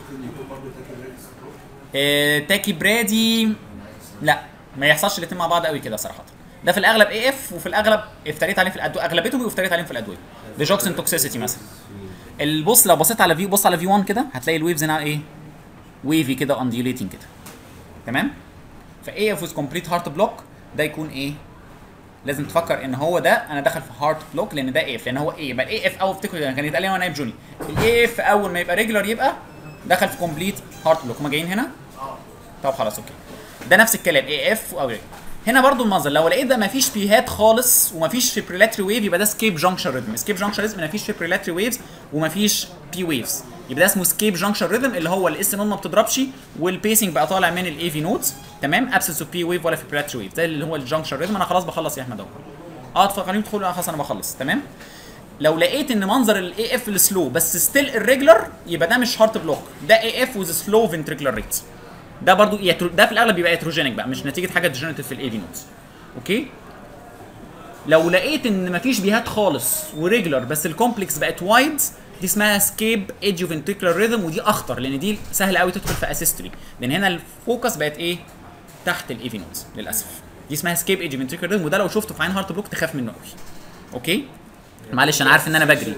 إيه تاكي برادي لا ما يحصلش الاثنين مع بعض قوي كده صراحه. ده في الاغلب اي اف، وفي الاغلب افتريت عليه في الادويه، اغلبيتهم افتريت عليهم في الادويه. ده جوكسن توكسيسيتي مثلا. البص لو بصيت على في بص على في واحد كده هتلاقي الويفز هنا ايه؟ ويفي كده انديوليتنج كده. تمام؟ فاي اف ويز كومبليت هارت بلوك ده يكون ايه؟ لازم تفكر ان هو ده انا داخل في هارت بلوك، لان ده اف، لان هو ايه يبقى الاي اف او افتكر كان يتقال لي وانا نايب جوني الاي اف اول ما يبقى ريجولار يبقى دخل في كومبليت هارت بلوك. هما جايين هنا؟ اه طب خلاص اوكي. ده نفس الكلام اي اف او هنا برضو المنظر لو لقيت ده مفيش بيهات خالص ومفيش فيبريلاتري ويف يبقى ده سكيب جانكشن ريزم. سكيب جانكشن ريزم مفيش فيبريلاتري ويفز ومفيش بي ويفز يبقى ده اسمه سكيب جانكشن ريزم اللي هو الاس نود ما بتضربش والبيسنج بقى طالع من الاي في نودز تمام ابسنس اوف بي ويف ولا فيبريلاتري ويف ده اللي هو الجانكشن ريزم. انا خلاص بخلص يا احمد اهو اه اتفقوا تدخلوا خلاص انا بخلص تمام. لو لقيت ان منظر الاي اف السلو بس ستيل الريجولار يبقى ده مش هارت بلوك ده اي اف وذ سلو فنتريكولار ريت. ده برضو يترو... ده في الاغلب بيبقى اتروجينيك بقى مش نتيجه حاجه ديجنريتيف في الاي في نودز. اوكي لو لقيت ان مفيش بيهات خالص وريجولار بس الكومبلكس بقت وايد دي اسمها سكيب ايديو فنتريكولار ريذم ودي اخطر لان دي سهل قوي تدخل في اسيستري لان هنا الفوكس بقت ايه تحت الاي في نودز للاسف. دي اسمها سكيب ايديو فنتريكولار ريذم وده لو شفته في عين هارت بلوك تخاف منه قوي. اوكي معلش انا عارف ان انا بجري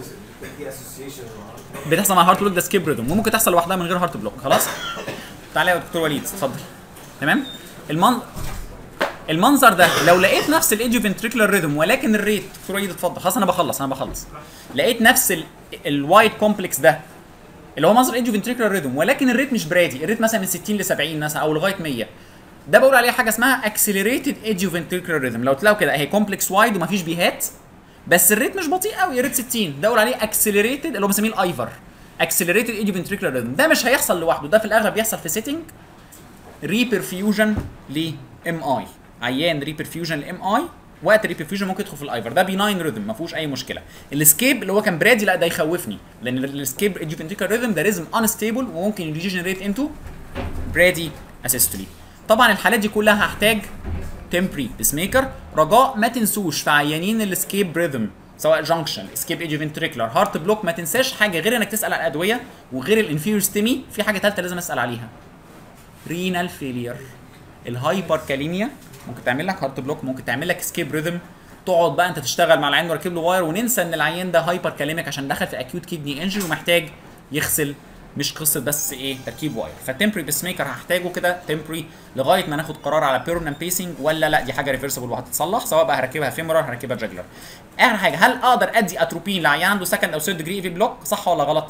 بتحصل مع هارت بلوك ده سكيب ريذم وممكن تحصل لوحدها من غير هارت بلوك. خلاص تعالى يا دكتور وليد اتفضل تمام. المن... المنظر ده لو لقيت نفس الايديو فنتريكولار ريذم ولكن الريت دكتور وليد اتفضل خلاص انا بخلص انا بخلص لقيت نفس الوايد كومبلكس ده اللي هو منظر ايديو فنتريكولار ريذم ولكن الريت مش برادي الريت مثلا من ستين ل سبعين مثلا او لغايه مية ده بقول عليه حاجه اسمها اكسلريتد ايديو فنتريكولار ريذم. لو تلاقوا كده اهي كومبلكس وايد ومفيش بيهات بس الريت مش بطيء قوي الريت ستين ده بقول عليه اكسلريتد اللي هو بنسميه الايفر اكسلريتد ايديو فنتريكولار ريذم. ده مش هيحصل لوحده ده في الاغلب بيحصل في سيتنج ريبرفيوجن لام اي عيان ريبرفيوجن لام اي وقت الريبرفيوجن ممكن يدخل في الايفر ده بيناين ريذم ما فيهوش اي مشكله. الاسكيب اللي هو كان برادي لا ده يخوفني لان الاسكيب ايديو فنتريكولار ريذم ده ريذم انستيبل وممكن يديجنريت انتو برادي اسيستولي. طبعا الحالات دي كلها هحتاج تمبري بيس ميكر. رجاء ما تنسوش في عيانين الاسكيب ريذم سواء جانكشن اسكيب ايديو فنتريكولار هارت بلوك ما تنساش حاجه غير انك تسال على الادويه وغير الانفيريور ستيمي في حاجه ثالثه لازم اسال عليها رينال فيلير. الهايبر كاليميا ممكن تعمل لك هارت بلوك ممكن تعمل لك اسكيب ريذم تقعد بقى انت تشتغل مع العيان وراكب له واير وننسى ان العيان ده هايبر كاليميك عشان دخل في اكيوت كيدني انجري ومحتاج يغسل مش قصه بس ايه تركيب واير. فالتمبري بيس ميكر هحتاجه كده تمبري لغايه ما ناخد قرار على بيرمننت بيسنج ولا لا دي حاجه ريفرسبل وهتتصلح سواء بقى هركبها فيمورال هركبها جاجلر. اخر حاجه هل اقدر ادي اتروبين لعيان عنده سكند او ثيرد ديجري في بلوك صح ولا غلط؟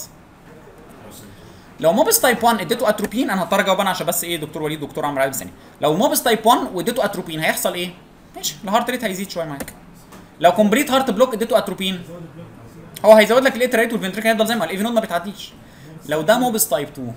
لو موبس تايب واحد اديته اتروبين انا هضطر اجاوب انا عشان بس ايه دكتور وليد دكتور عمرو عادل ثاني. لو موبس تايب واحد واديته اتروبين هيحصل ايه؟ ماشي الهارت ريت هيزيد شويه معاك. لو كومبليت هارت بلوك اديته اتروبين هو هيزود لك الايتر ريت والفنتريكل هيفضل زي ما الايفي نود ما بتعديش. لو ده موبس تايب اتنين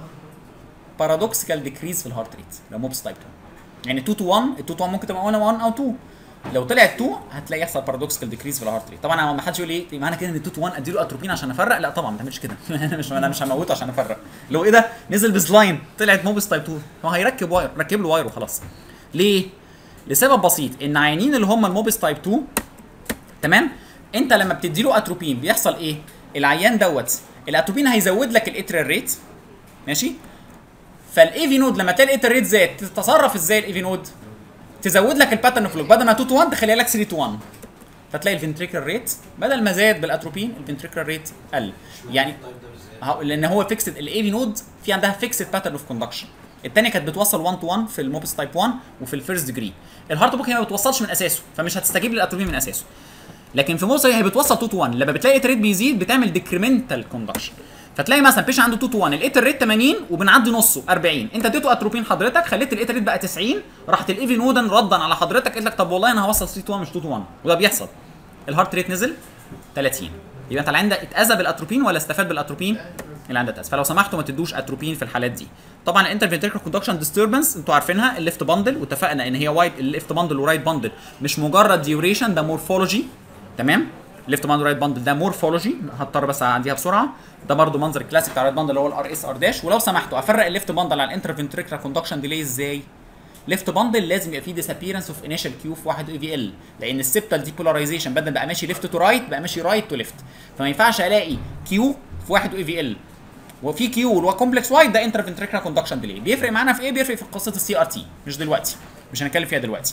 بارادوكسيكال ديكريز في الهارت ريت لو موبس تايب اتنين يعني اتنين تو واحد ال اتنين تو واحد ممكن تبقى واحد او اتنين لو طلعت اتنين هتلاقي يحصل بارادوكسيكال ديكريز في الهارت ريت. طبعا ما حدش يقول ايه معنى كده ان اتنين تو واحد اديله اتروبين عشان افرق لا طبعا ما تعملش كده انا مش انا مش هموته عشان افرق. لو ايه ده نزل بسلاين طلعت موبس تايب اتنين هو هيركب واير ركب له واير وخلاص. ليه؟ لسبب بسيط ان عيانين اللي هم الموبس تايب اتنين تمام انت لما بتدي له اتروبين بيحصل ايه؟ العيان دوت الاتروبين هيزود لك الاتريال ريت ماشي. فالاي في نود لما تلاقي الاتريال ريت زاد تتصرف ازاي الاي في نود؟ تزود لك الباترن فلوك بدل ما اتنين تو واحد تخليها لك تلاتة تو واحد فتلاقي الفنتريكولار ريت بدل ما زاد بالاتروبين الفنتريكولار ريت قل يعني لان هو فيكسد الاي في نود في عندها فيكسد باترن اوف كوندكشن. الثانيه كانت بتوصل واحد تو واحد في الموبس تايب واحد وفي الفيرست ديجري. الهارت بوك هي ما بتوصلش من اساسه فمش هتستجيب للاتروبين من اساسه. لكن في موبس هي بتوصل اتنين تو واحد لما بتلاقي الاتر ريت بيزيد بتعمل ديكريمنتال كوندكشن. فتلاقي مثلا بيش عنده اتنين تو واحد الاتر ريت تمانين وبنعدي نصه اربعين انت اديته اتروبين حضرتك خليت الاتر ريت بقى تسعين راحت الايفي نودن ردا على حضرتك قالت لك طب والله انا هوصل تلاتة تو واحد مش اتنين تو واحد وده بيحصل. الهارت ريت نزل تلاتين يبقى انت العيان ده اتاذى بالاتروبين ولا استفاد بالاتروبين؟ العيان ده اتاذى. فلو سمحتوا ما تدوش اتروبين في الحالات دي. طبعا الانترفنتريكولار كوندكشن ديستربنس انتوا عارفينها الليفت باندل واتفقنا ان هي وايد الليفت باندل ورايت باندل مش مجرد ديوريشن ده مورفولوجي تمام. ليفت باندل رايت باندل ده مورفولوجي هضطر بس اعديها بسرعه. ده برده منظر الكلاسيك بتاع الرايت باندل اللي هو الار اس ار داش. ولو سمحتوا افرق الليفت باندل عن الانترفنتريكولار كوندكشن ديلي ازاي؟ ليفت باندل لازم يبقى فيه ديسابيرنس اوف انيشال كيو في واحد اي في ال لان السبتال ديبولاريزيشن بدل بقى ماشي ليفت تو رايت بقى ماشي رايت تو ليفت فما ينفعش الاقي كيو في واحد اي في ال وفي كيو اللي هو كومبلكس وايد ده انترفنتريكولار كوندكشن ديلي. بيفرق معانا في ايه؟ بيفرق في قصه السي ار تي مش دلوقتي مش هنتكلم فيها دلوقتي.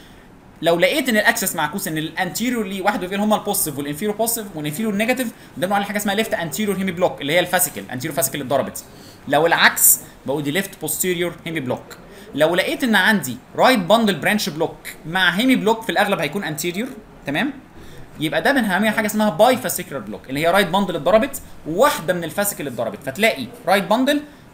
لو لقيت ان الاكسس معكوس ان الانتيريور ليه واحد وفين هم البوزيتيف والانفيريور بوزيتيف والانفيريور نيجاتيف ده بنقول على حاجه اسمها ليفت انتيريور هيمي بلوك اللي هي الفاسيكل انتيريور فاسيكل اللي اتضربت. لو العكس بقول دي ليفت بوستيريور هيمي بلوك. لو لقيت ان عندي رايت باندل برانش بلوك مع هيمي بلوك في الاغلب هيكون انتيريور تمام يبقى ده بنسميها حاجه اسمها باي فاسيكولار بلوك اللي هي رايت باندل اتضربت وواحده من الفاسيكل اتضربت فتلاقي رايت باندل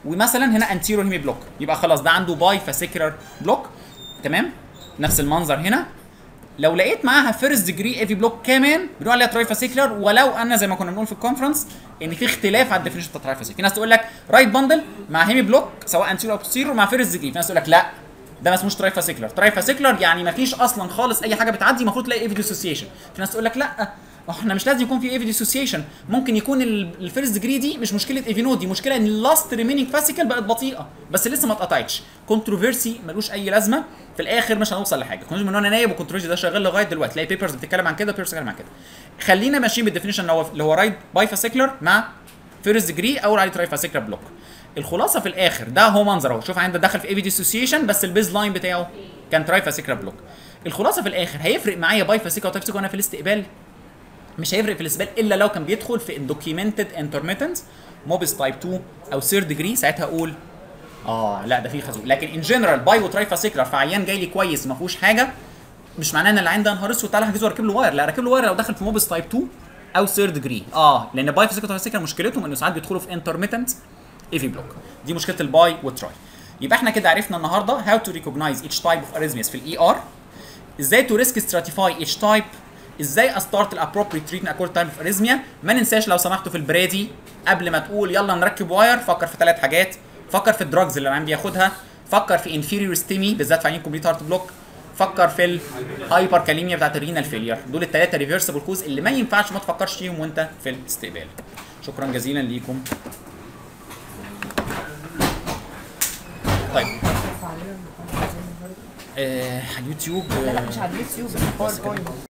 ومثلا هنا انتيرو هيمي بلوك، يبقى خلاص ده عنده باي فاسيكولار بلوك. تمام، نفس المنظر هنا. لو لقيت معاها فيرست ديجري اي في بلوك كمان بنقول عليها تراي فاسيكولار، ولو ان زي ما كنا بنقول في الكونفرنس ان في اختلاف على الديفينيشن بتاع تراي فاسيكولار. في ناس تقول لك رايت باندل مع هيمي بلوك سواء انتيرو او بوستيرو مع فيرست ديجري، في ناس تقول لك لا ده ما اسموش تراي فاسيكولار. تراي فاسيكولار يعني ما فيش اصلا خالص اي حاجه بتعدي، المفروض تلاقي اي في ديسوسيشن. في ناس تقول لك لا احنا مش لازم يكون في اي في ديسوسيشن، ممكن يكون الفيرست ديجري دي مش مشكله اي في نود، دي مشكله ان اللاست ريمينينج فاسيكل بقت بطيئه بس لسه ما اتقطعتش. كونتروفيرسي ملوش اي لازمه، في الاخر مش هنوصل لحاجه. كنت من وانا نايب والكونتروفيرسي ده شغال لغايه دلوقتي، تلاقي بيبرز بتتكلم عن كده، بيبرز بتتكلم عن كده. خلينا ماشيين بالديفينيشن اللي هو اللي هو رايت باي فاسيكولار مع فيرست ديجري او عليه تراي فاسيكولار بلوك. الخلاصه في الاخر ده هو منظر اهو، شوف عندنا دخل في اي في ديسوسيشن بس البيز لاين بتاعه كان تراي فاسيكولار بلوك. الخلاصه في الاخر هيفرق معايا باي فاسيكولار وتراي فاسيكولار وانا في الاستقبال؟ مش هيفرق في الاستقبال الا لو كان بيدخل في اندوكيومنتد انترميتنت موبس تايب اتنين او ثيرد ديجري، ساعتها اقول اه لا ده فيه خازوق. لكن ان جنرال باي وتراي فاسيكولار في عيان جاي لي كويس ما فيهوش حاجه، مش معناه ان العين ده نهار اسود تعالى احجزه واركب له واير، لا راكب له واير لو دخل في موبس تايب اتنين او ثيرد ديجري. اه لان باي فاسيكولار وتراي مشكلتهم انه ساعات بيدخلوا في انترميتنت اي في بلوك، دي مشكله الباي والتراي. يبقى احنا كده عرفنا النهارده هاو تو ريكوجنايز ايتش تايب اوف اريزمياس في الاي ار، ازاي تو ريسك ستراتيفاي ايتش تايب، ازاي استارت الابروبريت تريتمنت اكورد تايم اوف اريزميا. ما ننساش لو سمحتوا في البرادي قبل ما تقول يلا نركب واير فكر في ثلاث حاجات، فكر في الدراجز اللي العيان بياخدها، فكر في انفيريور ستيمي بالذات في عيان كومبليت هارت بلوك، فكر في الهايبر كاليميا بتاعت الرينال فيلير. دول الثلاثه ريفرسبل كوز اللي ما ينفعش ما تفكرش فيهم وانت في الاستقبال. شكرا جزيلا ليكم. طيب آه يوتيوب لا لا مش على اليوتيوب، الباوربوينت.